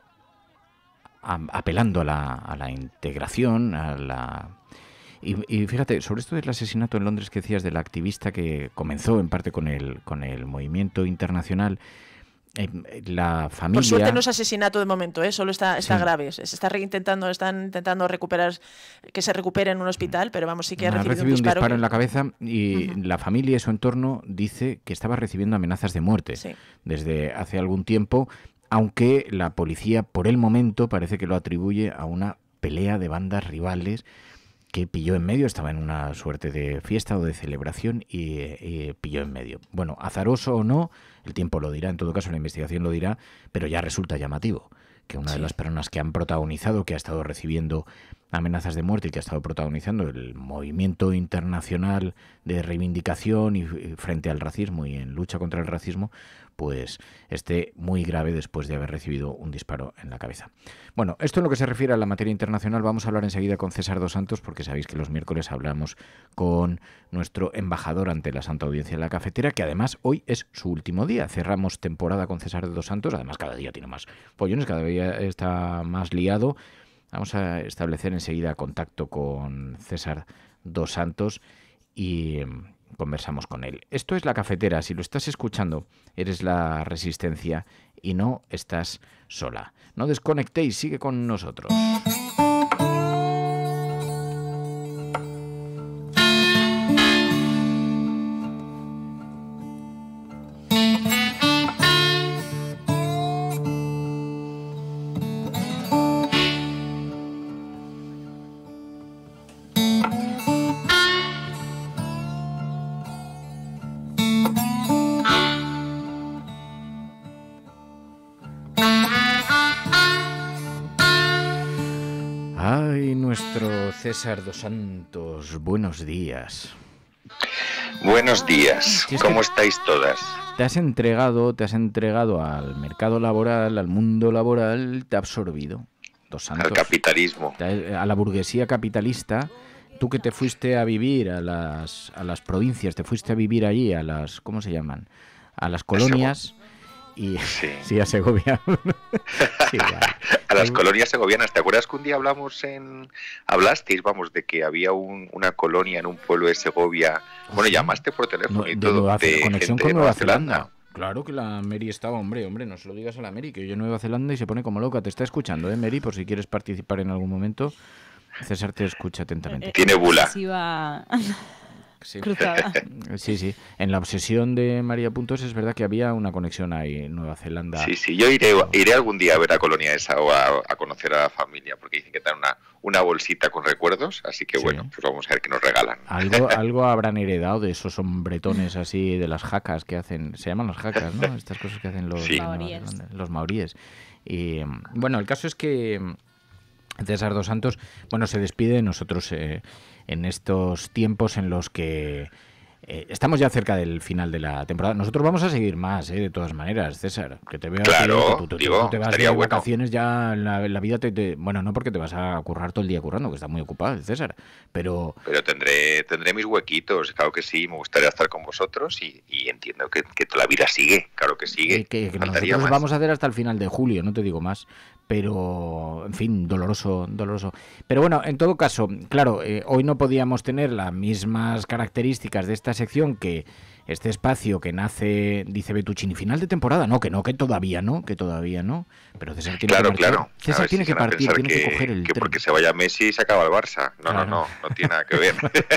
a, apelando a la, a la integración, a la... Y, y fíjate, sobre esto del asesinato en Londres que decías de la activista que comenzó en parte con el, con el movimiento internacional, eh, la familia... Por suerte no es asesinato de momento, ¿eh? Solo está, está sí. grave. Se está intentando, están intentando recuperar, que se recupere en un hospital, pero vamos, sí que ha recibido, ha recibido un disparo, un disparo que... en la cabeza, y uh-huh. la familia y su entorno dice que estaba recibiendo amenazas de muerte sí. desde hace algún tiempo, aunque la policía por el momento parece que lo atribuye a una pelea de bandas rivales que pilló en medio. Estaba en una suerte de fiesta o de celebración y, y pilló en medio. Bueno, azaroso o no, el tiempo lo dirá, en todo caso la investigación lo dirá, pero ya resulta llamativo que una sí. de las personas que han protagonizado, que ha estado recibiendo amenazas de muerte y que ha estado protagonizando el movimiento internacional de reivindicación y, y frente al racismo y en lucha contra el racismo, pues esté muy grave después de haber recibido un disparo en la cabeza. Bueno, esto en lo que se refiere a la materia internacional. Vamos a hablar enseguida con César dos Santos, porque sabéis que los miércoles hablamos con nuestro embajador ante la Santa Audiencia de la Cafetera, que además hoy es su último día. Cerramos temporada con César dos Santos, además cada día tiene más pollones, cada día está más liado. Vamos a establecer enseguida contacto con César dos Santos y conversamos con él. Esto es La Cafetera. Si lo estás escuchando, eres la Resistencia y no estás sola. No desconectéis, sigue con nosotros. César dos Santos, buenos días. Buenos días, si es ¿cómo estáis todas? Te has entregado, te has entregado al mercado laboral, al mundo laboral, te ha absorbido, Dos Santos. Al capitalismo. A la burguesía capitalista. Tú que te fuiste a vivir a las, a las provincias, te fuiste a vivir allí, a las, ¿cómo se llaman? A las colonias, y sí, sí a Segovia. Sí, vale. A las colonias segovianas. ¿Te acuerdas que un día hablamos en... Hablasteis, vamos, de que había un, una colonia en un pueblo de Segovia? Bueno, sí. Llamaste por teléfono no, y todo. Nueva, de conexión con Nueva Zelanda. Zelanda. Claro que la Mary estaba, hombre, hombre, no se lo digas a la Mary, que oye Nueva Zelanda y se pone como loca. Te está escuchando, ¿eh, Mary? Por si quieres participar en algún momento. César te escucha atentamente. Tiene bula. Sí. sí, sí. En la obsesión de María Puntos es verdad que había una conexión ahí en Nueva Zelanda. Sí, sí. Yo iré, iré algún día a ver a Colonia esa o a, a conocer a la familia, porque dicen que dan una, una bolsita con recuerdos, así que sí. Bueno, pues vamos a ver qué nos regalan. Algo, algo habrán heredado de esos hombretones así, de las jacas que hacen, se llaman las jacas, ¿no? Estas cosas que hacen los, sí. maoríes. los maoríes. Y bueno, el caso es que César dos Santos, bueno, se despide. Nosotros eh, en estos tiempos en los que eh, estamos ya cerca del final de la temporada. Nosotros vamos a seguir más, eh, de todas maneras, César, que te veo claro, aquí, que tú, tú, digo, tú te vas de bueno. vacaciones ya en la, en la vida te, te, bueno, no porque te vas a currar todo el día currando, que está muy ocupado César, pero pero tendré tendré mis huequitos, claro que sí, me gustaría estar con vosotros y, y entiendo que, que la vida sigue, claro que sigue. Eh, que, que nosotros más. Vamos a hacer hasta el final de julio, no te digo más. Pero, en fin, doloroso, doloroso. Pero bueno, en todo caso, claro, eh, hoy no podíamos tener las mismas características de esta sección que este espacio que nace, dice Betuccini, final de temporada. No, que no, que todavía no, que todavía no. Pero César tiene claro, que partir. Claro, César tiene si que partir, tiene que, que coger el que tren. Porque se vaya Messi y se acaba el Barça. No, claro. no, no, no tiene nada que ver.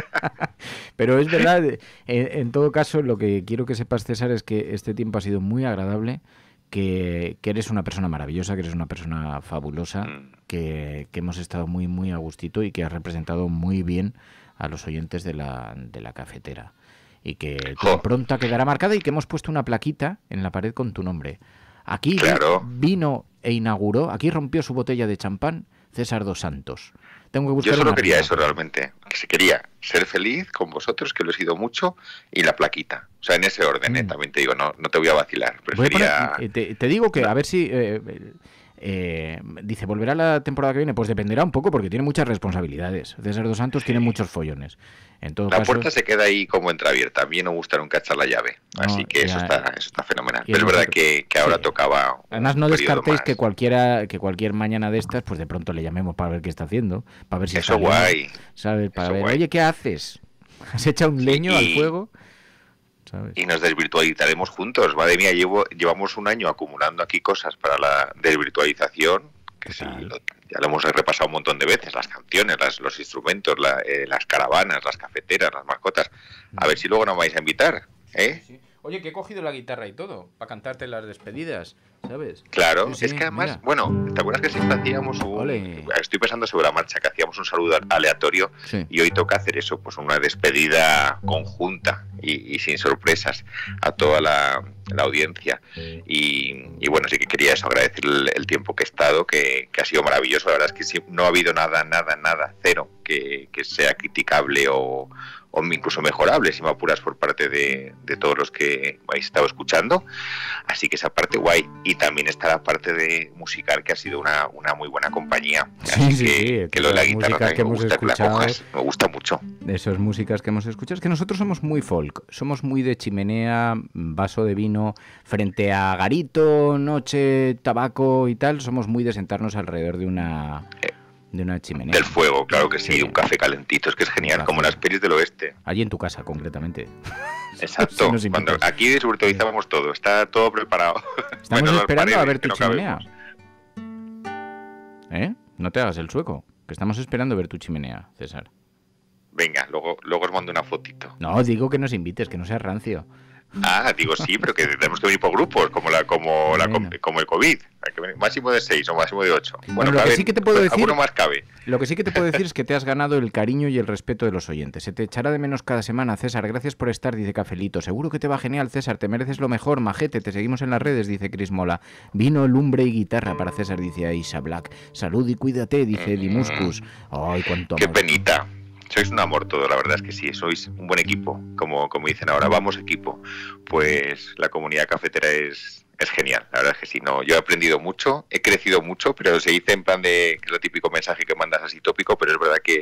Pero es verdad, en, en todo caso, lo que quiero que sepas, César, es que este tiempo ha sido muy agradable. Que, que eres una persona maravillosa, que eres una persona fabulosa, mm. que, que hemos estado muy, muy a gustito y que has representado muy bien a los oyentes de la, de la cafetera. Y que oh. pronto quedará marcada y que hemos puesto una plaquita en la pared con tu nombre. Aquí claro. vino e inauguró, aquí rompió su botella de champán César dos Santos. Tengo que buscar Yo solo una quería arriba. eso realmente, que se quería ser feliz con vosotros, que lo he sido mucho, y la plaquita. O sea, en ese orden, mm. eh, también te digo, no, no te voy a vacilar. Prefería... Voy a poner, te, te digo que a ver si... Eh, eh, dice, ¿volverá la temporada que viene? Pues dependerá un poco porque tiene muchas responsabilidades. César dos Santos sí. tiene muchos follones. En todo la caso, puerta se queda ahí como entreabierta. A mí no me gusta nunca echar la llave. No, así que ya, eso, está, eso está fenomenal. Pero es verdad que, que ahora sí. tocaba. Además, no descartéis que cualquiera que cualquier mañana de estas, pues de pronto le llamemos para ver qué está haciendo. Para ver si eso está guay. Bien, ¿sabes? Para eso ver, guay. oye, ¿qué haces? ¿Has echado un leño sí. al fuego? ¿Sabes? Y nos desvirtualizaremos juntos. Madre mía, llevo, llevamos un año acumulando aquí cosas para la desvirtualización. Que sí, lo, ya lo hemos repasado un montón de veces, las canciones, las, los instrumentos, la, eh, las caravanas, las cafeteras, las mascotas. A ver si luego nos vais a invitar, ¿eh? Sí. Oye, que he cogido la guitarra y todo, para cantarte las despedidas, ¿sabes? Claro, sí, sí, es que además, mira. bueno, ¿te acuerdas que siempre hacíamos un... Ole. Estoy pensando sobre la marcha, que hacíamos un saludo aleatorio sí. y hoy toca hacer eso, pues una despedida conjunta y, y sin sorpresas a toda la, la audiencia. Y, y bueno, sí que quería eso, agradecer el, el tiempo que he estado, que, que ha sido maravilloso. La verdad es que sí, no ha habido nada, nada, nada, cero, que, que sea criticable o... o incluso mejorable, si me apuras, por parte de, de todos los que habéis estado escuchando. Así que esa parte guay. Y también está la parte de musical, que ha sido una, una muy buena compañía. Así sí, que, sí, que lo de la guitarra que me hemos gusta, escuchado, que la cojas, me gusta mucho. De esas músicas que hemos escuchado, es que nosotros somos muy folk, somos muy de chimenea, vaso de vino, frente a garito, noche, tabaco y tal, somos muy de sentarnos alrededor de una... Eh. De una chimenea. Del fuego, claro que sí, sí. Un café calentito, es que es genial, como las pelis del oeste. Allí en tu casa, concretamente. Exacto, sí, cuando aquí desvirtualizábamos todo, está todo preparado. Estamos bueno, esperando a ver tu no chimenea. ¿Eh? No te hagas el sueco, que estamos esperando a ver tu chimenea, César. Venga, luego, luego os mando una fotito. No, digo que nos invites, que no seas rancio. Ah, digo sí, pero que tenemos que venir por grupos, como la como la bueno. como el COVID, máximo de seis o máximo de ocho. Bueno, bueno lo caben, que sí que te puedo decir, alguno más cabe. Lo que sí que te puedo decir es que te has ganado el cariño y el respeto de los oyentes. Se te echará de menos cada semana, César. Gracias por estar, dice Cafelito. Seguro que te va genial, César. Te mereces lo mejor, majete. Te seguimos en las redes, dice Cris Mola. Vino, lumbre y guitarra para César, dice Aisha Black. Salud y cuídate, dice Eddie Muscus. Ay, cuánto amor. Qué penita. Sois un amor todo, la verdad es que sí, sois un buen equipo, como, como dicen ahora, vamos equipo. Pues la comunidad cafetera es, es genial, la verdad es que sí, no, yo he aprendido mucho, he crecido mucho, pero se dice en plan de, que es lo típico mensaje que mandas así tópico, pero es verdad que,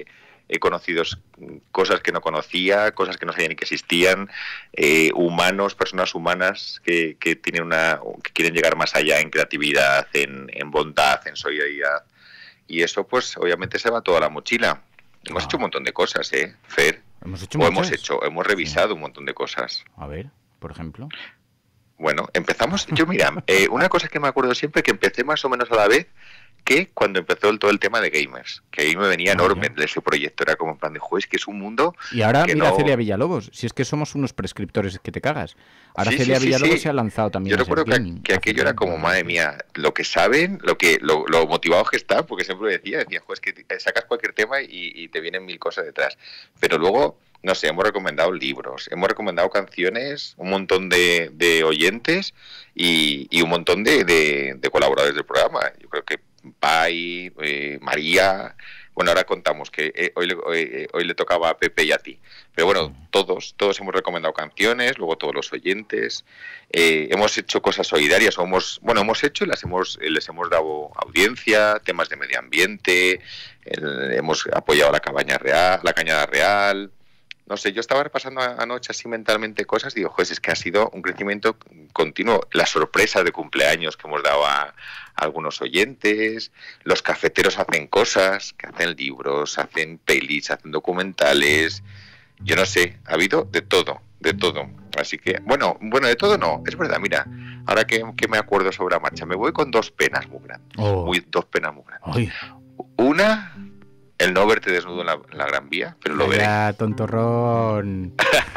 he conocido cosas que no conocía, cosas que no sabía ni que existían, eh, humanos, personas humanas que, que tienen una, que quieren llegar más allá en creatividad, en, en bondad, en solidaridad, y eso pues obviamente se va toda la mochila. Hemos ah. hecho un montón de cosas, ¿eh, Fer? Hemos hecho o muchas. hemos hecho, hemos revisado sí. un montón de cosas. A ver, por ejemplo. Bueno, empezamos, yo mira, eh, una cosa que me acuerdo siempre, que empecé más o menos a la vez que cuando empezó el, todo el tema de gamers, que ahí me venía enorme de ese proyecto, era como en plan de juez, que es un mundo... Y ahora que mira no... Celia Villalobos, si es que somos unos prescriptores que te cagas. Ahora sí, Celia sí, sí, Villalobos sí. se ha lanzado también. Yo recuerdo que, que aquello era como, madre mía, lo que saben, lo que lo, lo motivados que están, porque siempre decía, decía, juez, que sacas cualquier tema y, y te vienen mil cosas detrás. Pero luego, no sé, hemos recomendado libros, hemos recomendado canciones, un montón de, de oyentes y, y un montón de, de, de colaboradores del programa. Yo creo que Pai, eh, María, bueno, ahora contamos que eh, hoy, le, hoy, hoy le tocaba a Pepe y a ti, pero bueno, todos, todos hemos recomendado canciones, luego todos los oyentes, eh, hemos hecho cosas solidarias, o hemos, bueno, hemos hecho y las hemos, les hemos dado audiencia, temas de medio ambiente, el, hemos apoyado la cabaña real, la cañada real. No sé, yo estaba repasando anoche así mentalmente cosas y digo, pues es que ha sido un crecimiento continuo. La sorpresa de cumpleaños que hemos dado a, a algunos oyentes, los cafeteros hacen cosas, que hacen libros, hacen pelis, hacen documentales, yo no sé, ha habido de todo, de todo. Así que, bueno, bueno, de todo no, es verdad, mira, ahora que, que me acuerdo sobre la marcha, me voy con dos penas muy grandes, oh. muy, dos penas muy grandes. Ay. Una... el no verte desnudo en la, en la Gran Vía, pero lo veré. Ya, tontorrón.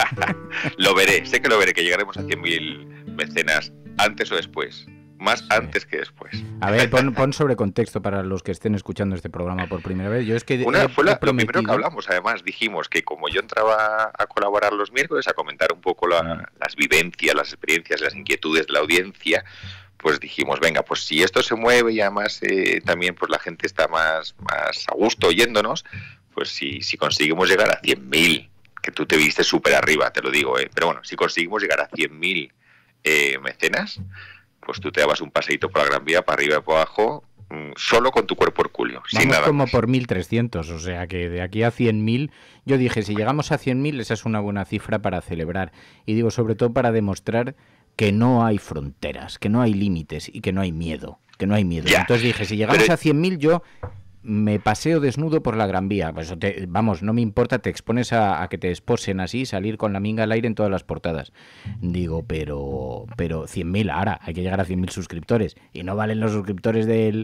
Lo veré, sé que lo veré, que llegaremos a cien mil mecenas antes o después. Más sí. antes que después. A ver, pon, pon sobre contexto para los que estén escuchando este programa por primera vez. Yo es que Una, he, fue la, he prometido... lo primero que hablamos, además, dijimos que como yo entraba a colaborar los miércoles, a comentar un poco la, mm. las vivencias, las experiencias, las inquietudes de la audiencia, pues dijimos, venga, pues si esto se mueve y además eh, también pues la gente está más, más a gusto oyéndonos, pues si, si conseguimos llegar a cien mil, que tú te viste súper arriba, te lo digo, eh, pero bueno, si conseguimos llegar a cien mil eh, mecenas, pues tú te dabas un paseíto por la Gran Vía, para arriba y para abajo, mmm, solo con tu cuerpo hercúleo, sin Vamos nada como más. Por mil trescientos, o sea que de aquí a cien mil, yo dije, si llegamos a cien mil, esa es una buena cifra para celebrar. Y digo, sobre todo para demostrar que no hay fronteras, que no hay límites y que no hay miedo, que no hay miedo. Ya, Entonces dije, si llegamos pero... a cien mil, yo me paseo desnudo por la Gran Vía. Pues te, vamos, no me importa, te expones a, a que te esposen así, salir con la minga al aire en todas las portadas. Digo, pero pero cien mil, ahora hay que llegar a cien mil suscriptores. Y no valen los suscriptores del...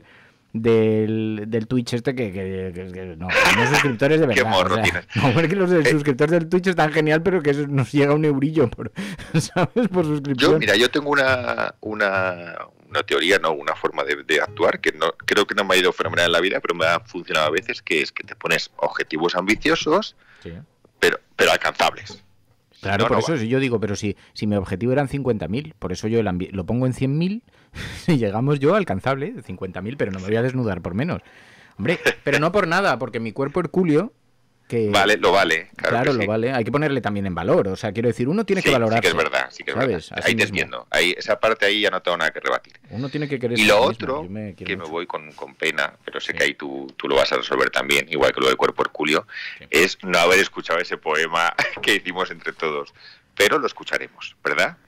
Del, del Twitch este que, que, que, que no, no suscriptores de verdad. Qué morro o sea, tienes. no, porque los Eh. suscriptores del Twitch están genial, pero que eso nos llega un eurillo por, ¿sabes? Por suscripción. Yo, mira, yo tengo una, una, una teoría, no, una forma de, de actuar que no creo que no me ha ido fenomenal en la vida, pero me ha funcionado a veces, que es que te pones objetivos ambiciosos, Sí. pero, pero alcanzables. Claro, No, por no eso va. yo digo, pero si, si mi objetivo eran cincuenta mil, por eso yo el ambi- lo pongo en cien mil, y llegamos yo alcanzable, cincuenta mil, pero no me voy a desnudar por menos. Hombre, pero no por nada, porque mi cuerpo hercúleo, que... Vale, lo vale, claro, Claro, que lo sí. vale, hay que ponerle también en valor, o sea, quiero decir, uno tiene Sí, que valorarse. sí que es verdad, sí que es ¿sabes? verdad. Así Ahí te mismo. entiendo. Ahí, esa parte ahí ya no tengo nada que rebatir. Uno tiene que querer Y ser lo mismo, otro, yo me quiero que me mucho. voy con, con pena, pero sé que ahí tú, tú lo vas a resolver también, igual que lo del cuerpo hercúleo, es no haber escuchado ese poema que hicimos entre todos. Pero lo escucharemos, ¿verdad?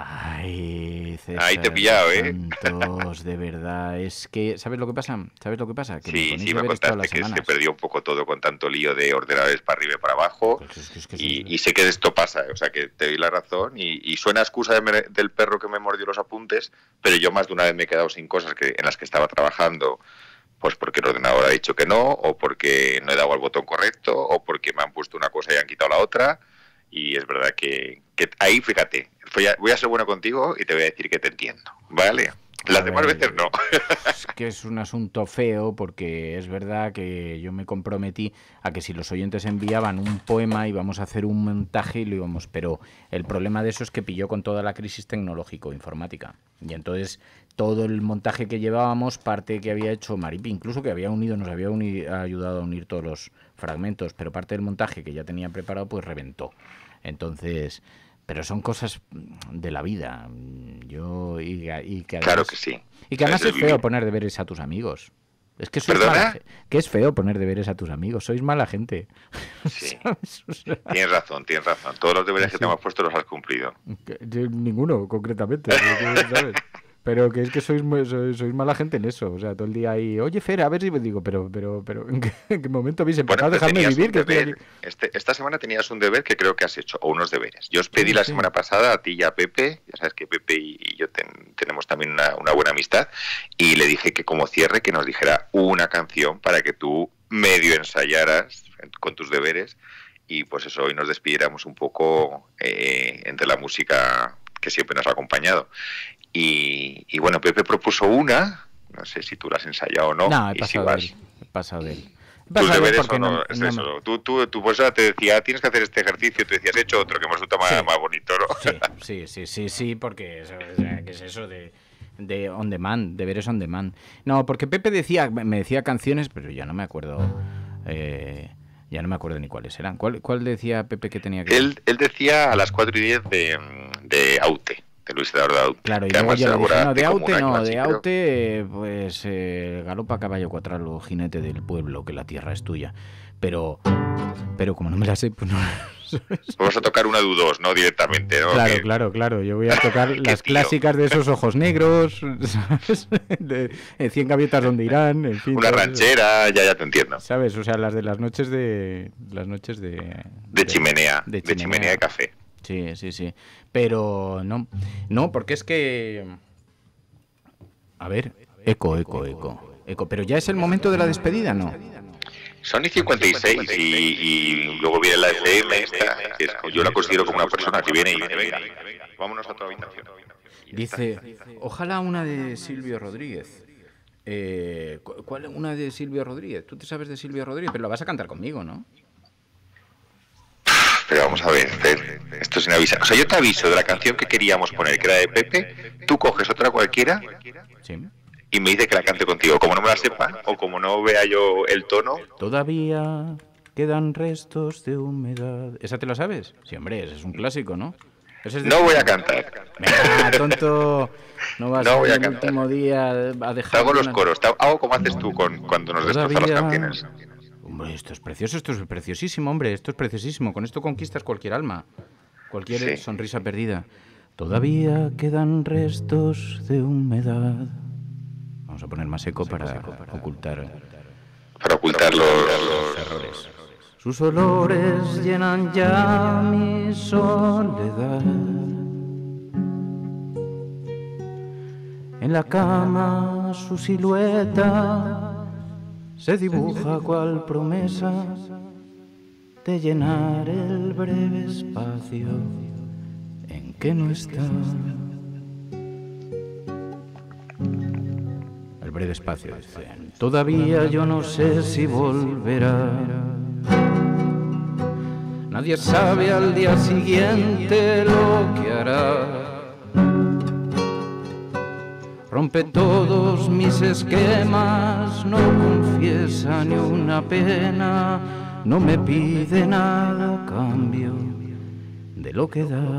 Ay, César, Ahí te he pillado, ¿eh? Santos, de verdad, es que, ¿sabes lo que pasa? ¿Sabes lo que pasa? Que Sí, ponéis sí, me deberes todas contaste las que se semanas. perdió un poco todo con tanto lío de ordenadores para arriba y para abajo. Pues es que- es que y, sí. y sé que esto pasa, o sea que te doy la razón. Y, y suena excusa de me- del perro que me mordió los apuntes, pero yo más de una vez me he quedado sin cosas que en las que estaba trabajando, pues porque el ordenador ha dicho que no, o porque no he dado al botón correcto, o porque me han puesto una cosa y han quitado la otra. Y es verdad que, que ahí, fíjate, voy a, voy a ser bueno contigo y te voy a decir que te entiendo, ¿vale? Las A demás ver, veces no. Es que es un asunto feo porque es verdad que yo me comprometí a que si los oyentes enviaban un poema íbamos a hacer un montaje y lo íbamos, pero el problema de eso es que pilló con toda la crisis tecnológico-informática y entonces todo el montaje que llevábamos, parte que había hecho Maripi, incluso que había unido, nos había uni- ayudado a unir todos los fragmentos, pero parte del montaje que ya tenía preparado pues reventó. Entonces, pero son cosas de la vida. Yo y, y que además, Claro que sí. y que además Es es el feo vivir. poner deberes a tus amigos. Es que sois ¿Perdona? mala, que es feo poner deberes a tus amigos, sois mala gente. Sí. Tienes razón, tienes razón. Todos los deberes que te hemos puesto los has cumplido. Que- yo- ninguno, concretamente, ¿sabes? Pero que es que sois, mu- sois, sois mala gente en eso. O sea, todo el día ahí, oye, Fer, a ver si me digo, pero, pero, pero, ¿en qué, en qué momento habéis empezado Bueno, a dejarme tenías vivir? un Que estoy deber. aquí? Este- esta semana tenías un deber que creo que has hecho, o unos deberes. Yo os pedí Sí, la sí. semana pasada a ti y a Pepe, ya sabes que Pepe y y yo ten- tenemos también una, una buena amistad, y le dije que como cierre que nos dijera una canción para que tú medio ensayaras con tus deberes, y pues eso, hoy nos despidiéramos un poco eh, entre la música que siempre nos ha acompañado. Y, y bueno, Pepe propuso una, no sé si tú la has ensayado o no, No, he y si pasado de vas... él. He pasado de él. He Tus pasado de él deberes porque o no, no- es no me- eso. Tú, tú, tu profesora te decía, tienes que hacer este ejercicio, tú decías, he hecho otro que me resulta más, Sí. más bonito, ¿no? Sí, sí, sí, sí, sí, porque eso, o sea, ¿qué es eso de, de on demand, deberes on demand? No, porque Pepe decía, me decía canciones, pero ya no me acuerdo, eh, ya no me acuerdo ni cuáles eran. ¿Cuál, cuál decía Pepe que tenía que? Él, él decía a las cuatro y diez de, de Aute, de Luis Eduardo Aute. Claro, y que luego además yo le dije, elabora no, de como Aute un año no, así, de creo. Aute, eh, pues eh, galopa a caballo cuatralo, jinete del pueblo, que la tierra es tuya. Pero, pero como no me la sé, pues no... Vamos a tocar una de U dos, ¿no? Directamente, ¿no? Claro, Que- claro, claro. Yo voy a tocar las tío. clásicas de esos ojos negros, ¿sabes? De, de cien gaviotas donde irán, en fin. Una todo eso. ranchera, ya, ya te entiendo. ¿Sabes? O sea, las de las noches de... Las noches de... De chimenea, de de chimenea de café. Sí, sí, sí. Pero no, no, porque es que... A ver, eco, eco, eco, eco. Pero ya es el momento de la despedida, ¿no? Son y cincuenta y seis y, y luego viene la F M esta, que es- yo la considero como una persona que viene y dice, venga, vámonos a otra habitación. Dice, ojalá una de Silvio Rodríguez. Eh, cu- ¿Cuál? Una de Silvio Rodríguez. ¿Tú te sabes de Silvio Rodríguez? Pero la vas a cantar conmigo, ¿no? Pero vamos a ver, Fer, esto sin avisar. O sea, yo te aviso de la canción que queríamos poner, que era de Pepe, tú coges otra cualquiera Sí. y me dice que la cante contigo. Como no me la sepa o como no vea yo el tono, Todavía quedan restos de humedad. ¿Esa te la sabes? Sí, hombre, ese es un clásico, ¿no? Ese es de- no voy a cantar. Venga, tonto. No vas No a voy a el cantar. último día a dejar... Te hago los una- coros, te hago como haces tú con, cuando nos destrozas las Todavía- canciones. Hombre, esto es precioso, esto es preciosísimo, hombre, esto es preciosísimo. Con esto conquistas cualquier alma, cualquier Sí. sonrisa perdida. Todavía quedan restos de humedad. Vamos a poner más eco para ocultar Para ocultar los, los errores. Sus olores llenan ya mi soledad. En la cama su silueta se dibuja cual promesa de llenar el breve espacio en que no está. El breve espacio, dicen. Todavía yo no sé si volverá. Nadie sabe al día siguiente lo que hará. Rompe todos mis esquemas, no confiesa ni una pena, no me pide nada a cambio de lo que da.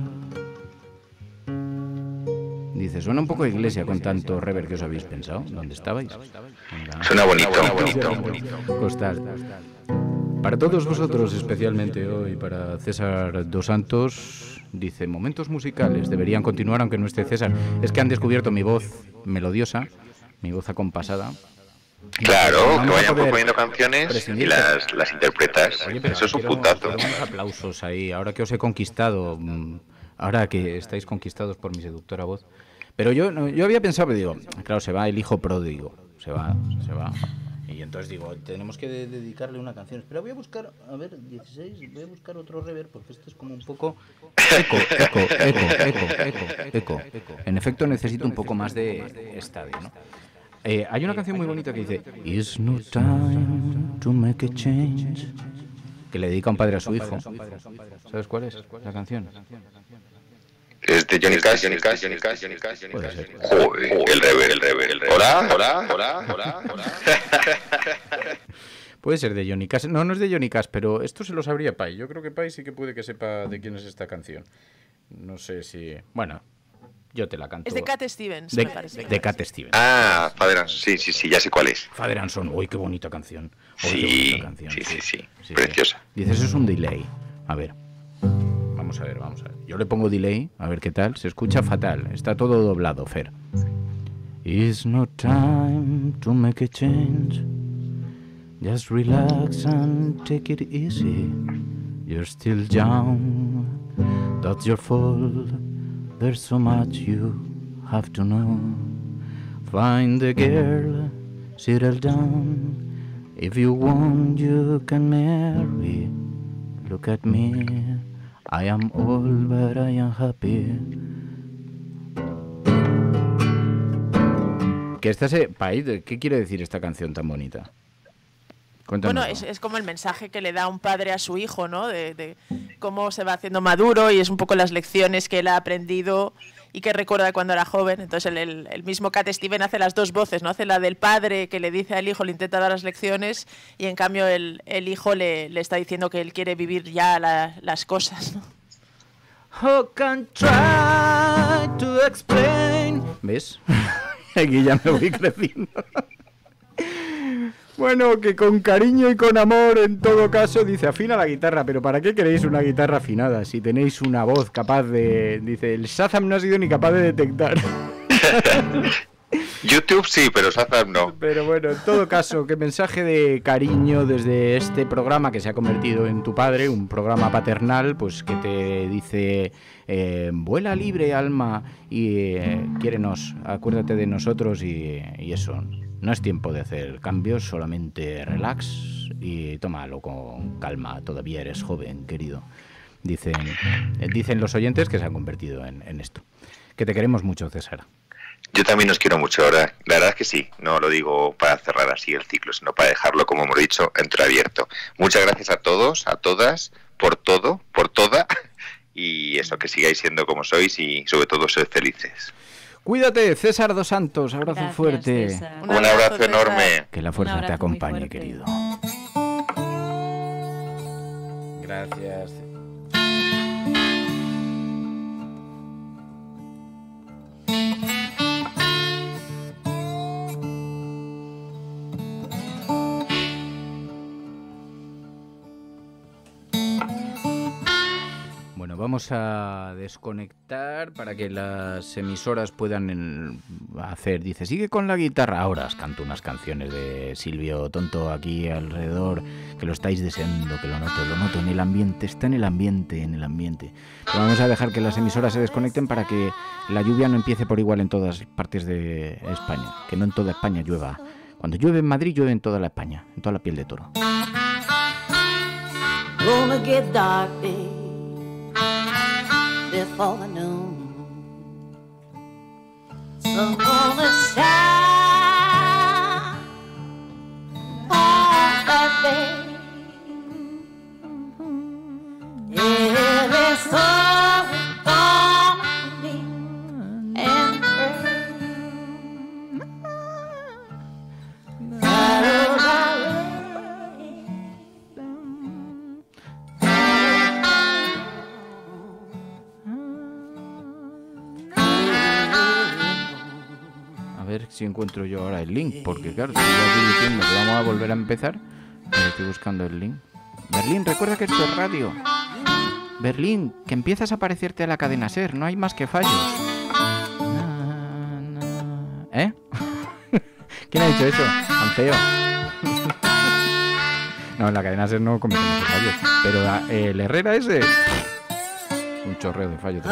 Dice, suena un poco a iglesia con tanto rever que os habéis pensado. ¿Dónde estabais? Venga. Suena bonito, bonito. Costal. Para todos vosotros, especialmente hoy, para César Dos Santos, dice, momentos musicales deberían continuar aunque no esté César. Es que han descubierto mi voz melodiosa, mi voz acompasada. Claro, Vamos que a vayan poder proponiendo canciones y prescindir. las, las interpretas. Oye, pero Eso es un quiero- puntazo. quiero unos aplausos ahí, ahora que os he conquistado, mm, ahora que estáis conquistados por mi seductora voz. Pero yo, no, yo había pensado, digo, claro, se va el hijo pródigo, se va, se va. Y entonces digo, tenemos que de- dedicarle una canción. Pero voy a buscar, a ver, dieciséis, voy a buscar otro rever, porque esto es como un poco... Eco, eco, eco, eco, eco, eco. En efecto, necesito un poco más de estadio, ¿no? Eh, hay una canción muy bonita que dice It's no time to make a change, que le dedica un padre a su hijo. ¿Sabes cuál es la canción? Es de Johnny Cash, Johnny Cash, Johnny Cash, Johnny Cash, Johnny Puede Cash. ser. Joder, el rever, el rever, el rever. Hola, hola, hola, hola, hola. Puede ser de Johnny Cash. No, no es de Johnny Cash, pero esto se lo sabría Pai. Yo creo que Pai sí que puede que sepa de quién es esta canción. No sé si... Bueno, Yo te la canto. Es de Cat Stevens, de, me parece. De Cat Stevens. Ah, Father and Son, sí, sí, sí, ya sé cuál es. Father and Son, uy, qué bonita canción. Uy, sí, qué bonita canción. Sí, sí, sí, sí, sí, preciosa. Sí. Dices, eso es un delay. A ver. Vamos a ver, vamos a ver. Yo le pongo delay, a ver qué tal. Se escucha fatal, está todo doblado, Fer. It's no time to make a change. Just relax and take it easy. You're still young, that's your fault. There's so much you have to know. Find a girl, settle down. If you want, you can marry. Look at me, I am old but I am happy. ¿Qué, esta se, Pai, ¿qué quiere decir esta canción tan bonita? Bueno, es, es como el mensaje que le da un padre a su hijo, ¿no? De, de cómo se va haciendo maduro y es un poco las lecciones que él ha aprendido y que recuerda cuando era joven. Entonces el, el, el mismo Cat Stevens hace las dos voces, ¿no? Hace la del padre que le dice al hijo, le intenta dar las lecciones y en cambio el, el hijo le, le está diciendo que él quiere vivir ya la, las cosas, ¿no? How can try to explain. ¿Ves? Aquí ya me voy creciendo. Bueno, que con cariño y con amor, en todo caso, dice, afina la guitarra, pero ¿para qué queréis una guitarra afinada si tenéis una voz capaz de... Dice, el Shazam no ha sido ni capaz de detectar. YouTube sí, pero Shazam no. Pero bueno, en todo caso, qué mensaje de cariño desde este programa que se ha convertido en tu padre, un programa paternal, pues que te dice, eh, vuela libre, alma, y eh, quiérenos, acuérdate de nosotros y, y eso. No es tiempo de hacer cambios, solamente relax y tómalo con calma, todavía eres joven, querido. Dicen, dicen los oyentes que se han convertido en, en esto. Que te queremos mucho, César. Yo también os quiero mucho, ¿verdad? La verdad es que sí, no lo digo para cerrar así el ciclo, sino para dejarlo, como hemos dicho, entreabierto. Muchas gracias a todos, a todas, por todo, por toda, y eso, que sigáis siendo como sois y sobre todo sed felices. Cuídate, César Dos Santos, abrazo Gracias, fuerte. César. Un abrazo, Un abrazo enorme. Que la fuerza te acompañe, querido. Gracias. Bueno, vamos a desconectar para que las emisoras puedan hacer, dice, sigue con la guitarra. Ahora os canto unas canciones de Silvio Tonto aquí alrededor, que lo estáis deseando, que lo noto, lo noto en el ambiente, está en el ambiente, en el ambiente. Pero vamos a dejar que las emisoras se desconecten para que la lluvia no empiece por igual en todas partes de España, que no en toda España llueva. Cuando llueve en Madrid, llueve en toda la España, en toda la piel de toro. Gonna get dark, babe, before the noon. Sun gonna shine on that day. Every soul gonna be and pray. Shadows are A ver si encuentro yo ahora el link, porque claro, si estoy aquí diciendo que vamos a volver a empezar, pero estoy buscando el link. Berlín, recuerda que esto es radio. Berlín, que empiezas a parecerte a la cadena SER, no hay más que fallos. ¿Eh? ¿Quién ha dicho eso? Tan feo. No, en la cadena SER no cometemos fallos, pero eh, el Herrera ese, un chorreo de fallos.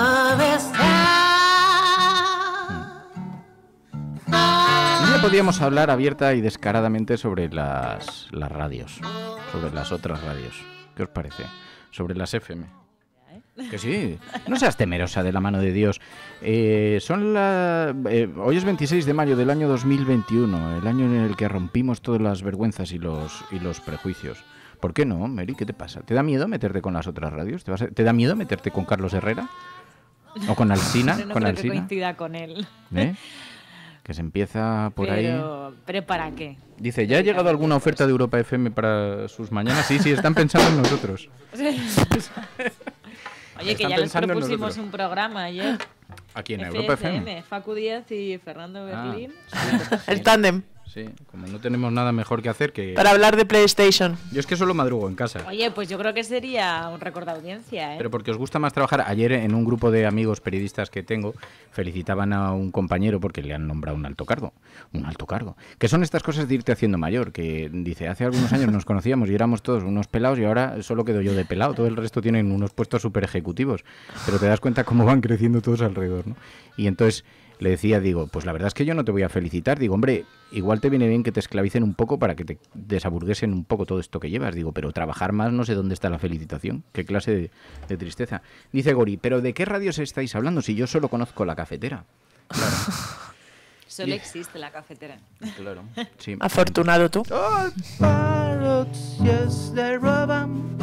Ya podríamos hablar abierta y descaradamente sobre las, las radios, sobre las otras radios. ¿Qué os parece? Sobre las F M. Que sí, no seas temerosa de la mano de Dios. Eh, son la, eh, hoy es veintiséis de mayo del año dos mil veintiuno, el año en el que rompimos todas las vergüenzas y los, y los prejuicios. ¿Por qué no, Mary? ¿Qué te pasa? ¿Te da miedo meterte con las otras radios? ¿Te, vas a, ¿te da miedo meterte con Carlos Herrera? ¿O con Alsina? No, no ¿Con creo Alsina? que coincida con él. ¿Eh? Que se empieza por pero, ahí. ¿Pero para qué? Dice, ¿ya ha llegado alguna oferta de Europa F M para sus mañanas? Sí, sí, están pensando en nosotros. Oye, que Están ya les pensando en propusimos nosotros. un programa ayer. Aquí en Europa F M. Facu Díaz y Fernando Berlín. Ah, sí. El tándem. Sí, como no tenemos nada mejor que hacer que... Para hablar de PlayStation. Yo es que solo madrugo en casa. Oye, pues yo creo que sería un récord de audiencia, ¿eh? Pero porque os gusta más trabajar. Ayer en un grupo de amigos periodistas que tengo felicitaban a un compañero porque le han nombrado un alto cargo. Un alto cargo. Que son estas cosas de irte haciendo mayor. Que dice, hace algunos años nos conocíamos y éramos todos unos pelados y ahora solo quedo yo de pelado. Todo el resto tienen unos puestos súper ejecutivos. Pero te das cuenta cómo van creciendo todos alrededor, ¿no? Y entonces... Le decía, digo, pues la verdad es que yo no te voy a felicitar. Digo, hombre, igual te viene bien que te esclavicen un poco para que te desaburguesen un poco todo esto que llevas. Digo, pero trabajar más no sé dónde está la felicitación. Qué clase de, de tristeza. Dice Gori, ¿pero de qué radios estáis hablando si yo solo conozco La Cafetera? Claro. Solo y... existe La Cafetera. Claro, sí. Afortunado tú. All pirates, yes, they rob 'em.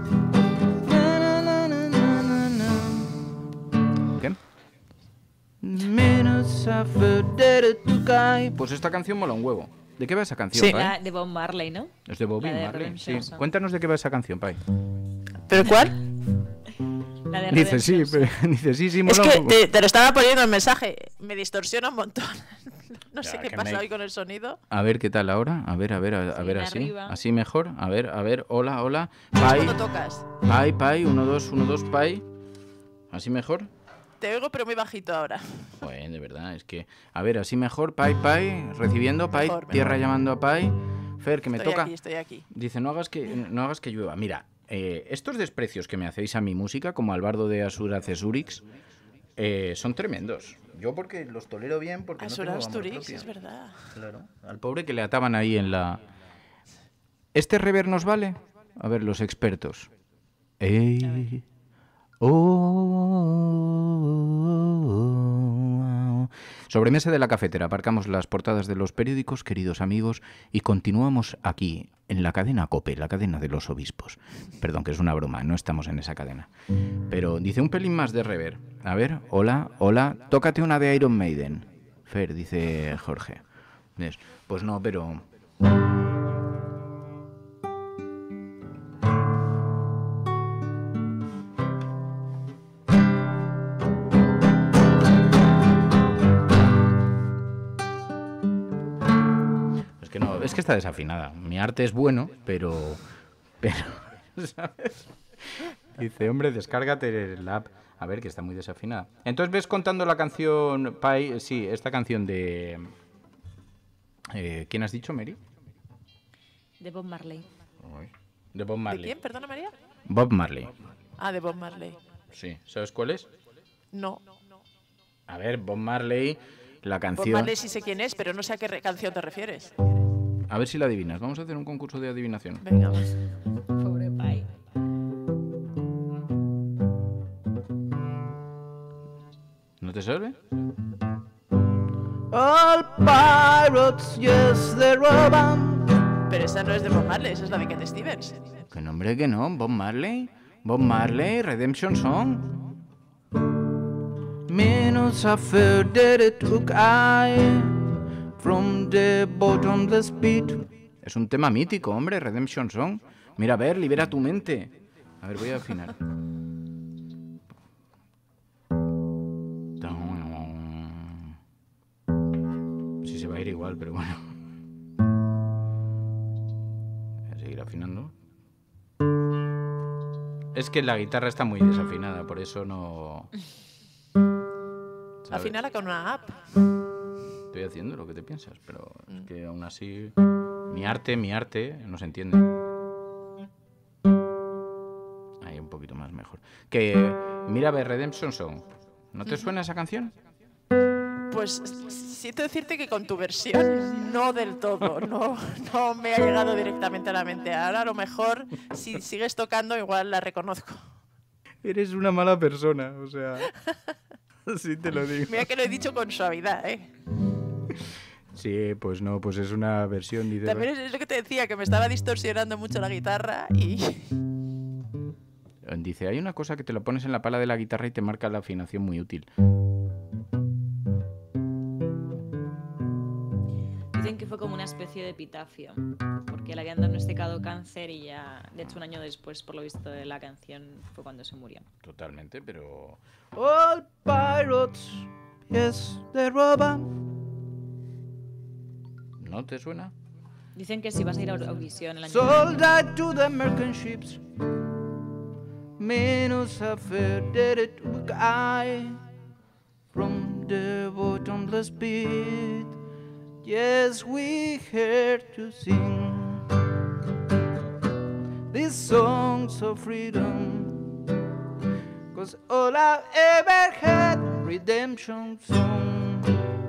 ¿Qué? Pues esta canción mola un huevo. ¿De qué va esa canción, Sí, Pai? la de Bob Marley, ¿no? Es de Bob La de Marley, sí. Redemption Song. Cuéntanos de qué va esa canción, Pai. ¿Pero cuál? La de Dice sí, Redemption Song. pero, dice sí, sí, mola Es un que poco. te, te lo estaba poniendo en mensaje. Me distorsiona un montón. No sé Ya, qué que pasa me- hoy con el sonido. A ver qué tal ahora. A ver, a ver, a, a Sí, ver de así. arriba. Así mejor. A ver, a ver. Hola, hola. Pai. ¿Cuándo tocas? Pai, Pai. Uno, dos, uno, dos, Pai. ¿Así mejor? Te oigo, pero muy bajito ahora. Bueno, de verdad, es que... A ver, así mejor. Pai, Pai. Recibiendo. Pai. Mejor, Tierra mejor. llamando a Pai. Fer, que me Estoy toca. aquí, estoy aquí. Dice, no hagas que, no hagas que llueva. Mira, eh, estos desprecios que me hacéis a mi música, como al bardo de Asura Cesurix, eh, son tremendos. Yo porque los tolero bien, porque no tengo Asuras amor Turix, propio. es verdad. Claro. Al pobre que le ataban ahí en la... ¿Este rever nos vale? A ver, los expertos. Ey, oh, sobremesa de La Cafetera. Aparcamos las portadas de los periódicos, queridos amigos, y continuamos aquí, en la cadena COPE, la cadena de los obispos. Perdón, que es una broma, no estamos en esa cadena. Pero dice un pelín más de rever. A ver, hola, hola, tócate una de Iron Maiden. Fer, dice Jorge. ¿Ves? Pues no, pero... Es que no, es que está desafinada. Mi arte es bueno, pero... Pero... ¿Sabes? Dice, hombre, descárgate la app. A ver, que está muy desafinada. Entonces, ¿ves contando la canción Pai? Sí, esta canción de... Eh, ¿Quién has dicho, Mary? De Bob Marley. De Bob ¿De Marley. quién? Perdona, María. Bob Marley. Ah, de Bob Marley. Sí. ¿Sabes cuál es? No. A ver, Bob Marley, la Bob canción... Marley sí sé quién es, pero no sé a qué re- canción te refieres. A ver si la adivinas. Vamos a hacer un concurso de adivinación. Venga, vas. Pobre Pai. ¿No te sirve? All pirates, yes, they rob 'em. Pero esa no es de Bob Marley, esa es la de Cat Stevens. Que nombre que no. Bob Marley. Bob Marley, Redemption Song. Minutes after that it took I from the bottomless pit. Es un tema mítico, hombre, Redemption Song. Mira, a ver, libera tu mente. A ver, voy a afinar. Sí se va a ir igual, pero bueno. Voy a seguir afinando. Es que la guitarra está muy desafinada, por eso no... ¿sabes? Afinala con una app. Estoy haciendo lo que te piensas, pero es que aún así... Mi arte, mi arte, no se entiende. Ahí un poquito más mejor. Que, mira, a ver, Redemption Song. ¿No te suena esa canción? Pues siento decirte que con tu versión no del todo, no, no me ha llegado directamente a la mente. Ahora a lo mejor, si sigues tocando, igual la reconozco. Eres una mala persona, o sea... Sí te lo digo. Mira que lo he dicho con suavidad, ¿eh? Sí, pues no, pues es una versión... Dice, También es lo que te decía, que me estaba distorsionando mucho la guitarra y... dice, hay una cosa que te lo pones en la pala de la guitarra y te marca la afinación muy útil. Dicen que fue como una especie de epitafio, porque le habían diagnosticado cáncer y ya, de hecho, un año después, por lo visto, de la canción fue cuando se murió. Totalmente, pero... All pirates, yes, they roban. ¿No te suena? Dicen que si vas a ir a Eurovisión el año Sold died to the American ships. Menos affair took I from the bottomless pit. Yes, we here to sing these songs of freedom, 'cause all I've ever had, redemption song,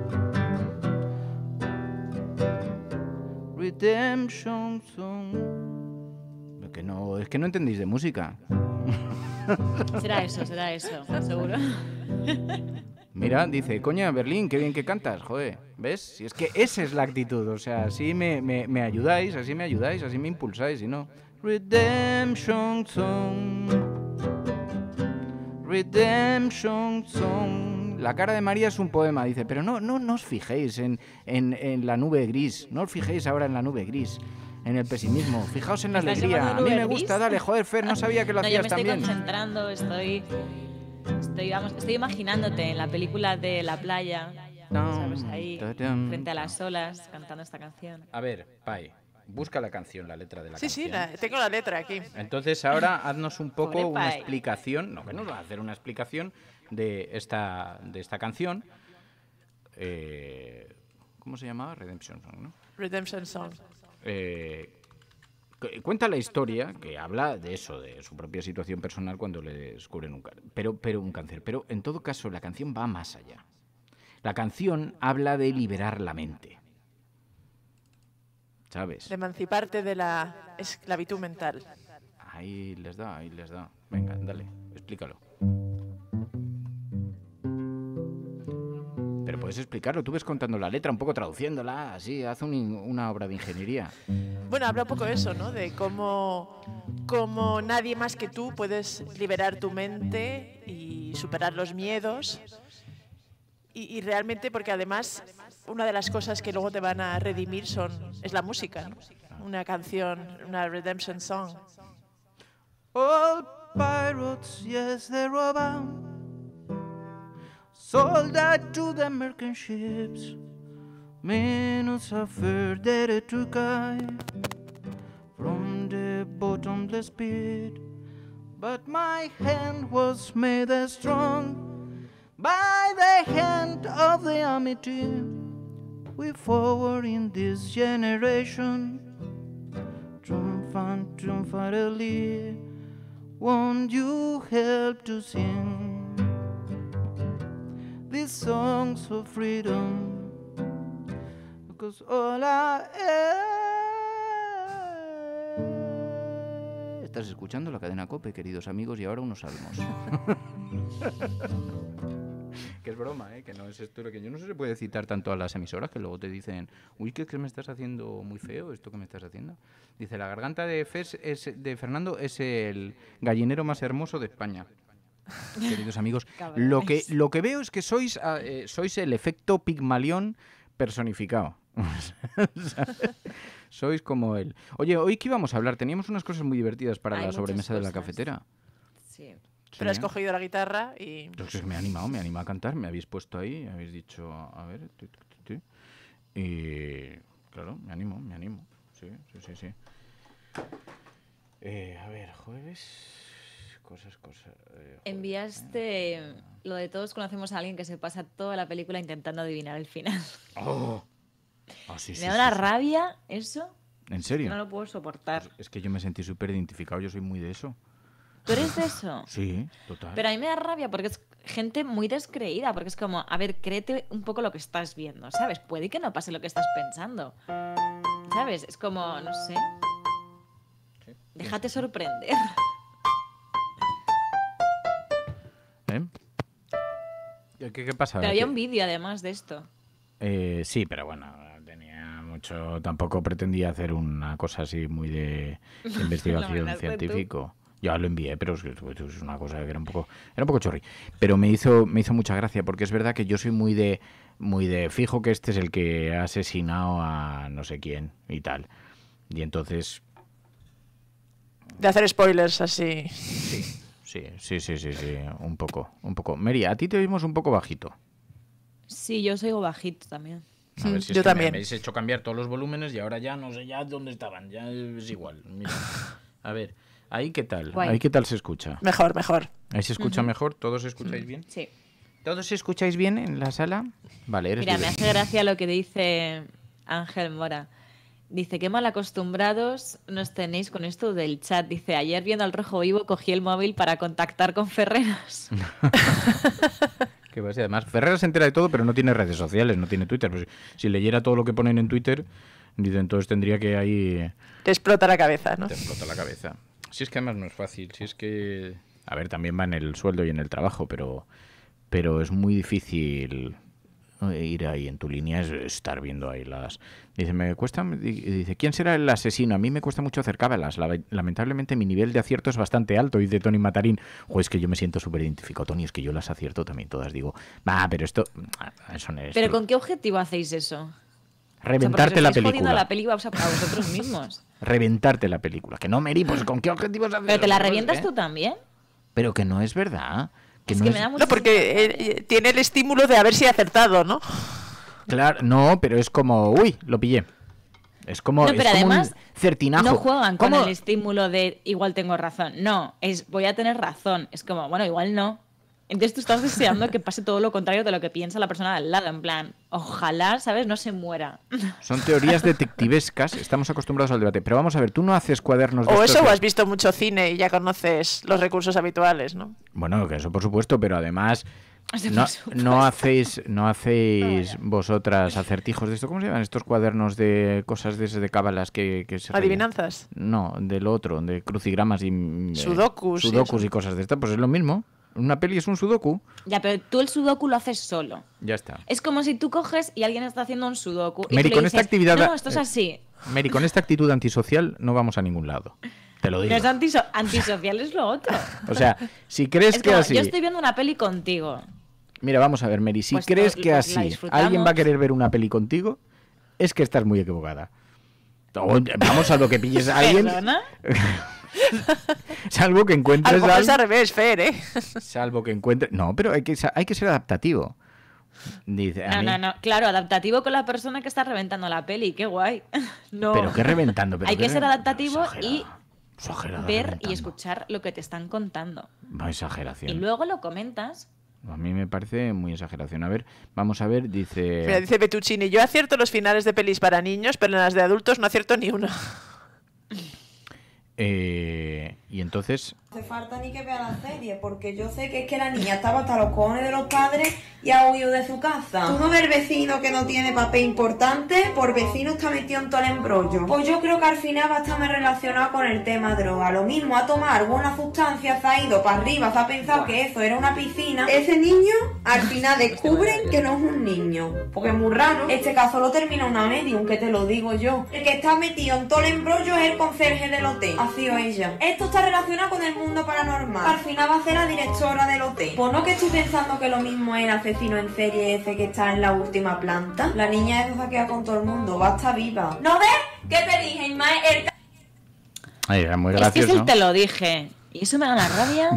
redemption song. Lo que no, es que no entendéis de música. Será eso, será eso, seguro. Mira, dice, coña, Berlín, qué bien que cantas, joder, ¿ves? Si es que esa es la actitud, o sea, así me, me, me ayudáis, así me ayudáis, así me impulsáis, y no... Redemption song, redemption song. La cara de María es un poema, dice, pero no, no, no os fijéis en, en, en la nube gris, no os fijéis ahora en la nube gris, en el pesimismo, fijaos en la alegría. A mí me gusta, dale, joder, Fer, no sabía que lo no, hacías tan bien. Yo me estoy concentrando, estoy... Estoy, vamos, estoy imaginándote en la película de la playa, ¿sabes? Ahí, frente a las olas, cantando esta canción. A ver, Pai, busca la canción, la letra de la sí, canción. Sí, sí, la, tengo la letra aquí. Entonces ahora haznos un poco Pobre una Pai. explicación, no, que nos va a hacer una explicación de esta, de esta canción. Eh, ¿Cómo se llamaba? Redemption Song, ¿no? Redemption Song. Eh... Cuenta la historia que habla de eso, de su propia situación personal cuando le descubren un, pero, pero un cáncer. Pero en todo caso la canción va más allá. La canción habla de liberar la mente. ¿Sabes? De emanciparte de la esclavitud mental. Ahí les da, ahí les da. Venga, dale, explícalo. Pero puedes explicarlo, tú ves contando la letra, un poco traduciéndola, así, haz un, una obra de ingeniería. Bueno, habla un poco de eso, ¿no? De cómo, cómo nadie más que tú puedes liberar tu mente y superar los miedos. Y, y realmente, porque además, una de las cosas que luego te van a redimir son, es la música, ¿no? Una canción, una redemption song. All pirates, yes, they roban. Sold out to the American ships. Menos affair that took I from the bottomless pit. But my hand was made as strong by the hand of the Amity. We forward in this generation, triumphant, triumphantly. Won't you help to sing these songs of freedom? Because all I am... Estás escuchando la cadena COPE, queridos amigos, y ahora unos salmos. Que es broma, ¿eh? Que no es esto lo que yo no sé si puede citar tanto a las emisoras que luego te dicen, uy, que, que me estás haciendo muy feo esto que me estás haciendo. Dice, la garganta de, Fes es, de Fernando es el gallinero más hermoso de España. Queridos amigos, lo que, lo que veo es que sois, eh, sois el efecto Pigmalión personificado. Sois como él. Oye, hoy que íbamos a hablar, teníamos unas cosas muy divertidas para Hay la sobremesa de la cosas. cafetera. Sí. Pero has cogido la guitarra y... Entonces me ha animado, me anima a cantar, me habéis puesto ahí, habéis dicho, a ver, tu, tu, tu, tu. Y claro, me animo, me animo, sí, sí, sí, sí. Eh, a ver, jueves, cosas, cosas. Eh, Enviaste lo de todos conocemos a alguien que se pasa toda la película intentando adivinar el final. ¡Oh! Ah, sí, Me sí, da sí, una sí. rabia eso. ¿En serio? No lo puedo soportar. Es que yo me sentí súper identificado, yo soy muy de eso. ¿Tú eres de eso? Sí, total. Pero a mí me da rabia porque es gente muy descreída, porque es como, a ver, créete un poco lo que estás viendo, ¿sabes? Puede que no pase lo que estás pensando, ¿sabes? Es como, no sé, déjate sorprender. ¿Eh? ¿Qué, qué pasa? Pero había ¿Qué? un vídeo además de esto. Eh, sí, pero bueno, tenía mucho... Tampoco pretendía hacer una cosa así muy de, de investigación imaginaste científico. Ya lo envié, pero es, es una cosa que era un poco, era un poco chorri. Pero me hizo, me hizo mucha gracia, porque es verdad que yo soy muy de, muy de fijo que este es el que ha asesinado a no sé quién y tal. Y entonces... De hacer spoilers así. Sí, sí, sí, sí, sí, sí, un poco, un poco. Mary, a ti te oímos un poco bajito. Sí, yo soy bajito también. A ver si yo es que también. Me habéis hecho cambiar todos los volúmenes y ahora ya no sé ya dónde estaban. Ya es igual. Mira. A ver, ahí qué tal. Guay. Ahí qué tal se escucha. Mejor, mejor. Ahí se escucha Ujú. mejor. ¿Todos escucháis bien? Sí. ¿Todos escucháis bien en la sala? Vale, eres Mira, me libre. hace gracia lo que dice Ángel Mora. Dice, qué mal acostumbrados nos tenéis con esto del chat. Dice, ayer viendo al Rojo Vivo cogí el móvil para contactar con Ferreras. Que va a ser, además, Ferreras se entera de todo, pero no tiene redes sociales, no tiene Twitter. Pues, si leyera todo lo que ponen en Twitter, dice, entonces tendría que ahí... Te explota la cabeza, ¿no? Te explota la cabeza. Si es que además no es fácil, si es que... A ver, también va en el sueldo y en el trabajo, pero, pero es muy difícil ir ahí en tu línea, es estar viendo ahí las... Dice, me cuesta... Dice, ¿quién será el asesino? A mí me cuesta mucho hacer cábalas. La- Lamentablemente mi nivel de acierto es bastante alto, dice Tony Matarín. O es que yo me siento súper identificado, Tony, es que yo las acierto también todas. Digo, va, pero esto... Eso no es... ¿Pero con qué objetivo hacéis eso? Reventarte o sea, la porque os estáis jodiendo película. la película a vosotros mismos. Reventarte la película. Que no, Mary, pues ¿con qué objetivos haces? ¿Pero te la eso? revientas ¿Eh? tú también? Pero que no es verdad. Que Es no que es... me da mucha No, porque eh, eh, tiene el estímulo de haber sido acertado, ¿no? Claro, no, pero es como, uy, lo pillé. Es como, No, pero es como además un certinajo. no juegan con ¿Cómo? el estímulo de igual tengo razón. No, es voy a tener razón. Es como, bueno, igual no. Entonces tú estás deseando que pase todo lo contrario de lo que piensa la persona de al lado. En plan, ojalá, ¿sabes? No se muera. Son teorías detectivescas, estamos acostumbrados al debate. Pero vamos a ver, tú no haces cuadernos de O estos eso, o de- has visto mucho cine y ya conoces los recursos habituales, ¿no? Bueno, que eso por supuesto, pero además... Eso No, por supuesto. no hacéis, no hacéis vosotras acertijos de esto. ¿Cómo se llaman estos cuadernos de cosas de, de cábalas que, que se rellenan? ¿Adivinanzas? No, del otro, de crucigramas y mm, eh, Sudokus y sudokus eso. y cosas de estas. Pues es lo mismo. Una peli es un sudoku. Ya, pero tú el sudoku lo haces solo. Ya está. Es como si tú coges y alguien está haciendo un sudoku y Mary, tú le con esta dices, actividad... no, esto es eh, así. Mary, con esta actitud antisocial no vamos a ningún lado. Te lo digo. No es antiso- antisocial, es lo otro. O sea, si crees Es que como, así... yo estoy viendo una peli contigo. Mira, vamos a ver, Mary, si Pues crees to- que la así disfrutamos. alguien va a querer ver una peli contigo, es que estás muy equivocada. O, vamos, salvo que pilles a alguien... ¿Perdona? Salvo que A lo encuentres mejor a es al alguien... revés, Fer, ¿eh? Salvo que encuentres... No, pero hay que, sa- hay que ser adaptativo. Dice, a No, mí- no, no. Claro, adaptativo con la persona que está reventando la peli. Qué guay. No. Pero qué reventando. Pero Hay qué que ser re- adaptativo y exagerada ver reventando. y escuchar lo que te están contando. No, exageración. Y luego lo comentas. A mí me parece muy exageración. A ver, vamos a ver, dice... Mira, dice Betuccini, yo acierto los finales de pelis para niños, pero en las de adultos no acierto ni una. Eh, y entonces... No hace falta ni que vea la serie, porque yo sé que es que la niña estaba hasta los cojones de los padres y ha huido de su casa. Tú no ves el vecino que no tiene papel importante, por vecino está metido en todo el embrollo. Pues yo creo que al final va a estar más relacionado con el tema droga. Lo mismo, ha tomado alguna sustancia, se ha ido para arriba, se ha pensado que eso era una piscina. Ese niño al final descubren que no es un niño, porque es muy raro. Este caso lo termina una medium, que te lo digo yo. El que está metido en todo el embrollo es el conserje del hotel. Ha sido ella. Esto está relacionado con el mundo paranormal. Al final va a ser la directora del hotel. Pues no que estoy pensando que lo mismo es el asesino en serie ese que está en la última planta. La niña esa se queda con todo el mundo, va a estar viva. ¿No ves? ¿Qué te dije, Ismael? El... Ay, era muy Es que es gracioso. el te lo dije. Y eso me da una rabia.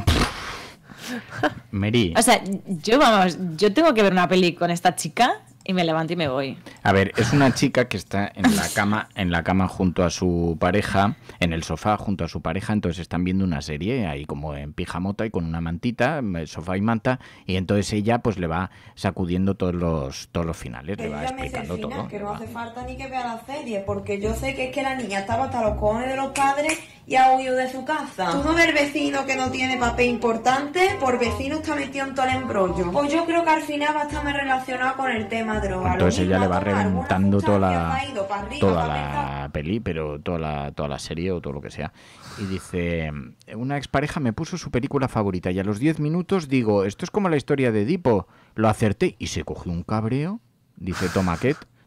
Mary, O sea, yo vamos, yo tengo que ver una peli con esta chica y me levanto y me voy. a ver, es una chica que está en la cama, en la cama junto a su pareja, en el sofá junto a su pareja, entonces están viendo una serie ahí como en pijamota y con una mantita, sofá y manta, y entonces ella pues le va sacudiendo todos los todos los finales, le va Ella me sé el explicando final, todo. que le no va- hace falta ni que vea la serie, porque yo sé que es que la niña estaba hasta los cojones de los padres y ha huido de su casa. Tú no ves el vecino que no tiene papel importante, por vecino está metido en todo el embrollo. Pues yo creo que al final va a estar más relacionado con el tema droga. Entonces Lo ella le mismo, va ha tomado alguna reventando toda sustancia, la, se ha ido para arriba, toda se ha pensado- la peli, pero toda la, toda la serie o todo lo que sea. Y dice, una expareja me puso su película favorita y a los diez minutos digo, esto es como la historia de Edipo, lo acerté y se cogió un cabreo, dice Tomaquet.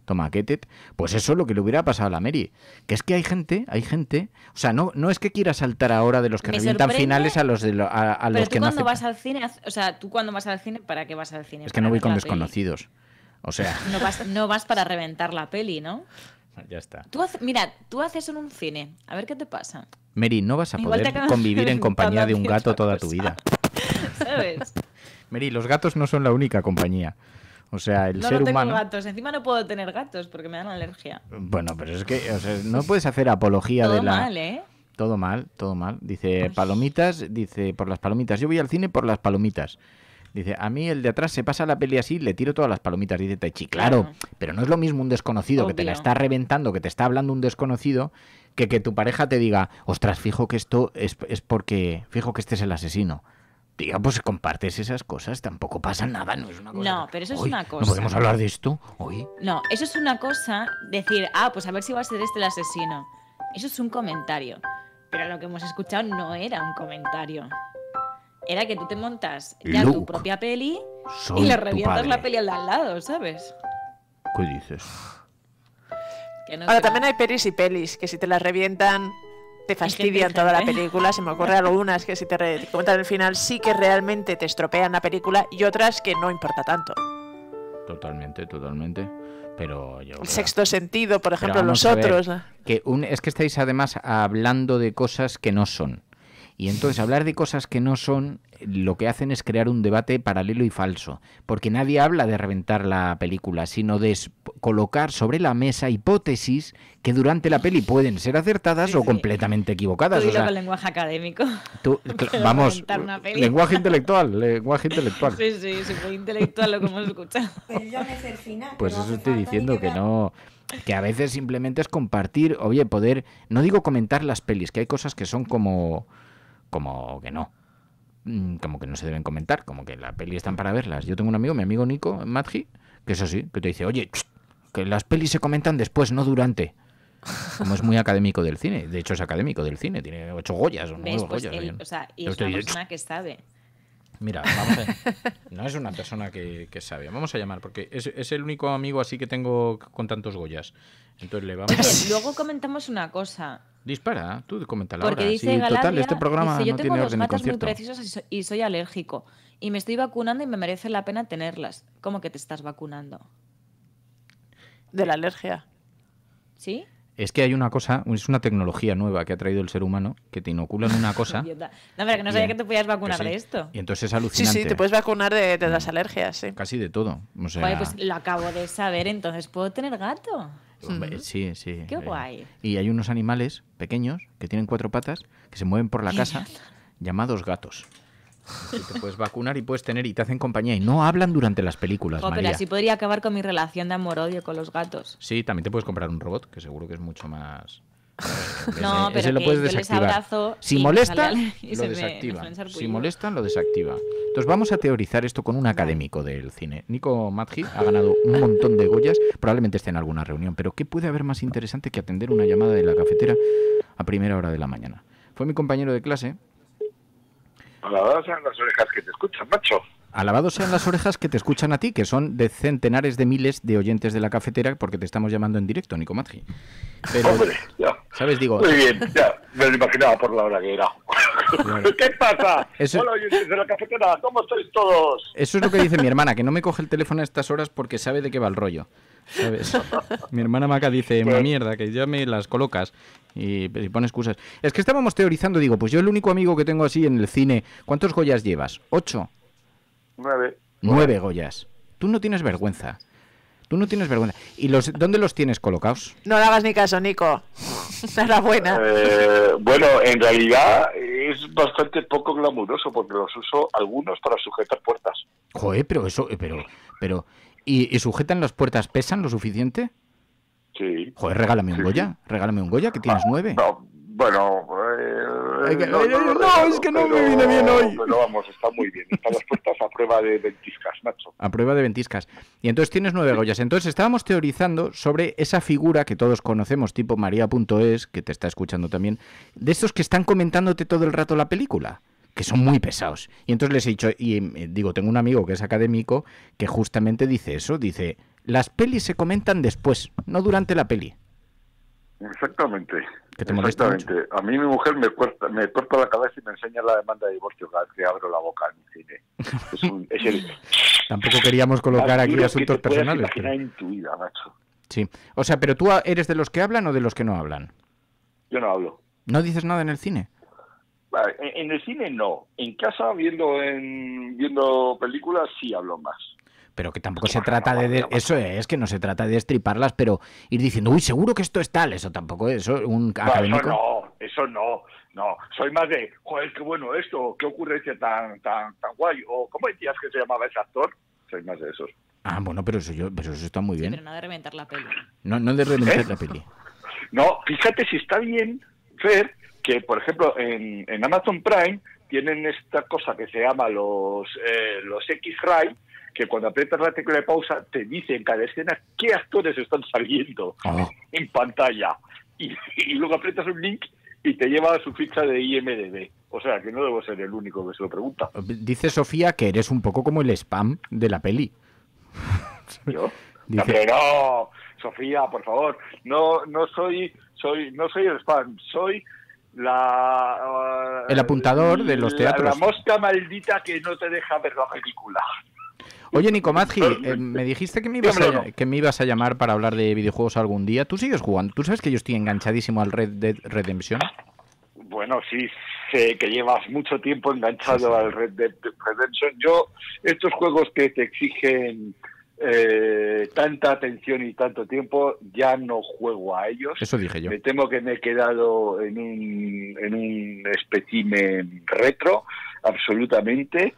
toma, get it. Pues eso es lo que le hubiera pasado a la Mary. Que es que hay gente, hay gente... O sea, no, no es que quiera saltar ahora de los que Me revientan sorprende, finales a los, de lo, a, a Pero los tú que no cuando aceptan. vas al cine, haz- o sea, tú cuando vas al cine, ¿para qué vas al cine? Es que Para no voy ver con la peli. desconocidos. O sea, No vas, no vas para reventar la peli, ¿no? ya está. Tú hace- mira, tú haces en un cine, a ver qué te pasa. Mary, no vas a Igual te poder acabas convivir en reventando compañía de un haciendo gato otra toda cosa. tu vida. ¿Sabes? Mary, los gatos no son la única compañía. O sea, el no, ser no tengo humano... gatos, encima no puedo tener gatos porque me dan alergia. Bueno, pero es que o sea, no puedes hacer apología Todo de la... mal, ¿eh? Todo mal, todo mal. Dice, palomitas, dice, por las palomitas. Yo voy al cine por las palomitas. Dice, a mí el de atrás se pasa la peli así, le tiro todas las palomitas. Dice Taichi, claro, Claro. pero no es lo mismo un desconocido que te la Obvio. está reventando, que te está hablando un desconocido, que que tu pareja te diga, ostras, fijo que esto es, es porque, fijo que este es el asesino. Diga, pues compartes esas cosas, tampoco pasa nada, no es una cosa. No, pero eso es Uy, una ¿no cosa. podemos hablar de esto hoy? No, eso es una cosa, decir, ah, pues a ver si va a ser este el asesino. Eso es un comentario. Pero lo que hemos escuchado no era un comentario. Era que tú te montas ya tu Luke, propia peli soy y le tu revientas padre. la peli al de al lado, ¿sabes? ¿Qué dices? Que no Ahora, sé. también hay pelis y pelis, que si te las revientan te fastidian gente, toda la gente. película. Se me ocurren algunas que si te, re- te comentan el final sí que realmente te estropean la película y otras que no importa tanto. Totalmente, totalmente. Pero yo El creo- sexto sentido, por Pero ejemplo, vamos los a ver, otros. ¿no? Que un, es que estáis además hablando de cosas que no son. Y entonces hablar de cosas que no son lo que hacen es crear un debate paralelo y falso. Porque nadie habla de reventar la película, sino de s- colocar sobre la mesa hipótesis que durante la peli pueden ser acertadas o completamente equivocadas. Tú O dilo sea, con lenguaje académico. tú- Pero cl- vamos, reventar una peli. lenguaje intelectual, lenguaje intelectual. Sí, sí, súper intelectual lo que hemos escuchado. Pero yo ya me sé el final. Pues que no eso hace estoy falta diciendo ni que ver- no, que a veces simplemente es compartir, oye, poder, no digo comentar las pelis, que hay cosas que son como, como que no, mm, como que no se deben comentar, como que la peli están para verlas. Yo tengo un amigo, mi amigo Nico Madji, que es así, que te dice, oye, ch, que las pelis se comentan después, no durante. Como es muy académico del cine, de hecho es académico del cine, tiene ocho Goyas o nueve ¿Ves? Pues Goyas. él, ¿no? o sea, y Entonces es te una dice, persona que sabe. Mira, vamos a... no es una persona que, que sabe. Vamos a llamar, porque es, es el único amigo así que tengo con tantos Goyas. Entonces le vamos a... Luego comentamos una cosa. Dispara, tú coméntala Porque ahora. dice Sí, Galadia, total, este programa dice, yo no tengo tiene los orden ni gatos muy concierto. precisos y, so- y soy alérgico. Y me estoy vacunando y me merece la pena tenerlas. ¿Cómo que te estás vacunando? De la alergia. ¿Sí? Es que hay una cosa, es una tecnología nueva que ha traído el ser humano, que te inoculan una cosa... Idiota. No, pero que no sabía Bien, que te podías vacunar que sí. de esto. Y entonces es Sí, alucinante. sí, te puedes vacunar de, de las alergias, sí. Casi de todo. O sea, Vale, pues lo acabo de saber, entonces ¿puedo tener gato? hombre, sí, sí. Qué eh, guay. Y hay unos animales pequeños que tienen cuatro patas que se mueven por la casa llamados gatos. Y te puedes vacunar y puedes tener y te hacen compañía y no hablan durante las películas, Jo, pero María. así podría acabar con mi relación de amor-odio con los gatos. Sí, también te puedes comprar un robot, que seguro que es mucho más... No, ese, pero ese lo que puedes yo les desactivar. abrazo Si y me molesta, sale y lo se me- desactiva. me sale Si sarpullido. molesta, lo desactiva. Entonces vamos a teorizar esto con un académico del cine. Nico Madji ha ganado un montón de Goyas, probablemente esté en alguna reunión, pero ¿qué puede haber más interesante que atender una llamada de la cafetera a primera hora de la mañana? Fue mi compañero de clase. Alabadas sean las orejas que te escuchan, macho. Alabados sean las orejas que te escuchan a ti, que son de centenares de miles de oyentes de la cafetera, porque te estamos llamando en directo, Nico Madji. Pero, Hombre, ya. ¿sabes? Digo, Muy bien, ya. Me lo imaginaba por la hora que era. ¿Qué pasa? Eso- Hola, oyentes de la cafetera, ¿cómo estáis todos? eso es lo que dice mi hermana, que no me coge el teléfono a estas horas porque sabe de qué va el rollo. ¿Sabes? Mi hermana Maca dice, una mierda, que ya me las colocas y, y pone excusas. Es que estábamos teorizando, digo, pues yo el único amigo que tengo así en el cine, ¿cuántos Goyas llevas? ¿Ocho? Nueve. Nueve Goyas. Tú no tienes vergüenza. Tú no tienes vergüenza. ¿Y los dónde los tienes colocados? No le hagas ni caso, Nico. Enhorabuena. Eh, bueno, en realidad es bastante poco glamuroso porque los uso algunos para sujetar puertas. Joder, pero eso, pero, pero, ¿y, y sujetan las puertas? ¿Pesan lo suficiente? Sí. Joder, regálame un Sí, Goya. Regálame un Goya, que tienes nueve. No, bueno, eh, Ay, que- no, ay, no, no, lo no, regalo, es que no me pero- viene bien hoy. Pero vamos, está muy bien. Están las puertas a prueba de ventiscas, macho. A prueba de ventiscas. Y entonces tienes nueve Goyas. Entonces estábamos teorizando sobre esa figura que todos conocemos, tipo María.es, que te está escuchando también, de estos que están comentándote todo el rato la película, que son muy pesados. Y entonces les he dicho, y eh, digo, tengo un amigo que es académico que justamente dice eso, dice, las pelis se comentan después, no durante la peli. Exactamente. Que te molesta Exactamente. A mí mi mujer me corta, me corta la cabeza y me enseña la demanda de divorcio cada vez que abro la boca en el cine. Es un, es el Tampoco queríamos colocar aquí asuntos que te puedas personales. imaginar Pero... en tu vida, macho. Sí. O sea, pero tú eres de los que hablan o de los que no hablan. Yo no hablo. ¿No dices nada en el cine? En, en el cine no. En casa, viendo en viendo películas, sí hablo más. Pero que tampoco se trata de, de... Eso es, que no se trata de destriparlas, pero ir diciendo, uy, seguro que esto es tal. Eso tampoco es, eso un No, académico... eso no, eso no. No, soy más de, joder, qué bueno esto, qué ocurrencia tan tan tan guay. O, ¿cómo decías que se llamaba ese actor? Soy más de esos. Ah, bueno, pero eso, yo, pero eso está muy bien. Pero no de reventar la peli. No, no de reventar ¿Eh? la peli. No, fíjate si está bien ver que, por ejemplo, en, en Amazon Prime tienen esta cosa que se llama los eh, los X-Ray, que cuando aprietas la tecla de pausa te dice en cada escena qué actores están saliendo oh. en pantalla. Y, y luego aprietas un link y te lleva a su ficha de I M D B. O sea, que no debo ser el único que se lo pregunta. Dice Sofía que eres un poco como el spam de la peli. ¿Yo? Dice... No, pero no, Sofía, por favor. No no soy soy no soy el spam, soy la... El apuntador de los teatros. La, la mosca maldita que no te deja ver la película. Oye, Nico Mazgi, eh, me dijiste que me, ibas a, que me ibas a llamar para hablar de videojuegos algún día. ¿Tú sigues jugando? ¿Tú sabes que yo estoy enganchadísimo al Red Dead Redemption? Bueno, sí, sé que llevas mucho tiempo enganchado sí, sí. al Red Dead Redemption. Yo, estos juegos que te exigen eh, tanta atención y tanto tiempo, ya no juego a ellos. Eso dije yo. Me temo que me he quedado en un, en un espécimen retro, absolutamente.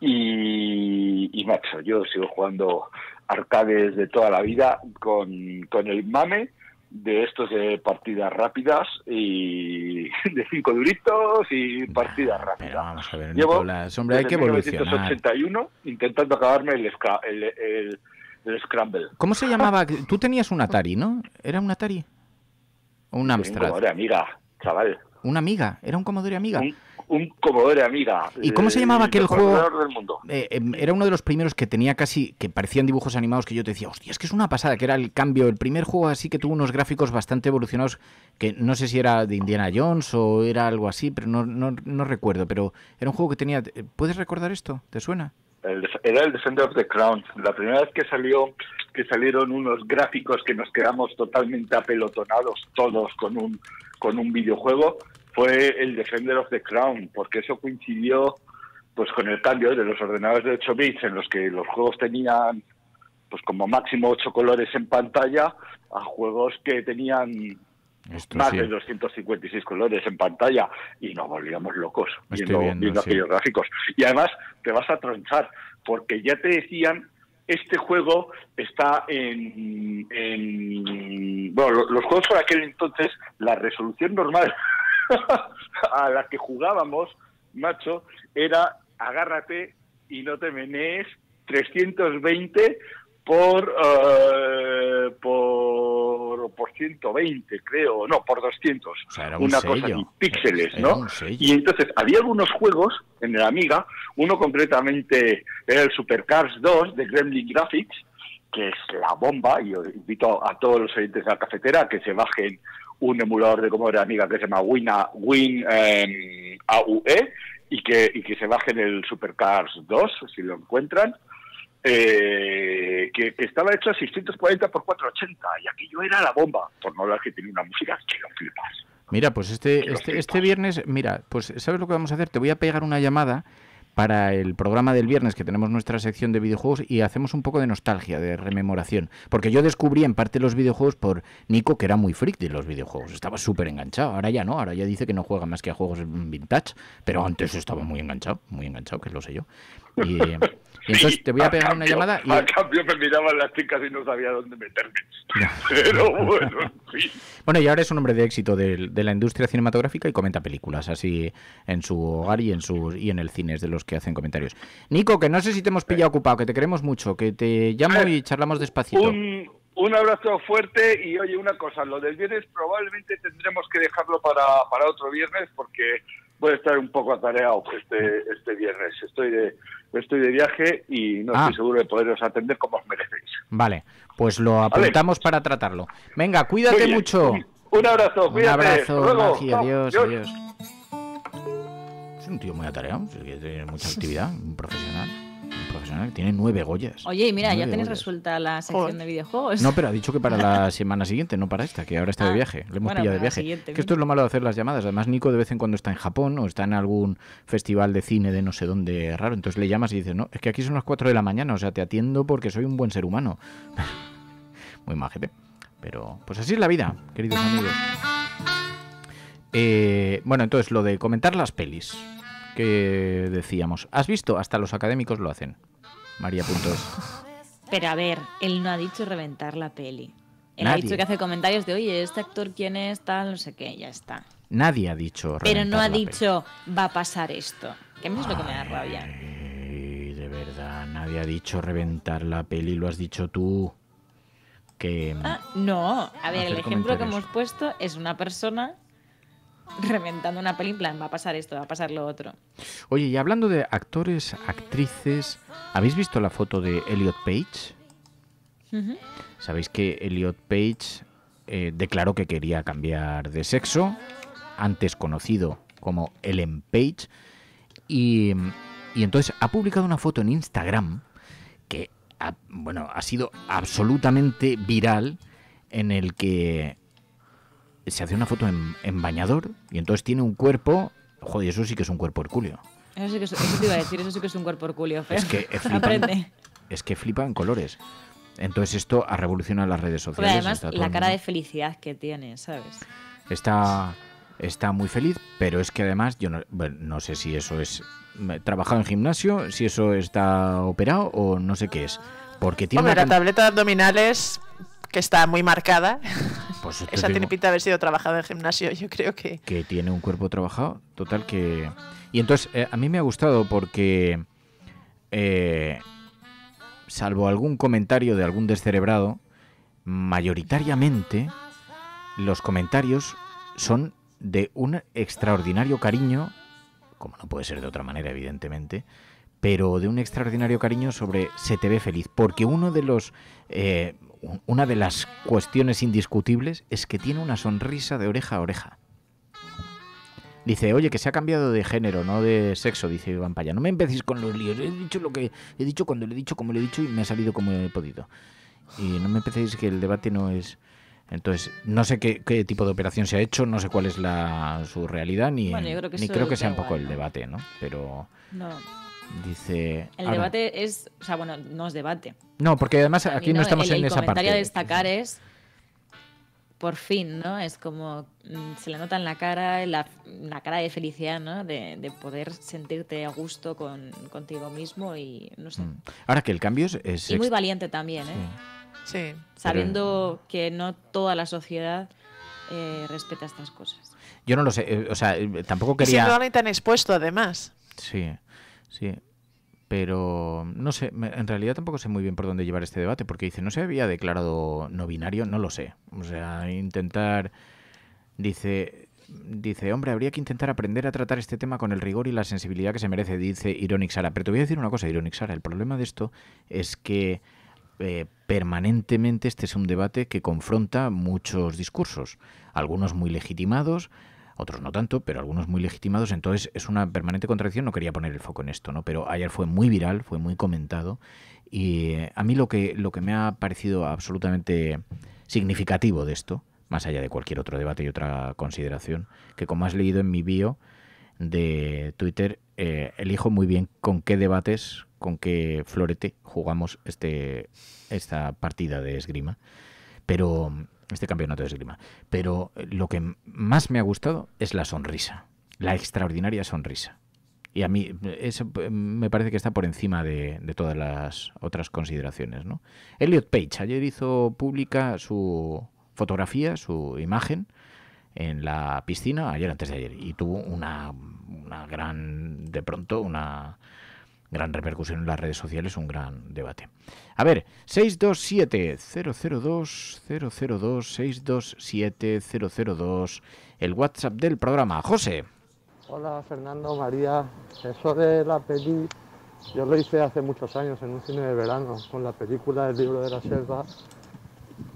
Y, y macho, yo sigo jugando arcades de toda la vida con, con el mame de estos de partidas rápidas y de cinco duritos y partidas rápidas. Pero vamos a ver, Llevo Nicolás, hombre, hay que evolucionar. mil novecientos ochenta y uno intentando acabarme el, el, el, el Scramble. ¿Cómo se llamaba? Tú tenías un Atari, ¿no? ¿Era un Atari? ¿O un Amstrad? Un Commodore Amiga, chaval. ¿Una Amiga? ¿Era un Commodore Amiga? Un, un Commodore Amiga. ¿Y cómo se llamaba aquel juego? Del mundo. Eh, eh, era uno de los primeros que tenía casi, que parecían dibujos animados, que yo te decía, hostia, es que es una pasada, que era el cambio, el primer juego así que tuvo unos gráficos bastante evolucionados, que no sé si era de Indiana Jones o era algo así, pero no, no, no recuerdo, pero era un juego que tenía... ¿Puedes recordar esto? ¿Te suena? El, era el Defender of the Crown. La primera vez que salió, que salieron unos gráficos que nos quedamos totalmente apelotonados todos con un, con un videojuego, fue el Defender of the Crown, porque eso coincidió pues con el cambio de los ordenadores de ocho bits en los que los juegos tenían pues como máximo ocho colores en pantalla a juegos que tenían Esto más sí. de doscientos cincuenta y seis colores en pantalla y nos volvíamos locos viendo, viendo, viendo sí. aquellos gráficos. Y además te vas a tronchar porque ya te decían este juego está en, en... Bueno, los juegos por aquel entonces, la resolución normal a la que jugábamos, macho, era agárrate y no te menees trescientos veinte por, uh, por por ciento veinte, creo, no, por doscientos, o sea, era un una sello. cosa así, píxeles, Era ¿no? Y entonces había algunos juegos en el Amiga, uno concretamente era el Supercars dos de Gremlin Graphics, que es la bomba, y yo invito a todos los oyentes de la cafetera que se bajen un emulador de Commodore Amiga que se llama Win, Win eh, A U E y que, y que se bajen el Supercars dos, si lo encuentran, eh, que, que estaba hecho a seiscientos cuarenta por cuatrocientos ochenta y aquello era la bomba, por no hablar que tenía una música que lo flipas. Mira, pues este, este, este viernes, mira, pues ¿sabes lo que vamos a hacer? Te voy a pegar una llamada para el programa del viernes, que tenemos nuestra sección de videojuegos, y hacemos un poco de nostalgia, de rememoración. Porque yo descubrí en parte los videojuegos por Nico, que era muy freak de los videojuegos. Estaba súper enganchado. Ahora ya no, ahora ya dice que no juega más que a juegos vintage, pero antes estaba muy enganchado, muy enganchado, que lo sé yo. Y, y entonces te voy a pegar una llamada y... A cambio me miraban las chicas y no sabía dónde meterme. Pero bueno, en fin. Bueno, y ahora es un hombre de éxito de, de la industria cinematográfica y comenta películas así en su hogar y en su y en el cine, es de los que hacen comentarios. Nico, que no sé si te hemos pillado ocupado, que te queremos mucho, que te llamo y charlamos despacito. Un, un abrazo fuerte y oye, una cosa, lo del viernes probablemente tendremos que dejarlo para, para otro viernes porque voy a estar un poco atareado este, este viernes. Estoy de, estoy de viaje y no ah. estoy seguro de poderos atender como os merecéis. Vale, Pues lo apuntamos para tratarlo. Venga, cuídate mucho. Un, un abrazo, cuídate. Un abrazo, luego. Magi, adiós, no, adiós. Es un tío muy atareado, que tiene mucha actividad, un profesional. Un profesional que tiene nueve Goyas. Oye, y mira, nueve ya tenéis Goyas. resuelta la sección Joder. de videojuegos. No, pero ha dicho que para la semana siguiente, no para esta, que ahora está ah, de viaje. Le hemos bueno, pillado de viaje. Siguiente, que esto es lo malo de hacer las llamadas. Además, Nico de vez en cuando está en Japón o está en algún festival de cine de no sé dónde raro. Entonces le llamas y dices, no, es que aquí son las cuatro de la mañana, o sea, te atiendo porque soy un buen ser humano. Muy majete. Pero, pues así es la vida, queridos amigos. Eh, bueno, entonces, lo de comentar las pelis que decíamos. ¿Has visto? Hasta los académicos lo hacen. María Puntos. Pero a ver, él no ha dicho reventar la peli. Él Nadie. ha dicho que hace comentarios de, oye, este actor quién es, tal, no sé qué, ya está. Nadie ha dicho reventar Pero no ha la dicho, va a pasar esto. Que a mí es lo que me da rabia. Ay, de verdad, nadie ha dicho reventar la peli, lo has dicho tú. Que... Ah, no, a ver, hacer el ejemplo que comentarios. hemos puesto es una persona reventando una peli en plan, va a pasar esto, va a pasar lo otro. Oye, y hablando de actores, actrices, ¿habéis visto la foto de Elliot Page? Uh-huh. Sabéis que Elliot Page eh, declaró que quería cambiar de sexo, antes conocido como Ellen Page, y, y entonces ha publicado una foto en Instagram que ha, bueno, ha sido absolutamente viral, en el que se hace una foto en, en bañador y entonces tiene un cuerpo, joder, eso sí que es un cuerpo hercúleo. Eso, sí que es, eso te iba a decir, eso sí que es un cuerpo hercúleo. Es que flipan, Aprende. Es que flipa en colores. Entonces esto ha revolucionado las redes Pero sociales. además, Está todo la el cara mundo- de felicidad que tiene, ¿sabes? Está, está muy feliz, pero es que además, yo no, bueno, no sé si eso es me- trabajado en gimnasio, si eso está operado o no sé qué es. Porque tiene Hombre, una la can- tableta de abdominales, que está muy marcada, Pues esto esa tengo- tiene pinta de haber sido trabajada en gimnasio, yo creo que... que tiene un cuerpo trabajado, total que... Y entonces, eh, a mí me ha gustado porque, eh, salvo algún comentario de algún descerebrado, mayoritariamente los comentarios son de un extraordinario cariño, como no puede ser de otra manera, evidentemente, pero de un extraordinario cariño sobre se te ve feliz, porque uno de los... eh, una de las cuestiones indiscutibles es que tiene una sonrisa de oreja a oreja. Dice, oye, que se ha cambiado de género, no de sexo, dice Iván Paya. No me empecéis con los líos. He dicho lo que he dicho cuando le he dicho, como le he dicho, y me ha salido como he podido. Y no me empecéis que el debate no es... Entonces, no sé qué, qué tipo de operación se ha hecho, no sé cuál es la su realidad, ni, Bueno, yo creo que ni eso creo que sea da un poco igual, el ¿no? debate, ¿no? Pero No. dice... El ahora- debate es, o sea, bueno, no es debate. No, porque además A mí aquí no, estamos el, en el esa parte. comentario a destacar es, por fin, ¿no? Es como, mm, se le nota en la cara, la, la cara de felicidad, ¿no? De, de poder sentirte a gusto con, contigo mismo y, no sé. Ahora que el cambio es... es Y muy ex- valiente también, ¿eh? Sí. Sabiendo que no toda la sociedad eh, respeta estas cosas. Yo no lo sé, eh, o sea, eh, tampoco Y siendo quería... alguien tan expuesto, además. Sí, sí. Pero no sé, me- en realidad tampoco sé muy bien por dónde llevar este debate, porque dice, no se había declarado no binario, no lo sé. O sea, intentar, dice, dice, hombre, habría que intentar aprender a tratar este tema con el rigor y la sensibilidad que se merece, dice Ironic Sara. Pero te voy a decir una cosa, Ironic Sara, el problema de esto es que eh, permanentemente este es un debate que confronta muchos discursos, algunos muy legitimados, otros no tanto, pero algunos muy legitimados, entonces es una permanente contradicción. No quería poner el foco en esto, ¿no? Pero ayer fue muy viral, fue muy comentado, y eh, a mí lo que, lo que me ha parecido absolutamente significativo de esto, más allá de cualquier otro debate y otra consideración, que como has leído en mi bio de Twitter, eh, elijo muy bien con qué debates, con qué florete jugamos este esta partida de esgrima, pero este campeonato de esgrima. Pero lo que más me ha gustado es la sonrisa, la extraordinaria sonrisa. Y a mí eso me parece que está por encima de, de todas las otras consideraciones, ¿no? Elliot Page ayer hizo pública su fotografía, su imagen en la piscina, ayer antes de ayer, y tuvo una, una gran, de pronto, una gran repercusión en las redes sociales, un gran debate. A ver, seis dos siete cero cero dos cero cero dos, seis dos siete cero cero dos, el WhatsApp del programa. José. Hola Fernando, María. Eso de la peli, yo lo hice hace muchos años en un cine de verano, con la película El libro de la selva,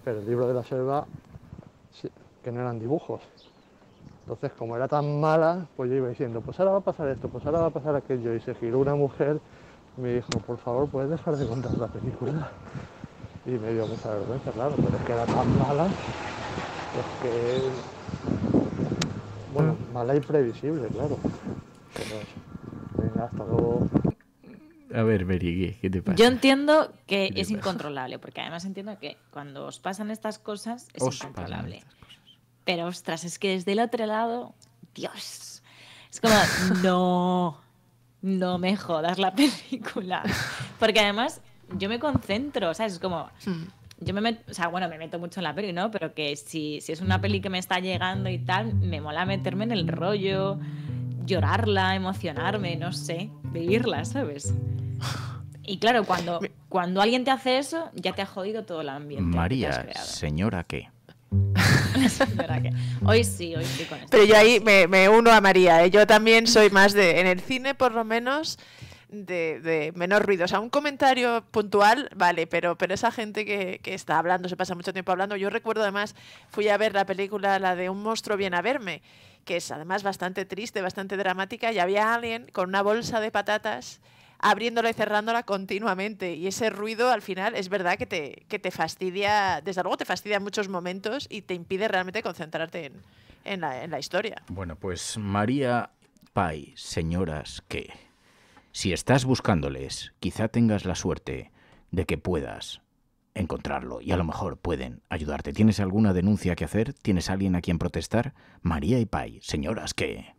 pero el libro de la selva, sí, que no eran dibujos. Entonces, como era tan mala, pues yo iba diciendo, pues ahora va a pasar esto, pues ahora va a pasar aquello. Y se giró una mujer y me dijo, por favor, ¿puedes dejar de contar la película? Y me dio mucha vergüenza, claro, pero es que era tan mala, es que... Bueno, mala y previsible, claro. Pero, venga, hasta luego. A ver, Meri, ¿qué te pasa? Yo entiendo que es incontrolable, porque además entiendo que cuando os pasan estas cosas es Os incontrolable. pasan estas Pero ostras, es que desde el otro lado, Dios, es como, no, no me jodas la película. Porque además yo me concentro, ¿sabes? Es como, yo me meto, o sea, bueno, me meto mucho en la peli, ¿no? Pero que si, si es una peli que me está llegando y tal, me mola meterme en el rollo, llorarla, emocionarme, no sé, vivirla, ¿sabes? Y claro, cuando, cuando alguien te hace eso, ya te ha jodido todo el ambiente. que te has María, creado. señora, ¿qué? Señora, que hoy sí, hoy sí con esto. Pero yo ahí me, me uno a María, ¿eh? Yo también soy más de, en el cine por lo menos, de, de menos ruido. O sea, un comentario puntual, vale, pero, pero esa gente que, que está hablando, se pasa mucho tiempo hablando. Yo recuerdo además, fui a ver la película, la de Un monstruo viene a verme, que es además bastante triste, bastante dramática, y había alguien con una bolsa de patatas abriéndola y cerrándola continuamente, y ese ruido al final es verdad que te, que te fastidia, desde luego te fastidia en muchos momentos y te impide realmente concentrarte en, en, la, en la historia. Bueno, pues María Pai, señoras, ¿qué? Si estás buscándoles, quizá tengas la suerte de que puedas encontrarlo y a lo mejor pueden ayudarte. ¿Tienes alguna denuncia que hacer? ¿Tienes alguien a quien protestar? María y Pai, señoras, ¿qué?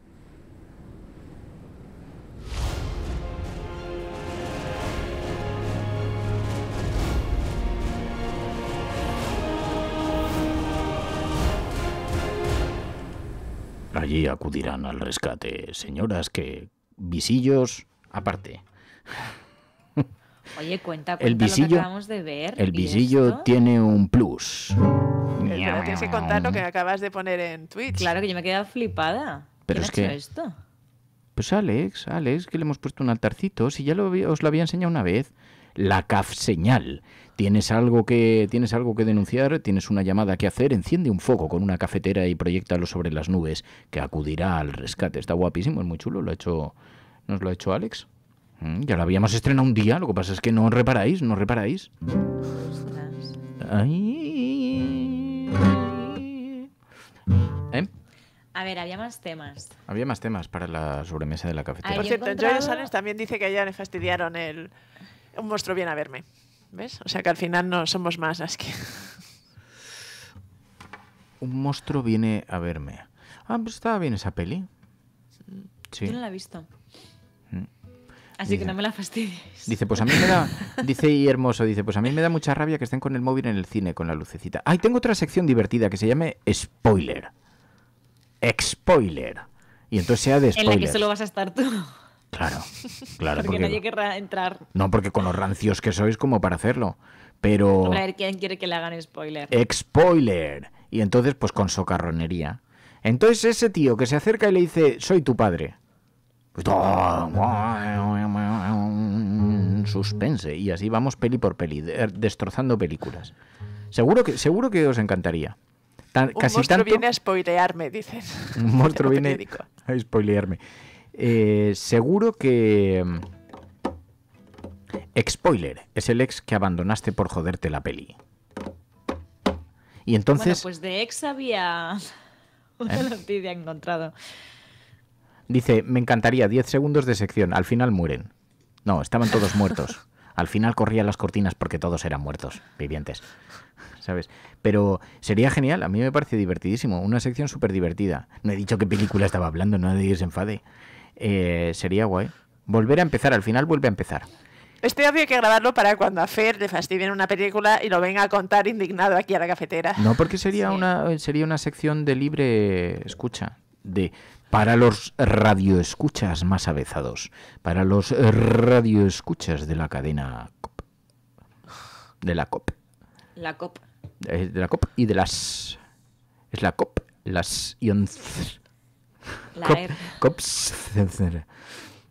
Allí acudirán al rescate, señoras, que visillos aparte. Oye, cuenta, cuenta El visillo, lo que acabamos de ver. el ¿y visillo esto? tiene un plus. Pero tienes que contar lo que acabas de poner en Twitch. Claro que yo me he quedado flipada. Pero ¿Quién es ha que- hecho esto? Pues Alex, Alex, que le hemos puesto un altarcito, si ya lo había- os lo había enseñado una vez. La C A F señal. ¿Tienes algo que tienes algo que denunciar? ¿Tienes una llamada que hacer? Enciende un foco con una cafetera y proyéctalo sobre las nubes, que acudirá al rescate. Está guapísimo, es muy chulo, lo ha hecho, nos lo ha hecho Alex. Mm, Ya lo habíamos estrenado un día, lo que pasa es que no reparáis, no reparáis. Ay. ¿Eh? A ver, había más temas. Había más temas para la sobremesa de la cafetera. Por Yo he cierto, encontrado- Joy Sales también dice que a ella le fastidiaron el Un monstruo viene a verme. ¿Ves? O sea que al final no somos más las que... Un monstruo viene a verme. Ah, pues estaba bien esa peli. Sí. Yo no la he visto. Mm. Así Dice- que no me la fastidies. Dice, pues a mí me da, dice y hermoso, dice, pues a mí me da mucha rabia que estén con el móvil en el cine, con la lucecita. Ay, tengo otra sección divertida que se llame Spoiler. Spoiler. Y entonces sea de En la que spoilers. solo vas a estar tú. Claro, claro. Porque, Porque, nadie querrá entrar. no, porque con los rancios que sois como para hacerlo. Pero... Hombre, a ver quién quiere que le hagan spoiler. Spoiler. Y entonces, pues con socarronería. Entonces ese tío que se acerca y le dice, soy tu padre. Pues, suspense. Y así vamos peli por peli, de- destrozando películas. Seguro que, seguro que os encantaría. Tan- Un casi monstruo tanto, viene a spoilearme, dicen. un monstruo En el viene periódico. a spoilearme. Eh, seguro que... Spoiler es el ex que abandonaste por joderte la peli. Y entonces... Bueno, pues de ex había una ¿Eh? noticia encontrado. Dice, me encantaría, diez segundos de sección, al final mueren. No, estaban todos muertos. Al final corrían las cortinas porque todos eran muertos, vivientes. ¿Sabes? Pero sería genial, a mí me parece divertidísimo, una sección súper divertida. No he dicho qué película estaba hablando, no nadie se enfade. Eh, sería guay. Volver a empezar, al final vuelve a empezar. Este audio hay que grabarlo para cuando a Fer le fastidien una película y lo venga a contar indignado aquí a la cafetera. No, porque sería una sería una sección de libre escucha, de para los radioescuchas más avezados, para los radioescuchas de la cadena COP, de la COP, La COP. eh, de la COP y de las es la COP, las ions La COP, R. COPs,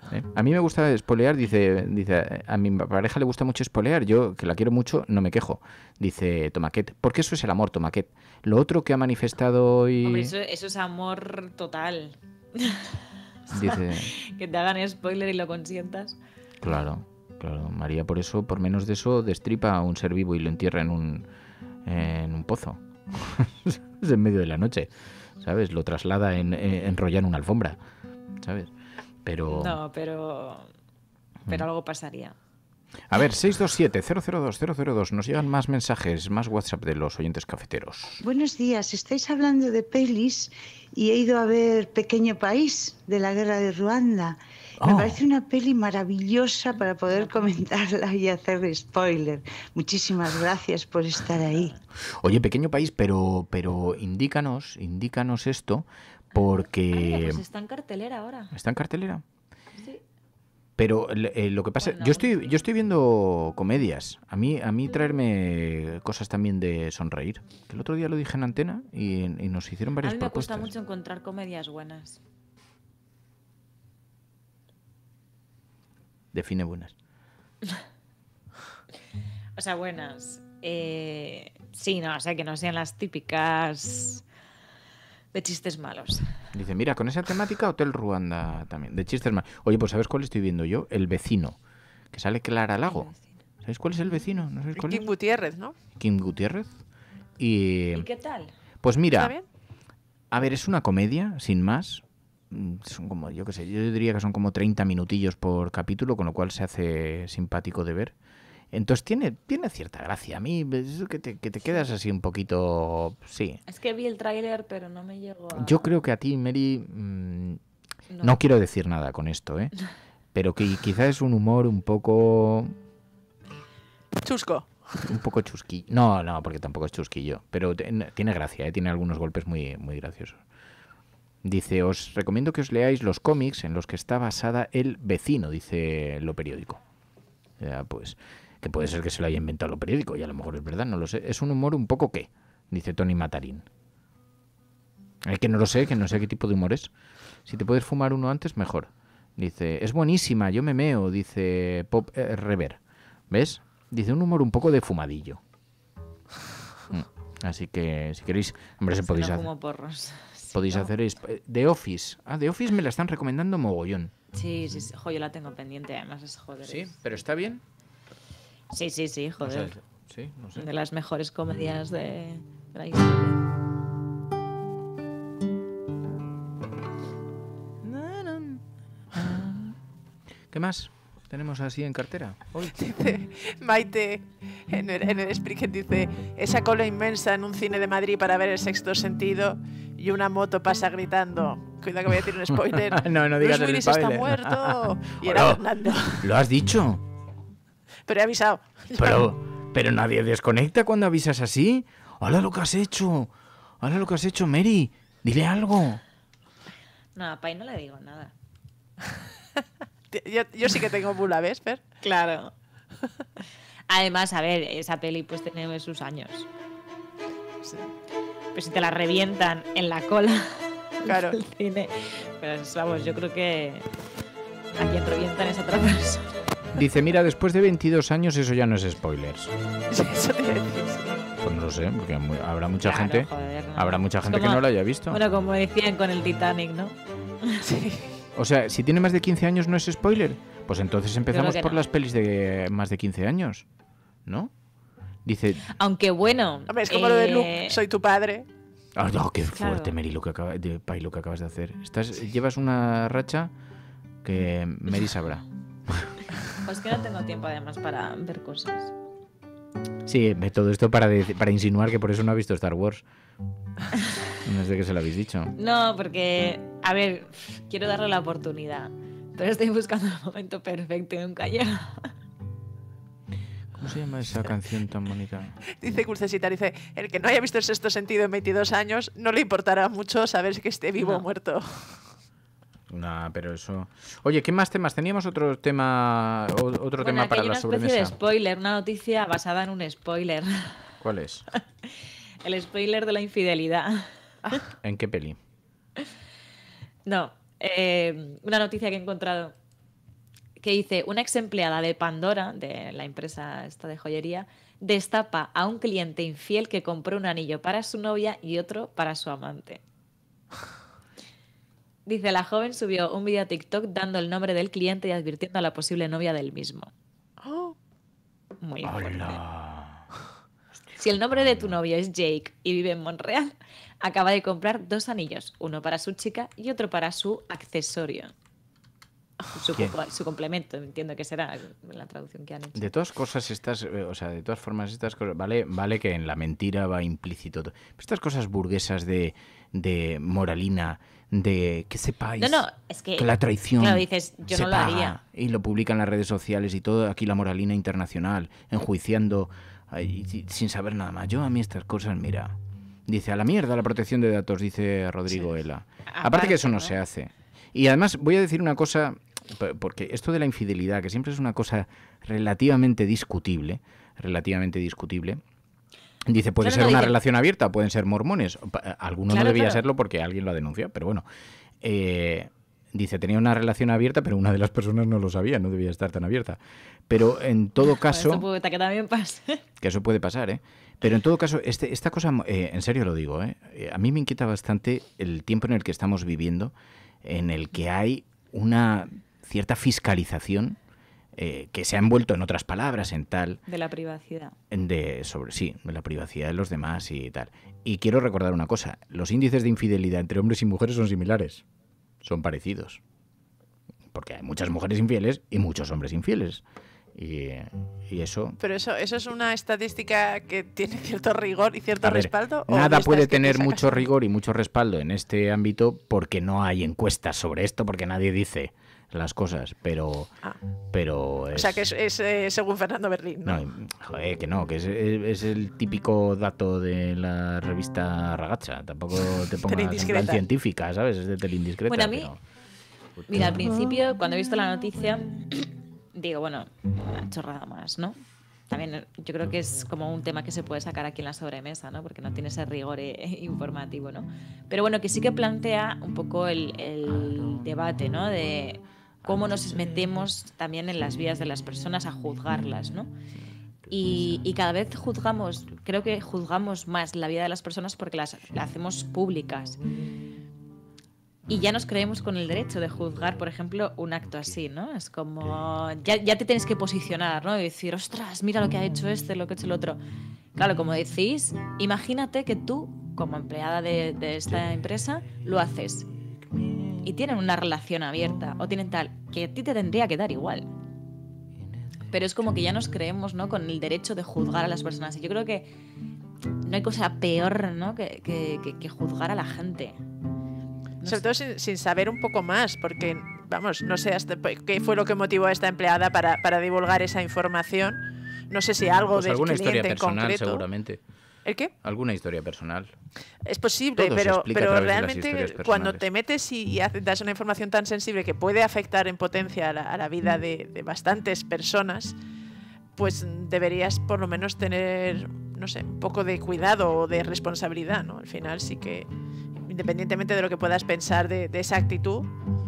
¿Eh? A mí me gusta espolear, dice, dice, a mi pareja le gusta mucho espolear, yo que la quiero mucho no me quejo, dice Tomaquet, porque eso es el amor, Tomaquet. Lo otro que ha manifestado hoy... Hombre, eso, eso es amor total. Dice... Que te hagan spoiler y lo consientas. Claro, claro, María por eso, por menos de eso, destripa a un ser vivo y lo entierra en un, en un pozo. Es en medio de la noche, ¿sabes? Lo traslada en, en, enrolla en una alfombra, ¿sabes? Pero... No, pero... Pero algo pasaría. A ver, seis dos siete, cero cero dos, cero cero dos. Nos llegan más mensajes, más WhatsApp de los oyentes cafeteros. Buenos días, estáis hablando de pelis y he ido a ver Pequeño País, de la guerra de Ruanda. Me Oh. parece una peli maravillosa para poder comentarla y hacer spoiler. Muchísimas gracias por estar ahí. Oye, Pequeño País, pero, pero indícanos, indícanos esto, porque... Pues está en cartelera ahora. ¿Está en cartelera? Sí. Pero eh, lo que pasa, Bueno, yo estoy, yo estoy viendo comedias. A mí, a mí traerme cosas también de sonreír. Que el otro día lo dije en antena y, y nos hicieron A varias mí me propuestas. gusta mucho encontrar comedias buenas. Define buenas. O sea, buenas. Eh, sí, no, o sea, que no sean las típicas de chistes malos. Dice, mira, con esa temática Hotel Ruanda también, de chistes más. Oye, pues ¿sabes cuál estoy viendo yo? El Vecino, que sale Clara Lago. ¿Sabéis cuál es El Vecino? ¿No sabéis cuál Kim es? Gutiérrez, ¿no? Kim Gutiérrez. Y, ¿Y qué tal? pues mira, ¿Está bien? a ver, es una comedia, sin más. Mm, Son como, yo qué sé, yo diría que son como treinta minutillos por capítulo, con lo cual se hace simpático de ver. Entonces tiene, tiene cierta gracia. A mí, es que te, que te quedas así un poquito... Sí. Es que vi el tráiler, pero no me llegó a... Yo creo que a ti, Mary, mmm, No. no quiero decir nada con esto, ¿eh? Pero que quizás es un humor un poco... Chusco. Un poco chusquillo. No, no, porque tampoco es chusquillo. Pero te- tiene gracia, ¿eh? Tiene algunos golpes muy, muy graciosos. Dice, os recomiendo que os leáis los cómics en los que está basada El Vecino, dice Lo Periódico. Ya, pues, que puede ser que se lo haya inventado Lo Periódico, y a lo mejor es verdad, no lo sé. Es un humor un poco qué, dice Tony Matarín. Es que no lo sé, que no sé qué tipo de humor es. Si te puedes fumar uno antes, mejor. Dice, es buenísima, yo me meo, dice Pop eh, Rever. ¿Ves? Dice un humor un poco de fumadillo. Mm. Así que si queréis, hombre, se Si podéis no hacer. fumo porros. Podéis no. hacer es- eh, The Office. Ah, The Office me la están recomendando mogollón. Sí, sí, sí. Jo, yo la tengo pendiente, además es joder. Sí, pero está bien. Sí, sí, sí, joder. sea, sí, no sé. De las mejores comedias de, de la historia. ¿Qué más tenemos así en cartera? Hoy. Dice Maite en el, en el Spreaker, dice, esa cola inmensa en un cine de Madrid para ver El Sexto Sentido y una moto pasa gritando. Cuidado que voy a decir un spoiler. No, no digas Bruce el Willis está spoiler. muerto. Y era Bueno, Fernando. ¿Lo has dicho? Pero he avisado. Pero, pero nadie desconecta cuando avisas así. ¡Hala lo que has hecho! ¡Hala lo que has hecho, Mary! Dile algo. No, a Pai no le digo nada. Yo, yo sí que tengo bula, ¿ves, Fer? Claro. Además, a ver, esa peli pues tiene sus años. Sí. Pero si te la revientan en la cola Claro. del cine, pues vamos, yo creo que a quien revientan es otra persona. Dice, mira, después de veintidós años eso ya no es spoilers. Eso te iba a decir, sí. Pues no lo sé, porque mu- habrá mucha Claro, gente, joder, no. habrá mucha Es gente que como- no la haya visto. Bueno, como decían con el Titanic, ¿no? Sí. O sea, si tiene más de quince años no es spoiler. Pues entonces empezamos que por no. las pelis de más de quince años, ¿no? Dice, Aunque bueno. Hombre, es como lo de eh, Luke, soy tu padre. ah, no, qué Claro. fuerte, Mary, lo que acaba de, Pai, lo que acabas de hacer. Estás, llevas una racha que Mary sabrá. Pues que no tengo tiempo además para ver cosas. Sí, ve todo esto para, de- para insinuar que por eso no ha visto Star Wars. No sé qué se lo habéis dicho. No, porque, a ver, quiero darle la oportunidad. Pero estoy buscando el momento perfecto y nunca llega. ¿Cómo se llama esa canción tan bonita? Dice Curcesita, dice, el que no haya visto El Sexto Sentido en veintidós años, no le importará mucho saber que esté vivo o No. muerto. Nah, pero eso... Oye, ¿qué más temas? Teníamos otro tema, o- otro Bueno, tema aquí para hay la una especie de sobremesa. spoiler, una noticia basada en un spoiler. ¿Cuál es? El spoiler de la infidelidad. ¿En qué peli? No, eh, una noticia que he encontrado que dice, una ex empleada de Pandora, de la empresa esta de joyería, destapa a un cliente infiel que compró un anillo para su novia y otro para su amante. Dice, la joven subió un vídeo a TikTok dando el nombre del cliente y advirtiendo a la posible novia del mismo. Oh. Muy fuerte. Si el nombre de tu novio es Jake y vive en Montreal, acaba de comprar dos anillos, uno para su chica y otro para su accesorio. Su, su complemento, entiendo que será la traducción que han hecho. De todas cosas estas, o sea, de todas formas estas cosas, vale, vale que en la mentira va implícito. Pero estas cosas burguesas de, de moralina, de que sepáis no, no, es que, que la traición claro, dices, yo se no lo paga, haría. Y lo publican en las redes sociales y todo, aquí la moralina internacional, enjuiciando ay, sin saber nada más. Yo a mí estas cosas, mira, dice, a la mierda la protección de datos, dice Rodrigo sí. Ela. Aparte, Aparte que eso no, no se hace. Y además voy a decir una cosa, porque esto de la infidelidad, que siempre es una cosa relativamente discutible, relativamente discutible, dice, puede claro, ser no una dice... relación abierta, pueden ser mormones. Alguno claro, no debía claro. serlo porque alguien lo ha denunciado, pero bueno. Eh, dice, tenía una relación abierta, pero una de las personas no lo sabía, no debía estar tan abierta. Pero en todo caso... Eso puede, que también pase. Que eso puede pasar, ¿eh? Pero en todo caso, este, esta cosa, eh, en serio lo digo, ¿eh? A mí me inquieta bastante el tiempo en el que estamos viviendo, en el que hay una cierta fiscalización eh, que se ha envuelto en otras palabras, en tal... De la privacidad. De, sobre, sí, de la privacidad de los demás y tal. Y quiero recordar una cosa, los índices de infidelidad entre hombres y mujeres son similares, son parecidos. Porque hay muchas mujeres infieles y muchos hombres infieles. Y, y eso... Pero eso eso es una estadística que tiene cierto rigor y cierto ver, respaldo. Nada puede tener mucho rigor y mucho respaldo en este ámbito porque no hay encuestas sobre esto, porque nadie dice las cosas, pero... Ah. pero es... O sea, que es, es eh, según Fernando Berlín, ¿no? No, joder, que no, que es, es, es el típico dato de la revista Ragazza. Tampoco te pongas en plan científica, ¿sabes? Es de Telindiscreta. Bueno, a mí... Pero... Mira, al principio, cuando he visto la noticia... Digo, bueno, una chorrada más, ¿no? También yo creo que es como un tema que se puede sacar aquí en la sobremesa, ¿no? Porque no tiene ese rigor eh, informativo, ¿no? Pero bueno, que sí que plantea un poco el, el debate, ¿no? De cómo nos metemos también en las vidas de las personas a juzgarlas, ¿no? Y, y cada vez juzgamos, creo que juzgamos más la vida de las personas porque las, las hacemos públicas. Y ya nos creemos con el derecho de juzgar, por ejemplo, un acto así, ¿no? Es como... Ya, ya te tienes que posicionar, ¿no? Y decir, ostras, mira lo que ha hecho este, lo que ha hecho el otro. Claro, como decís, imagínate que tú, como empleada de, de esta empresa, lo haces. Y tienen una relación abierta, o tienen tal, que a ti te tendría que dar igual. Pero es como que ya nos creemos, ¿no? Con el derecho de juzgar a las personas. Y yo creo que no hay cosa peor, ¿no? Que, que, que, que juzgar a la gente. No Sobre sé. todo sin, sin saber un poco más, porque, vamos, no sé hasta qué fue lo que motivó a esta empleada para, para divulgar esa información. No sé si algo pues del alguna cliente historia personal, en concreto. Seguramente. ¿El qué? Alguna historia personal. Es posible, Todo pero, pero realmente cuando te metes y, y haces, das una información tan sensible que puede afectar en potencia a la, a la vida de, de bastantes personas, pues deberías por lo menos tener, no sé, un poco de cuidado o de responsabilidad, ¿no? Al final sí que, independientemente de lo que puedas pensar de, de esa actitud,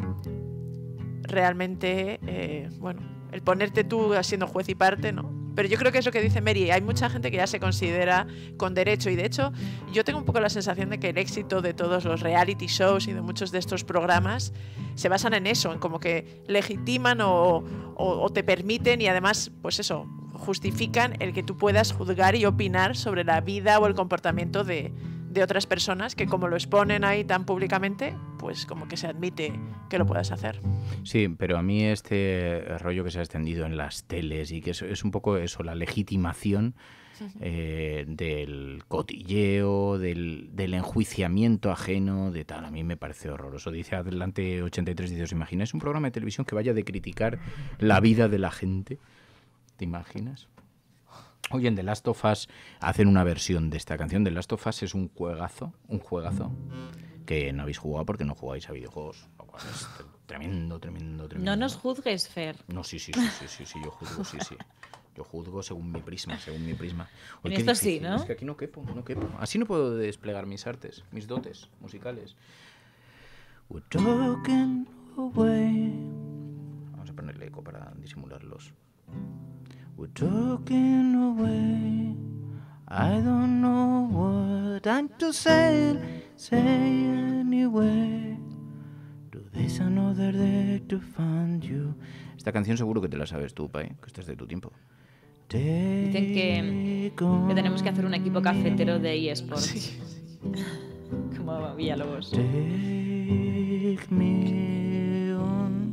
realmente, eh, bueno, el ponerte tú siendo juez y parte, ¿no? Pero yo creo que es lo que dice Mary, hay mucha gente que ya se considera con derecho, y de hecho yo tengo un poco la sensación de que el éxito de todos los reality shows y de muchos de estos programas se basan en eso, en como que legitiman o, o, o te permiten y además, pues eso, justifican el que tú puedas juzgar y opinar sobre la vida o el comportamiento de, de otras personas que, como lo exponen ahí tan públicamente, pues como que se admite que lo puedas hacer. Sí, pero a mí este rollo que se ha extendido en las teles y que es, es un poco eso, la legitimación eh, del cotilleo, del, del enjuiciamiento ajeno, de tal, a mí me parece horroroso. Dice Adelante ochenta y tres, dice, ¿os imagináis un programa de televisión que vaya de criticar la vida de la gente? ¿Te imaginas? Oye, en The Last of Us hacen una versión de esta canción. The Last of Us es un juegazo, un juegazo que no habéis jugado porque no jugáis a videojuegos. Es tremendo, tremendo, tremendo. No nos juzgues, Fer. No, sí, sí, sí, sí, sí, sí, yo juzgo, sí, sí. Yo juzgo según mi prisma, según mi prisma. Oye, en esto difícil, sí, ¿no? Es que aquí no quepo, no quepo. Así no puedo desplegar mis artes, mis dotes musicales. We're talking away. ponerle eco para disimularlos. We're talking away. I don't know what I'm to say, say anyway. Today's another day to find you. Esta canción seguro que te la sabes tú, Pai, que esta es de tu tiempo. Dicen que, que tenemos que hacer un equipo cafetero de eSports. Sí. Como Villalobos. Take me on.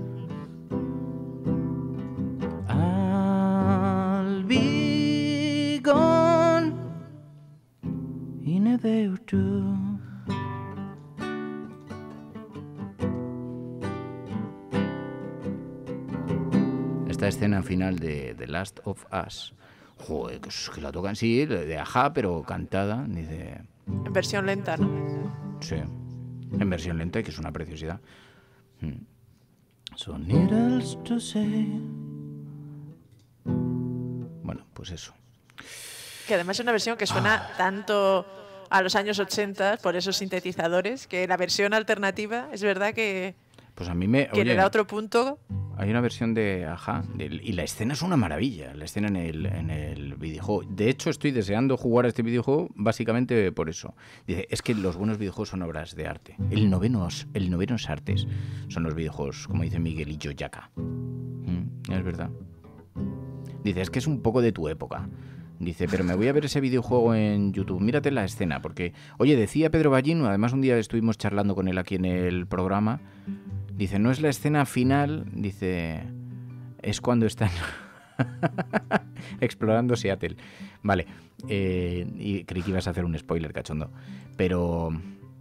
I'll be gone in a day or two. Esta escena final de The Last of Us, joder, que, que la tocan, sí, de Ajá, pero cantada, dice... En versión lenta, ¿no? Sí, en versión lenta, que es una preciosidad. Hmm. So needless to say. Bueno, pues eso. Que además es una versión que suena tanto a los años ochenta por esos sintetizadores, que la versión alternativa es verdad que, pues a mí me, que oye, le da otro punto. Hay una versión de Ajá, de, y la escena es una maravilla, la escena en el, en el videojuego. De hecho, estoy deseando jugar a este videojuego básicamente por eso. Dice, es que los buenos videojuegos son obras de arte. El noveno, el noveno es artes. Son los videojuegos, como dice Miguelillo Yaca. ¿Mm? Es verdad. Dice, es que es un poco de tu época. Dice, pero me voy a ver ese videojuego en YouTube. Mírate la escena, porque... Oye, decía Pedro Ballín, además un día estuvimos charlando con él aquí en el programa... Dice, no es la escena final, dice, es cuando están explorando Seattle. Vale, eh, y creí que ibas a hacer un spoiler, cachondo. Pero...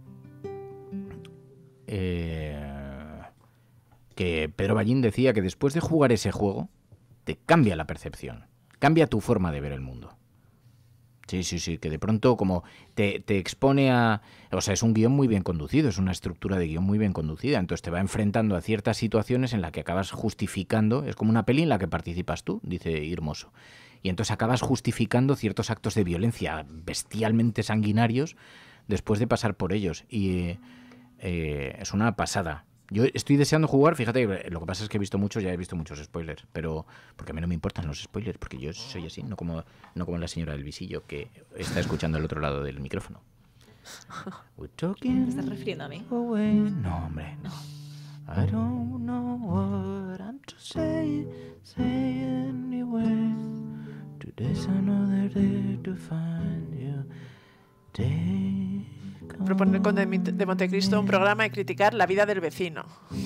Eh, que Pedro Ballín decía que después de jugar ese juego, te cambia la percepción, cambia tu forma de ver el mundo. Sí, sí, sí, que de pronto como te, te expone a... O sea, es un guión muy bien conducido, es una estructura de guión muy bien conducida, entonces te va enfrentando a ciertas situaciones en las que acabas justificando, es como una peli en la que participas tú, dice Hermoso, y entonces acabas justificando ciertos actos de violencia bestialmente sanguinarios después de pasar por ellos, y eh, es una pasada. Yo estoy deseando jugar, fíjate, lo que pasa es que he visto muchos, ya he visto muchos spoilers, pero porque a mí no me importan los spoilers, porque yo soy así, no como, no como la señora del visillo que está escuchando al otro lado del micrófono. ¿Te estás refiriendo a mí? No, hombre, no. I don't know what I'm to say, say anyway. Today's another day to find you. Take Proponer con de Montecristo un programa y criticar la vida del vecino.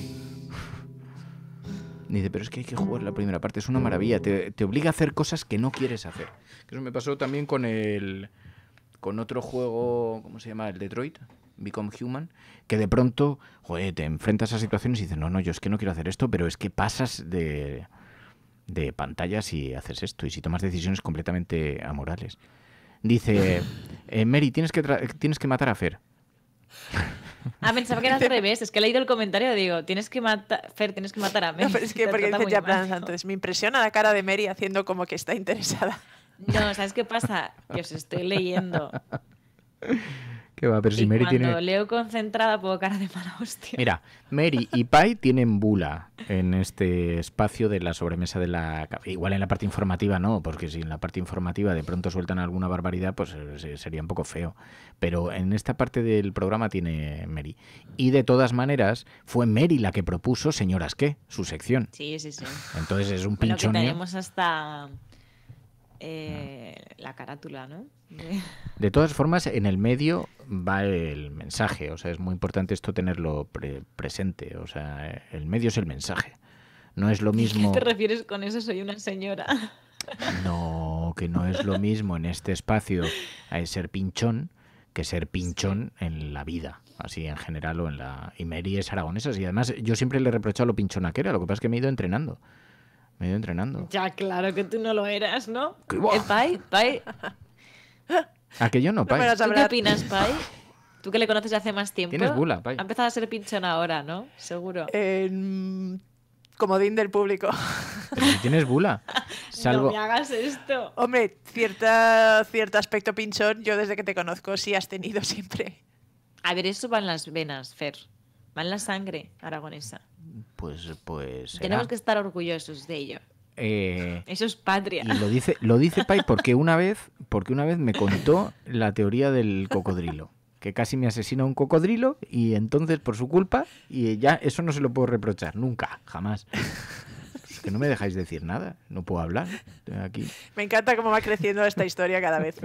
Dice, pero es que hay que jugar la primera parte, es una maravilla, te, te obliga a hacer cosas que no quieres hacer. Eso me pasó también con el con otro juego, ¿cómo se llama? El Detroit, Become Human, que de pronto, joder, te enfrentas a situaciones y dices, no, no, yo es que no quiero hacer esto, pero es que pasas de, de pantallas y haces esto, y si tomas decisiones completamente amorales. Dice, eh, Mary, tienes que, tienes que matar a Fer. Ah, pensaba que era al revés. Es que he leído el comentario y digo, tienes que matar, Fer, tienes que matar a Mary. No, pero es que porque dice ya plan, entonces me impresiona la cara de Mary haciendo como que está interesada. No, ¿sabes qué pasa? Que os estoy leyendo. ¿Qué va? Pero si y Mary cuando tiene... leo concentrada pongo cara de mala hostia. Mira, Mary y Pai tienen bula en este espacio de la sobremesa de la... Igual en la parte informativa no, porque si en la parte informativa de pronto sueltan alguna barbaridad, pues sería un poco feo. Pero en esta parte del programa tiene Mary. Y de todas maneras, fue Mary la que propuso Señoras ¿Qué? Su sección. Sí, sí, sí. Entonces es un bueno, pinchoneo. Que tenemos hasta eh, la carátula, ¿no? De... de todas formas, en el medio va el mensaje, o sea, es muy importante esto tenerlo pre presente, o sea, el medio es el mensaje, no es lo mismo... ¿Qué te refieres con eso? Soy una señora. No, que no es lo mismo en este espacio a ser pinchón que ser pinchón sí. en la vida, así en general o en la... Y Mary es aragonesa, y además yo siempre le he reprochado lo pinchona que era, lo que pasa es que me he ido entrenando. Me he ido entrenando. Ya, claro que tú no lo eras, ¿no? ¿Eh, Pai? ¿Pai? ¿A que yo no, Pai? ¿Tú qué opinas, Pai? Tú que le conoces hace más tiempo. Tienes bula, Pai. Ha empezado a ser pinchón ahora, ¿no? Seguro. Eh, comodín del público. Pero si tienes bula. Salvo... No me hagas esto. Hombre, cierta, cierto aspecto pinchón, yo desde que te conozco sí has tenido siempre. A ver, eso va en las venas, Fer. Va en la sangre aragonesa. pues, pues será. Tenemos que estar orgullosos de ello. Eh, Eso es patria. y lo dice, lo dice Pai porque una vez, porque una vez me contó la teoría del cocodrilo. Que casi me asesina un cocodrilo y entonces por su culpa, y ya eso no se lo puedo reprochar, nunca, jamás. Es que no me dejáis decir nada, no puedo hablar aquí. Me encanta cómo va creciendo esta historia cada vez.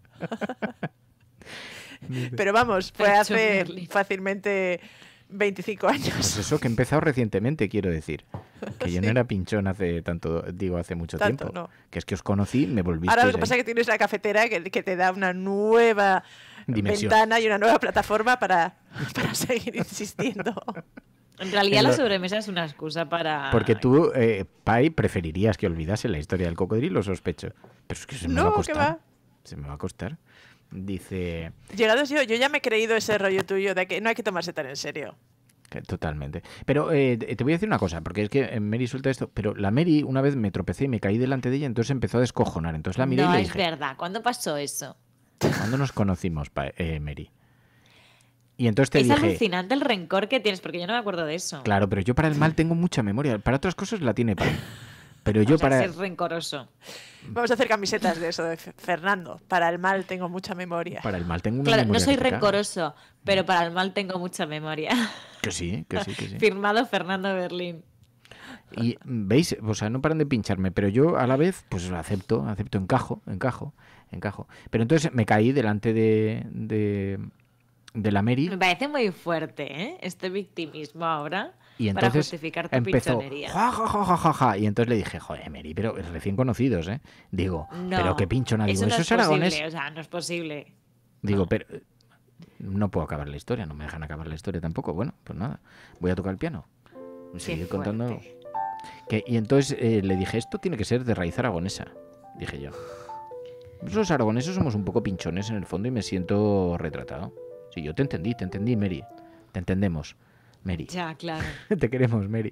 Pero vamos, fue hace fácilmente veinticinco años. Pues eso, que he empezado recientemente, quiero decir. Que yo Sí. no era pinchón hace tanto, digo, hace mucho Tanto, tiempo. no. Que es que os conocí, me volvisteis Ahora lo que ahí. pasa es que tienes la cafetera que, que te da una nueva Dimensión. ventana y una nueva plataforma para, para seguir insistiendo. En realidad En la lo- sobremesa es una excusa para... Porque tú, eh, Pai, preferirías que olvidase la historia del cocodrilo, sospecho. Pero es que se me va a No, ¿qué costar. va? Se me va a costar. Dice... Llegados yo, yo ya me he creído ese rollo tuyo de que no hay que tomarse tan en serio. que Totalmente. Pero eh, te voy a decir una cosa, porque es que eh, Mary suelta esto, pero la Mary una vez me tropecé y me caí delante de ella, entonces empezó a descojonar. Entonces la miré No y le es dije, verdad. ¿Cuándo pasó eso? ¿cuándo nos conocimos, Pa- eh, Mary? Y entonces te Es dije, alucinante el rencor que tienes, porque yo no me acuerdo de eso. claro, pero yo para el mal tengo mucha memoria, para otras cosas la tiene Pai. Pero yo O sea, para... ser rencoroso. Vamos a hacer camisetas de eso, de F- Fernando. Para el mal tengo mucha memoria. Para el mal tengo una Claro, no memoria soy que te cagas. rencoroso, pero para el mal tengo mucha memoria. Que sí, que sí, que sí. Firmado Fernando Berlín. Y veis, o sea, no paran de pincharme, pero yo a la vez, pues lo acepto, acepto, encajo, encajo, encajo. Pero entonces me caí delante de, de, de la Mary Me parece muy fuerte, ¿eh? Este victimismo ahora y para entonces justificar tu empezó, pinchonería. ja, ja, ja, ja, ja, ja, y entonces le dije, joder, Mary, pero recién conocidos, ¿eh? Digo, No, pero qué pinchona, digo, eso no eso es es aragonés. posible, o sea, no es posible. Digo, pero eh, no puedo acabar la historia, no me dejan acabar la historia tampoco. Bueno, pues nada, voy a tocar el piano. Seguir contando. Que, y entonces eh, le dije, esto tiene que ser de raíz aragonesa, dije yo. Los aragoneses somos un poco pinchones en el fondo y me siento retratado. Sí, yo te entendí, te entendí, Mary. Te entendemos, Mary. Ya, claro. Te queremos, Mary.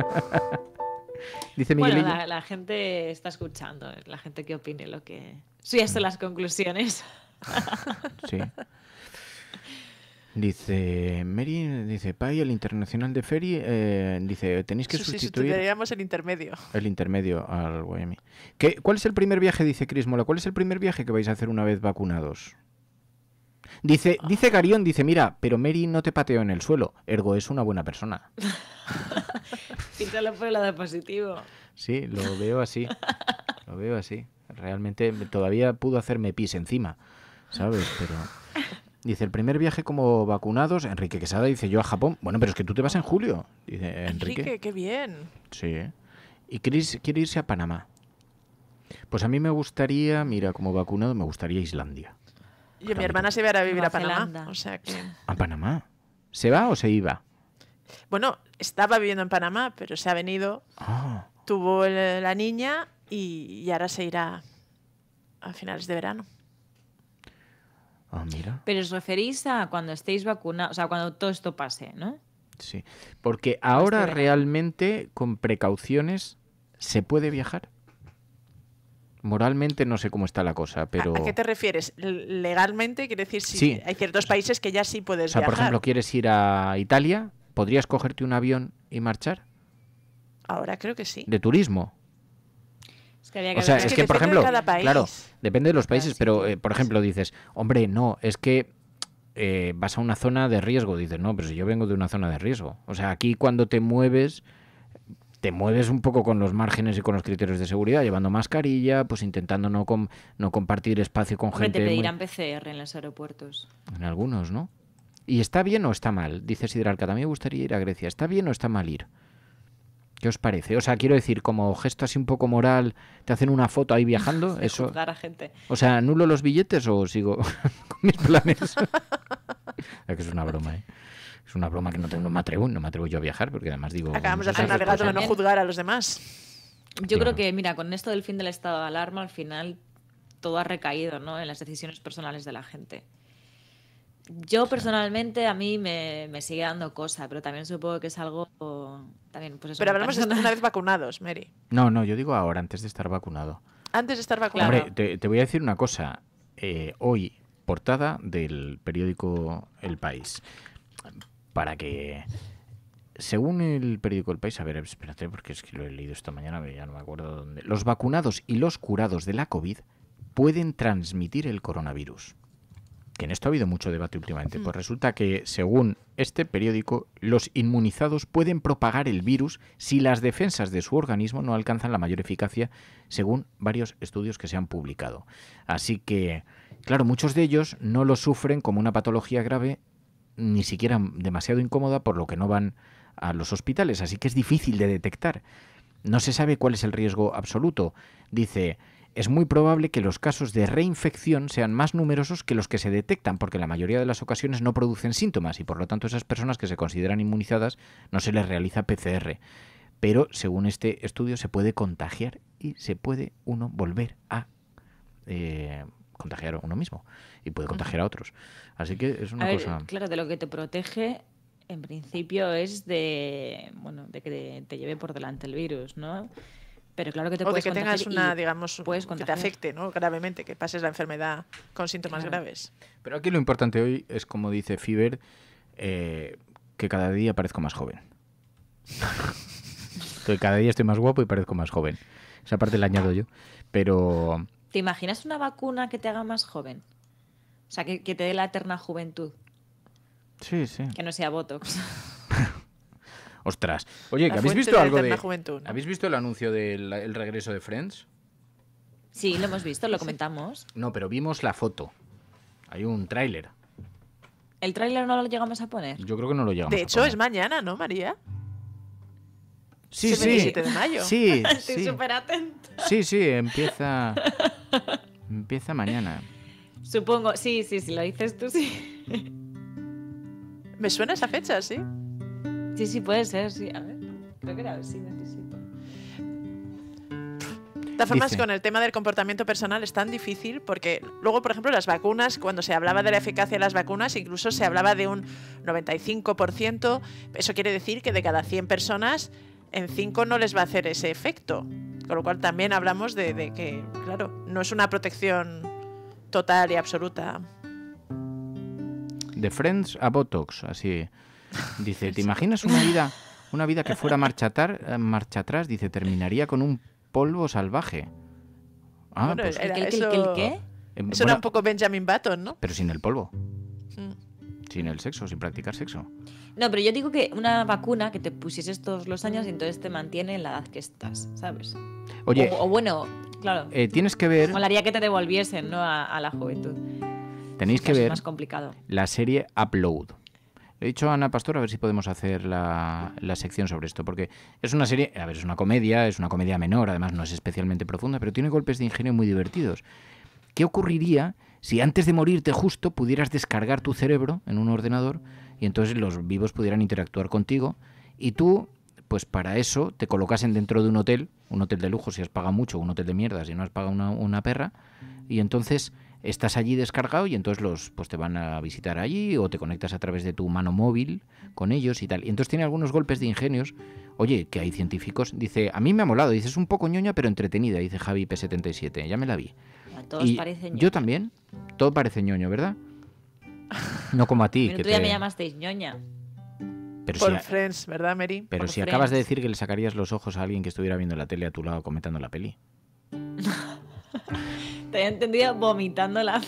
Dice Bueno, Miguelillo. la, la gente está escuchando, la gente que opine lo que... Suyas son las conclusiones. Sí. Dice Mary, dice Pai, el internacional de Ferry, eh, dice, tenéis que sustituir Sustituiríamos el intermedio. el intermedio al Guayami. ¿Qué, ¿Cuál es el primer viaje? Dice Cris Mola. ¿Cuál es el primer viaje que vais a hacer una vez vacunados? Dice, dice Garión, dice, mira, pero Mary no te pateó en el suelo, ergo es una buena persona. Píntalo por el lado positivo. Sí, lo veo así. Lo veo así. Realmente todavía pudo hacerme pis encima, ¿sabes? Pero... Dice, el primer viaje como vacunados, Enrique Quesada dice, yo a Japón. Bueno, pero es que tú te vas en julio, dice Enrique. Enrique, qué bien. Sí, ¿eh? Y Chris quiere irse a Panamá. Pues a mí me gustaría, mira, como vacunado, me gustaría Islandia. Yo, mi hermana se iba a ir a vivir Nueva a Panamá. Zelanda. O sea que... ¿A Panamá? ¿Se va o se iba? Bueno, estaba viviendo en Panamá, pero se ha venido. Ah, Tuvo el- la niña y, y ahora se irá a finales de verano. ah, mira. Pero os referís a cuando estéis vacunados, o sea, cuando todo esto pase, ¿no? Sí. Porque ahora verano. realmente, con precauciones, ¿se puede viajar? Moralmente no sé cómo está la cosa, pero... ¿A qué te refieres? L- Legalmente, quiere decir, si Sí. hay ciertos países que ya sí O puedes sea, por viajar. ejemplo, ¿quieres ir a Italia? ¿Podrías cogerte un avión y marchar? Ahora creo que sí. ¿De turismo? Es que había que O sea, ver- es que que, por depende de ejemplo, cada país. claro, depende de los países, pero, eh, por ejemplo, dices, hombre, no, es que eh, vas a una zona de riesgo. Dices, no, pero si yo vengo de una zona de riesgo. O sea, aquí cuando te mueves, te mueves un poco con los márgenes y con los criterios de seguridad, llevando mascarilla, pues intentando no, com- no compartir espacio con Hombre, gente... te muy- pedirán P C R en los aeropuertos. En algunos, ¿no? ¿Y está bien o está mal? Dice Sidralca, también me gustaría ir a Grecia. ¿Está bien o está mal ir? ¿Qué os parece? O sea, quiero decir, como gesto así un poco moral, ¿te hacen una foto ahí viajando? De Eso... juzgar a gente. O sea, ¿anulo los billetes o sigo con mis planes? Es que es una broma, ¿eh? Es una broma que no, tengo, no me atrevo, no me atrevo yo a viajar, porque además digo... Acabamos de muchas hacer un cosas. alegato de no juzgar a los demás. Yo Claro. creo que, mira, con esto del fin del estado de alarma, al final todo ha recaído, ¿no?, en las decisiones personales de la gente. Yo personalmente, a mí me, me sigue dando cosa, pero también supongo que es algo también, pues eso, Pero muy hablamos de personal. una vez vacunados, Mary. No, no, yo digo ahora, antes de estar vacunado. Antes de estar vacunado. Hombre, te, te voy a decir una cosa. Eh, hoy, portada del periódico El País. Para que según el periódico El País, a ver, espérate, porque es que lo he leído esta mañana, ya no me acuerdo dónde. Los vacunados y los curados de la COVID pueden transmitir el coronavirus. Que en esto ha habido mucho debate últimamente. Pues resulta que, según este periódico, los inmunizados pueden propagar el virus si las defensas de su organismo no alcanzan la mayor eficacia, según varios estudios que se han publicado. Así que, claro, muchos de ellos no lo sufren como una patología grave, ni siquiera demasiado incómoda, por lo que no van a los hospitales. Así que es difícil de detectar. No se sabe cuál es el riesgo absoluto. Dice... Es muy probable que los casos de reinfección sean más numerosos que los que se detectan, porque en la mayoría de las ocasiones no producen síntomas y por lo tanto esas personas que se consideran inmunizadas no se les realiza P C R. Pero según este estudio se puede contagiar y se puede uno volver a eh, contagiar a uno mismo y puede contagiar a otros. Así que es una a ver, cosa... Claro, de lo que te protege en principio es de, bueno, de que te, te lleve por delante el virus, ¿no? Pero claro que te o de puedes que tengas una, y digamos, puedes que te contagiar. afecte, ¿no? Gravemente, que pases la enfermedad con síntomas Claro. graves. Pero aquí lo importante hoy es, como dice Fiber, eh, que cada día parezco más joven. Que cada día estoy más guapo y parezco más joven. Esa parte la añado yo. Pero... ¿Te imaginas una vacuna que te haga más joven? O sea, que, que te dé la eterna juventud. Sí, sí. Que no sea Botox. Ostras. Oye, La ¿que habéis fuente visto de la algo de... eterna juventud, ¿no? ¿Habéis visto el anuncio del el regreso de Friends? Sí, lo hemos visto, lo comentamos. No, pero vimos la foto. Hay un tráiler. ¿El tráiler no lo llegamos a poner? Yo creo que no lo llegamos De a hecho, poner. es mañana, ¿no, María? Sí, Es el sí. veintisiete de mayo. Sí, Estoy sí. súper atenta. Sí, sí, empieza... Empieza mañana. Supongo, sí, sí, si lo dices tú, sí. Me suena esa fecha, sí. Sí, sí, puede ser, sí. A ver, creo que era el sí, veintisiete. De todas formas, Dice- con el tema del comportamiento personal es tan difícil porque luego, por ejemplo, las vacunas, cuando se hablaba de la eficacia de las vacunas, incluso se hablaba de un noventa y cinco por ciento. Eso quiere decir que de cada cien personas, en cinco no les va a hacer ese efecto. Con lo cual también hablamos de, de que, claro, no es una protección total y absoluta. De Friends a Botox, así. Dice, ¿te imaginas una vida, una vida que fuera marcha, tar- eh, marcha atrás? Dice, terminaría con un polvo salvaje. Ah, Bueno, pues, era ¿El qué, el qué, eso- el qué, el qué? eh, Eso era bueno, un poco Benjamin Button, ¿no? pero sin el polvo, Mm. sin el sexo, sin practicar sexo. No, pero yo digo que una vacuna que te pusieses todos los años y entonces te mantiene en la edad que estás, ¿sabes? Oye, O, o bueno, claro. eh, tienes que ver, Molaría que te devolviesen, ¿no? A, a la juventud. tenéis que Es ver más complicado. la serie Upload. Le he dicho a Ana Pastor a ver si podemos hacer la, la sección sobre esto, porque es una serie, a ver, es una comedia, es una comedia menor, además no es especialmente profunda, pero tiene golpes de ingenio muy divertidos. ¿Qué ocurriría si antes de morirte justo pudieras descargar tu cerebro en un ordenador y entonces los vivos pudieran interactuar contigo y tú, pues para eso, te colocasen dentro de un hotel, un hotel de lujo si has pagado mucho, un hotel de mierda si no has pagado una, una perra, y entonces estás allí descargado y entonces los pues te van a visitar allí o te conectas a través de tu mano móvil con ellos y tal. Y entonces tiene algunos golpes de ingenios. Oye, que hay científicos. Dice, a mí me ha molado. Dice, es un poco ñoña pero entretenida, dice Javi P setenta y siete. Ya me la vi. A todos Y parecen yo también. Todo parece ñoño, ¿verdad? No como a ti. El que otro día te- me llamasteis ñoña. Pero Por si, a- Friends, ¿verdad, Mary? pero por si acabas de Friends. decir que le sacarías los ojos a alguien que estuviera viendo la tele a tu lado comentando la peli. Te había entendido vomitando la...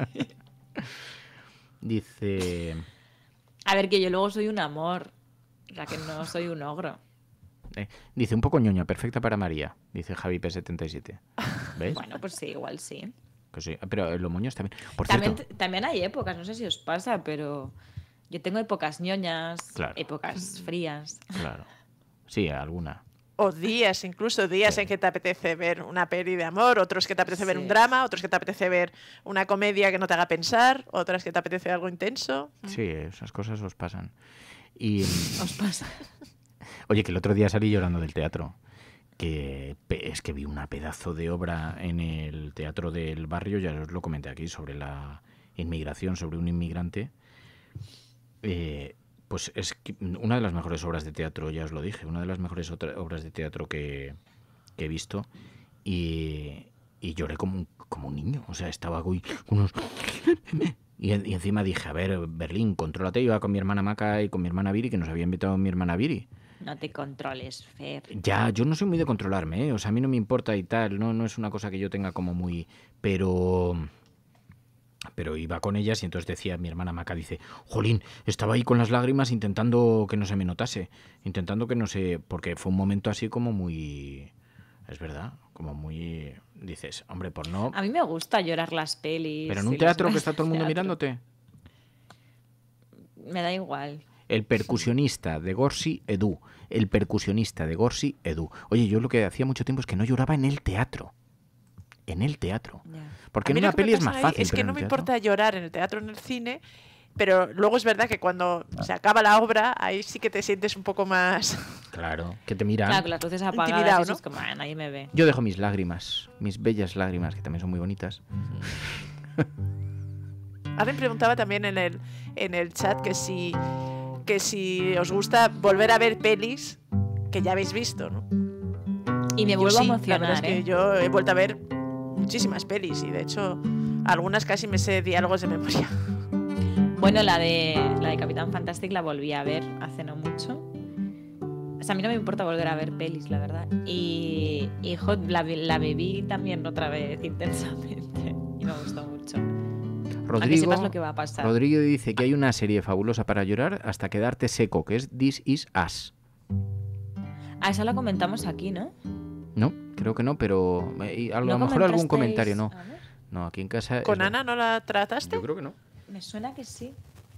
Dice... A ver, que yo luego soy un amor. O sea, que no soy un ogro. eh, dice, un poco ñoña, perfecta para María. Dice Javi P setenta y siete. ¿Ves? Bueno, pues sí, igual sí. Que sí. Pero los moños también. Por También, cierto, también hay épocas, no sé si os pasa, pero yo tengo épocas ñoñas, Claro. épocas frías. claro. Sí, alguna. O días, incluso días en que te apetece ver una peli de amor, otros que te apetece ver Sí. un drama, otros que te apetece ver una comedia que no te haga pensar, otras que te apetece algo intenso. Sí, esas cosas os pasan. Y Os pasa. oye, que el otro día salí llorando del teatro. Que pe- es que vi una pedazo de obra en el teatro del barrio, ya os lo comenté aquí, sobre la inmigración, sobre un inmigrante. Eh, pues es que una de las mejores obras de teatro, ya os lo dije, una de las mejores otra- obras de teatro que, que he visto. Y, y lloré como un, como un niño. O sea, estaba ahí con unos... Y, en- y encima dije, a ver, Berlín, contrólate. Iba con mi hermana Maca y con mi hermana Viri, que nos había invitado mi hermana Viri. No te controles, Fer. Ya, yo no soy muy de controlarme, ¿eh? O sea, a mí no me importa y tal, no, no es una cosa que yo tenga como muy... Pero... Pero iba con ellas y entonces decía, mi hermana Maca dice, jolín, estaba ahí con las lágrimas intentando que no se me notase, intentando que no se... Porque fue un momento así como muy... Es verdad, como muy... Dices, hombre, por no... A mí me gusta llorar las pelis. Pero en un y teatro los- que está todo el mundo teatro. mirándote. Me da igual. El percusionista de Gorsi Edu. El percusionista de Gorsi Edu. Oye, yo lo que hacía mucho tiempo es que no lloraba en el teatro. En el teatro. Porque A en mí lo una que me peli es pasa más ahí fácil. Es que pero en no el me teatro- importa llorar en el teatro o en el cine, pero luego es verdad que cuando se acaba la obra, ahí sí que te sientes un poco más Claro, que te miran. Claro, con las luces apagadas, intimidado, eso ¿no? es como, "Ah, nadie me ve". Yo dejo mis lágrimas, mis bellas lágrimas, que también son muy bonitas. Alguien preguntaba también en el, en el chat que si, que si os gusta volver a ver pelis que ya habéis visto, ¿no? Y me Yo vuelvo a sí, la emocionar, verdad es que ¿eh? yo he vuelto a ver muchísimas pelis y de hecho algunas casi me sé diálogos de memoria. Bueno, la de la de Capitán Fantastic la volví a ver hace no mucho. O sea, a mí no me importa volver a ver pelis, la verdad. Y, y jo, la, vi- la bebí también otra vez intensamente. Y me gustó mucho. Aunque Rodrigo, sepas lo que va a pasar. Rodrigo dice que hay una serie fabulosa para llorar hasta quedarte seco, que es This Is Us. Ah, esa la comentamos aquí, ¿no? No, creo que no, pero eh, y a lo ¿No mejor algún comentasteis? comentario, no. A ver. No, aquí en casa... es ¿Con verdad. Ana no la trataste? Yo creo que no. Me suena que sí.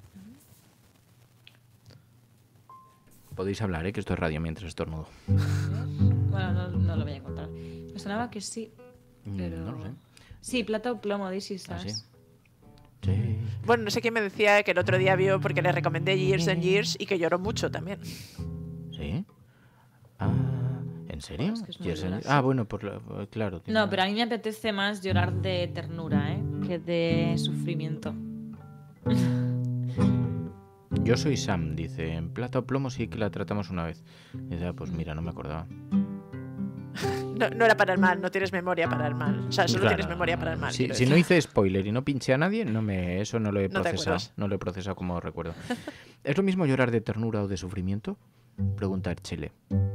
Podéis hablar, ¿eh? Que esto es radio mientras estornudo. Bueno, no, no lo voy a encontrar. Me sonaba que sí, Mm, pero... No lo sé. Sí, Plata o Plomo, This Is Ah, Us. sí. Sí. Bueno, no sé quién me decía que el otro día vio porque le recomendé Years and Years y que lloró mucho también. ¿Sí? Ah, ¿en serio? Es que es muy Yes, dura, en- sí. Ah, bueno, por la- claro. tiene- No, pero a mí me apetece más llorar de ternura, ¿eh? Que de sufrimiento. Yo soy Sam, dice. En Plata o Plomo sí que la tratamos una vez. Dice, ah, pues mira, no me acordaba. No, no era para el mal, no tienes memoria para el mal. O sea, solo Claro. tienes memoria para el mal. Si, quiero si decir. no hice spoiler y no pinché a nadie, no me, eso no lo he No te procesado. acuerdas. No lo he procesado como recuerdo. ¿Es lo mismo llorar de ternura o de sufrimiento? Pregunta Chile.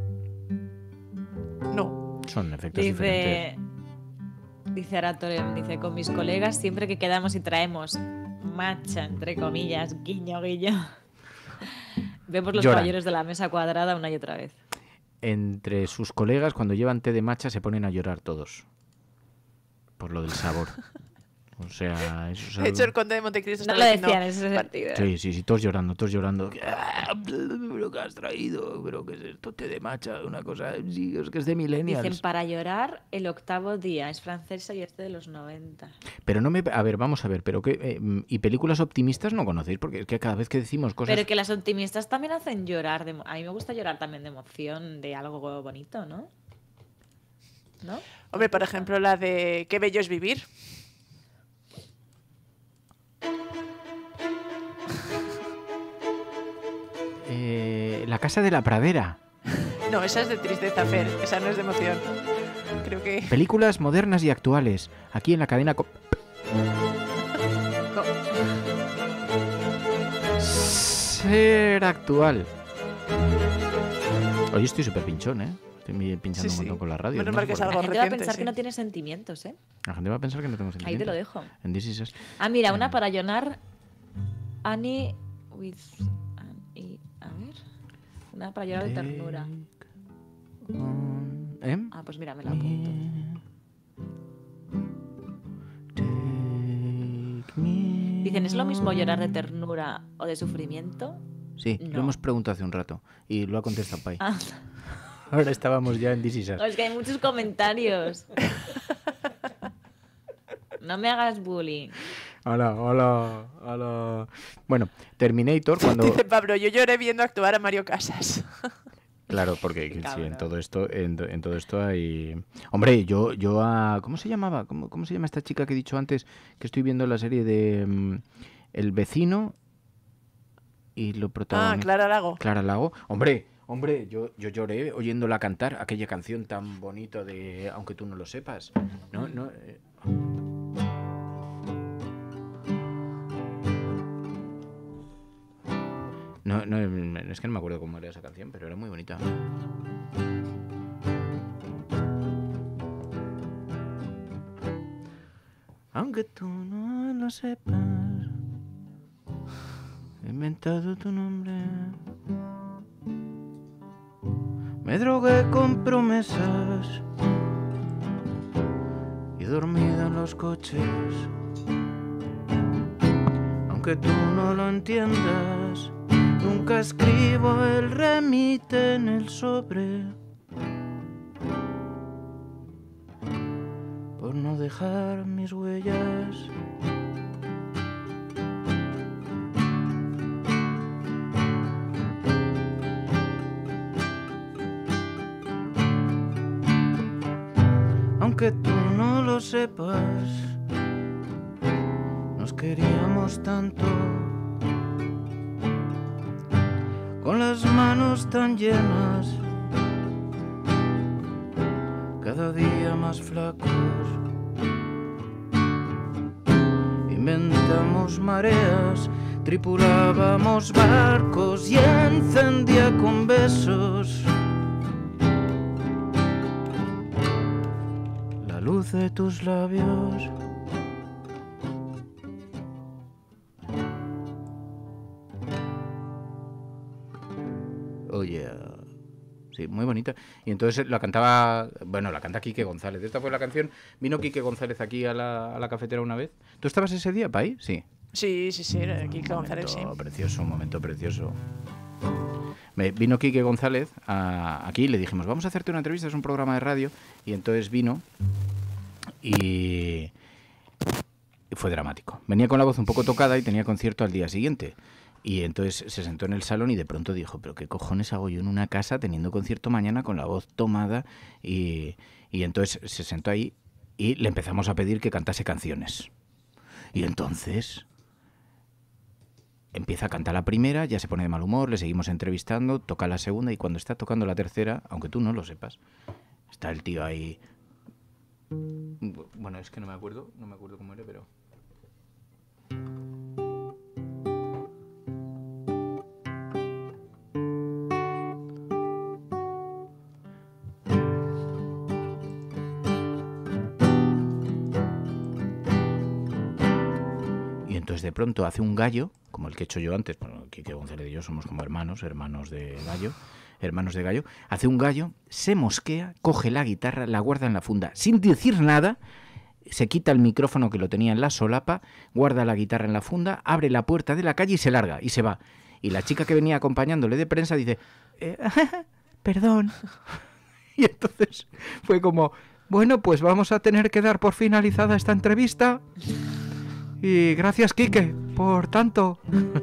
No. Son efectos diferentes. Dice, dice Aratorem, dice, con mis colegas siempre que quedamos y traemos macha, entre comillas, guiño, guiño, vemos los Lloran. caballeros de la mesa cuadrada una y otra vez. Entre sus colegas, cuando llevan té de matcha, se ponen a llorar todos. Por lo del sabor. O sea, eso es De hecho, algo- el conde de Montecristo No está lo diciendo, decían en ese sentido. Sí, sí, sí, todos llorando, todos llorando. Ah, ¿Pero qué has traído? ¿Pero qué es esto? Té de matcha, una cosa... Sí, es que es de millennials. Dicen, para llorar, el octavo día, es francesa y este de los noventa. Pero no me... A ver, vamos a ver, pero que... eh, ¿y películas optimistas no conocéis? Porque es que cada vez que decimos cosas... Pero que las optimistas también hacen llorar. De, emo- a mí me gusta llorar también de emoción, de algo bonito, ¿no? ¿No? Hombre, por ejemplo, la de Qué bello es vivir. Eh, la casa de la pradera. No, esa es de tristeza, Fer. Esa no es de emoción. Creo que... Películas modernas y actuales. Aquí en la cadena... Co- Ser actual. Hoy estoy súper pinchón, ¿eh? Estoy mi- pinchando Sí, un montón sí. con la radio. Menos no mal sé que es por qué. algo La gente va a reciente, pensar sí. que no tiene sentimientos, ¿eh? La gente va a pensar que no tengo Ahí te sentimientos. lo dejo. En This Is Us. Ah, mira, una para llorar. Annie with... Annie- a ver. Una para llorar de ternura. ¿Eh? Ah, pues mira, me la apunto. Dicen, ¿es lo mismo llorar de ternura o de sufrimiento? Sí, No. lo hemos preguntado hace un rato y lo ha contestado Pai. Ah, Ahora estábamos ya en This Is Us. es que hay muchos comentarios. No me hagas bullying. Hola, hola, hola. Bueno, Terminator cuando... Dice Pablo, yo lloré viendo actuar a Mario Casas. Claro, porque Qué sí, cabrón. en todo esto, en, to- en todo esto hay. Hombre, yo, yo a. ¿Cómo se llamaba? ¿Cómo, cómo se llama esta chica que he dicho antes? Que estoy viendo la serie de mm, El vecino y lo Ah, protagoniza. Clara Lago. Clara Lago. Hombre, hombre, yo, yo lloré oyéndola cantar aquella canción tan bonita de Aunque tú no lo sepas. No, no. eh, No, no, es que no me acuerdo cómo era esa canción, pero era muy bonita. Aunque tú no lo sepas, he inventado tu nombre. Me drogué con promesas y dormido en los coches. Aunque tú no lo entiendas, nunca escribo el remite en el sobre, por no dejar mis huellas. Aunque tú no lo sepas, nos queríamos tanto, con las manos tan llenas, cada día más flacos. Inventamos mareas, tripulábamos barcos y encendía con besos la luz de tus labios. Oye, sí, muy bonita. Y entonces la cantaba, bueno, la canta Quique González. Esta fue la canción. Vino Quique González aquí a la, a la cafetera una vez. ¿Tú estabas ese día, Pai? Sí. Sí, sí, sí, Quique González, sí. Un momento precioso, un momento precioso. Me vino Quique González a, aquí y le dijimos, vamos a hacerte una entrevista, es un programa de radio. Y entonces vino y fue dramático. Venía con la voz un poco tocada y tenía concierto al día siguiente. Y entonces se sentó en el salón y de pronto dijo, pero ¿qué cojones hago yo en una casa teniendo concierto mañana con la voz tomada? Y, y entonces se sentó ahí y le empezamos a pedir que cantase canciones. Y entonces empieza a cantar la primera, ya se pone de mal humor, le seguimos entrevistando, toca la segunda y cuando está tocando la tercera, aunque tú no lo sepas, está el tío ahí... Bueno, es que no me acuerdo, no me acuerdo cómo era, pero... Entonces de pronto hace un gallo, como el que he hecho yo antes, bueno, Quique González y yo somos como hermanos, hermanos de gallo, hermanos de gallo, hace un gallo, se mosquea, coge la guitarra, la guarda en la funda, sin decir nada, se quita el micrófono que lo tenía en la solapa, guarda la guitarra en la funda, abre la puerta de la calle y se larga, y se va. Y la chica que venía acompañándole de prensa dice, eh, perdón. Y entonces fue como, bueno, pues vamos a tener que dar por finalizada esta entrevista. Y gracias, Quique, por tanto.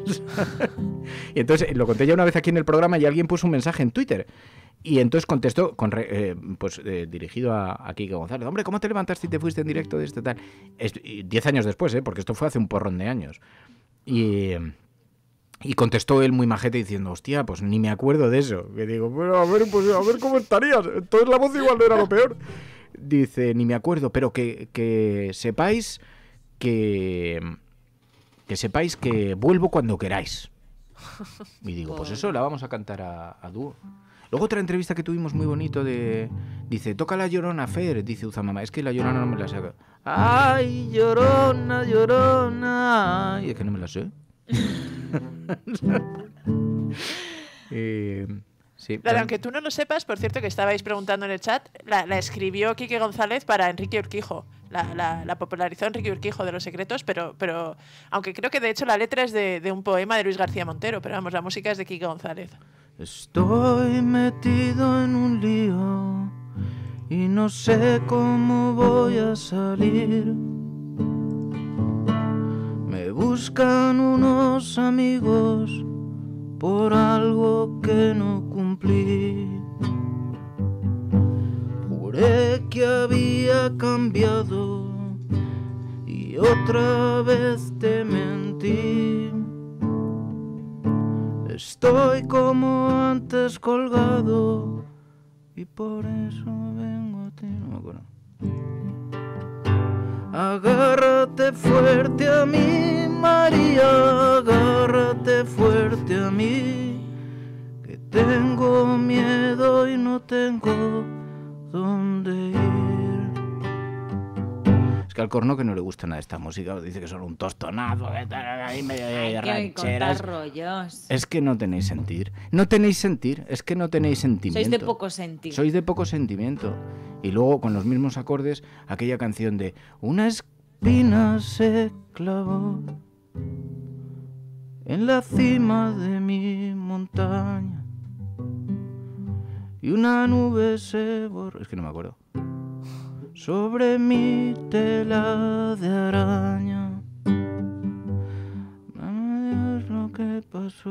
Y entonces lo conté ya una vez aquí en el programa y alguien puso un mensaje en Twitter. Y entonces contestó, con re, eh, pues eh, dirigido a, a Quique González. Hombre, ¿cómo te levantaste y te fuiste en directo de este tal? Es, y diez años después, ¿eh? Porque esto fue hace un porrón de años. Y, y contestó él muy majete diciendo, hostia, pues ni me acuerdo de eso. Que digo, bueno, a ver, pues a ver cómo estarías. Entonces la voz igual no era lo peor. Dice, ni me acuerdo, pero que, que sepáis... Que, que sepáis que vuelvo cuando queráis. Y digo, pues eso, la vamos a cantar a, a dúo. Luego otra entrevista que tuvimos muy bonito de... Dice, toca la Llorona, Fer, dice Uzamama. Es que la Llorona no me la sé. Ay, Llorona, Llorona. Y es que no me la sé. eh... Sí, claro, aunque tú no lo sepas, por cierto, que estabais preguntando en el chat, la, la escribió Quique González para Enrique Urquijo. La, la, la popularizó Enrique Urquijo de Los Secretos, pero, pero aunque creo que de hecho la letra es de, de un poema de Luis García Montero, pero vamos, la música es de Quique González. Estoy metido en un lío y no sé cómo voy a salir. Me buscan unos amigos por algo que no cumplí. Juré que había cambiado y otra vez te mentí. Estoy como antes colgado y por eso vengo a ti. No me acuerdo. Agárrate fuerte a mí, María, agárrate Abrázate fuerte a mí, que tengo miedo y no tengo dónde ir. Es que al corno que no le gusta nada de esta música, dice que son un tostonado, ahí medio de rancheras. Rollos. Es que no tenéis sentir. No tenéis sentir, es que no tenéis sentimiento. Sois de poco sentir. Sois de poco sentimiento. Y luego con los mismos acordes, aquella canción de una espina se clavó en la cima de mi montaña y una nube se borró. Es que no me acuerdo. Sobre mi tela de araña. Mamá Dios, lo que pasó.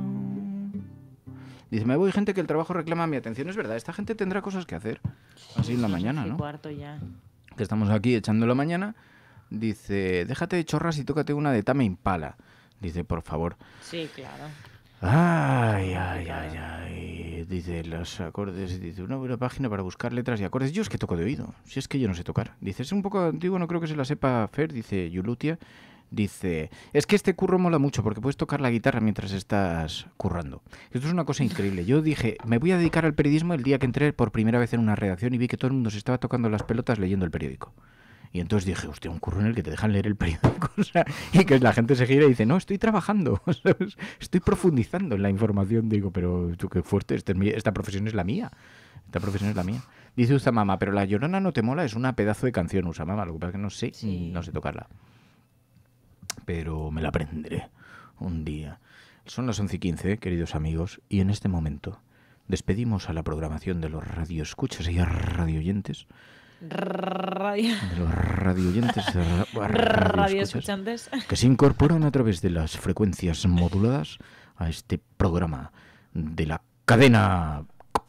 Dice, me voy, gente que el trabajo reclama mi atención. Es verdad, esta gente tendrá cosas que hacer. Así en la mañana, ¿no? Cuarto ya. Que estamos aquí echando la mañana. Dice, déjate de chorras y tócate una de Tame Impala. Dice, por favor. Sí, claro. Ay, ay, ay, ay. Dice, los acordes. Dice, una buena página para buscar letras y acordes. Yo es que toco de oído. Si es que yo no sé tocar. Dice, es un poco antiguo, no creo que se la sepa Fer. Dice, Yulutia. Dice, es que este curro mola mucho porque puedes tocar la guitarra mientras estás currando. Esto es una cosa increíble. Yo dije, me voy a dedicar al periodismo el día que entré por primera vez en una redacción y vi que todo el mundo se estaba tocando las pelotas leyendo el periódico. Y entonces dije, hostia, un curro en el que te dejan leer el periódico. O sea, y que la gente se gira y dice, no, estoy trabajando. ¿Sabes? Estoy profundizando en la información. Digo, pero tú qué fuerte, esta, es mi, esta profesión es la mía. Esta profesión es la mía. Dice Usamama, pero La Llorona no te mola, es una pedazo de canción, Usamama. Lo que pasa es que no sé, sí. no sé tocarla. Pero me la aprenderé un día. Son las once y quince, queridos amigos, y en este momento despedimos a la programación de los radioescuchas y radioyentes. Radio. De los radioyentes radioescuchantes que se incorporan a través de las frecuencias moduladas a este programa de la cadena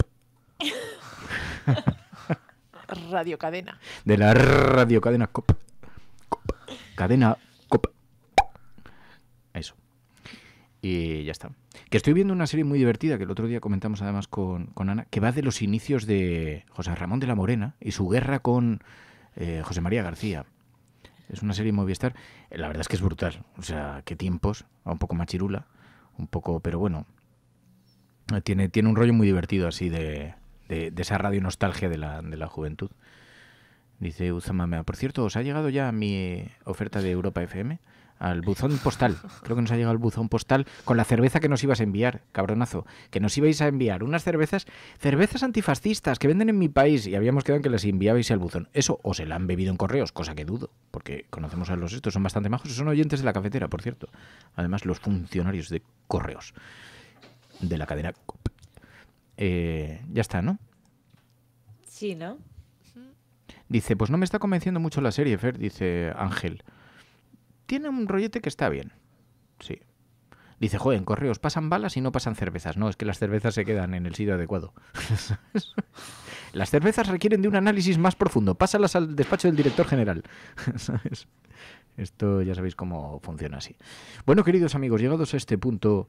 Radio Cadena. De la radiocadena COP. COP. Cadena COP. Eso. Y ya está. Que estoy viendo una serie muy divertida que el otro día comentamos además con, con Ana, que va de los inicios de José Ramón de la Morena y su guerra con eh, José María García. Es una serie Movistar. La verdad es que es brutal. O sea, qué tiempos. Un poco machirula. Un poco, pero bueno. Tiene, tiene un rollo muy divertido así de, de, de esa radio nostalgia de la, de la juventud. Dice Uzamamea. Por cierto, ¿os ha llegado ya mi oferta de Europa F M? Al buzón postal. Creo que nos ha llegado el buzón postal con la cerveza que nos ibas a enviar, cabronazo. Que nos ibais a enviar unas cervezas, cervezas antifascistas que venden en mi país y habíamos quedado en que las enviabais al buzón. Eso o se la han bebido en correos, cosa que dudo, porque conocemos a los estos, son bastante majos, son oyentes de la cafetera, por cierto. Además, los funcionarios de correos de la cadena COP. Eh, ya está, ¿no? Sí, ¿no? Dice, pues no me está convenciendo mucho la serie, Fer, dice Ángel. Tiene un rollete que está bien. Sí. Dice, joder, en correos pasan balas y no pasan cervezas. No, es que las cervezas se quedan en el sitio adecuado. Las cervezas requieren de un análisis más profundo. Pásalas al despacho del director general. ¿Sabes? Esto ya sabéis cómo funciona así. Bueno, queridos amigos, llegados a este punto,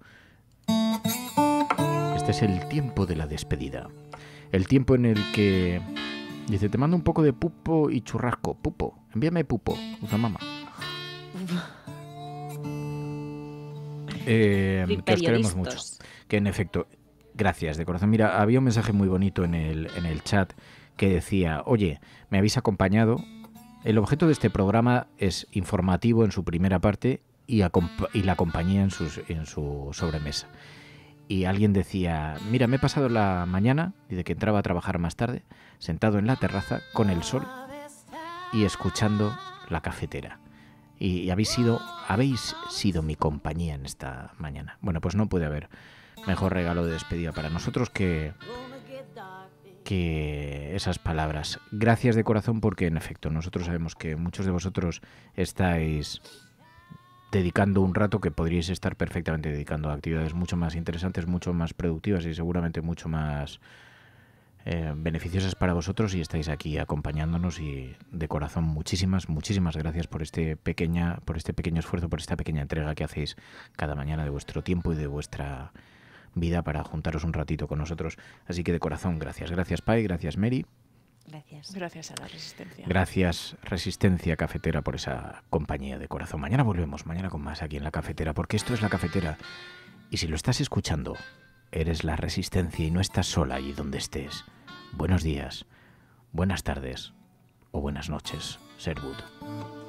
este es el tiempo de la despedida. El tiempo en el que... Dice, te mando un poco de pupo y churrasco. Pupo, envíame pupo. Uzamama. Eh, que os queremos mucho. Que en efecto, gracias de corazón. Mira, había un mensaje muy bonito en el, en el chat que decía, oye, me habéis acompañado. El objeto de este programa es informativo en su primera parte y, y la compañía en, sus, en su sobremesa. Y alguien decía, mira, me he pasado la mañana, desde que entraba a trabajar más tarde, sentado en la terraza con el sol y escuchando la cafetera. Y, y habéis sido habéis sido mi compañía en esta mañana. Bueno, pues no puede haber mejor regalo de despedida para nosotros que, que esas palabras. Gracias de corazón porque, en efecto, nosotros sabemos que muchos de vosotros estáis dedicando un rato que podríais estar perfectamente dedicando a actividades mucho más interesantes, mucho más productivas y seguramente mucho más Eh, beneficiosas para vosotros y estáis aquí acompañándonos y de corazón muchísimas, muchísimas gracias por este pequeña, por este pequeño esfuerzo, por esta pequeña entrega que hacéis cada mañana de vuestro tiempo y de vuestra vida para juntaros un ratito con nosotros. Así que de corazón, gracias. Gracias, Pai, gracias, Mary. Gracias. Gracias a la Resistencia. Gracias, Resistencia Cafetera, por esa compañía de corazón. Mañana volvemos, mañana con más aquí en La Cafetera, porque esto es La Cafetera. Y si lo estás escuchando, eres la Resistencia y no estás sola allí donde estés. Buenos días, buenas tardes o buenas noches, Sherwood.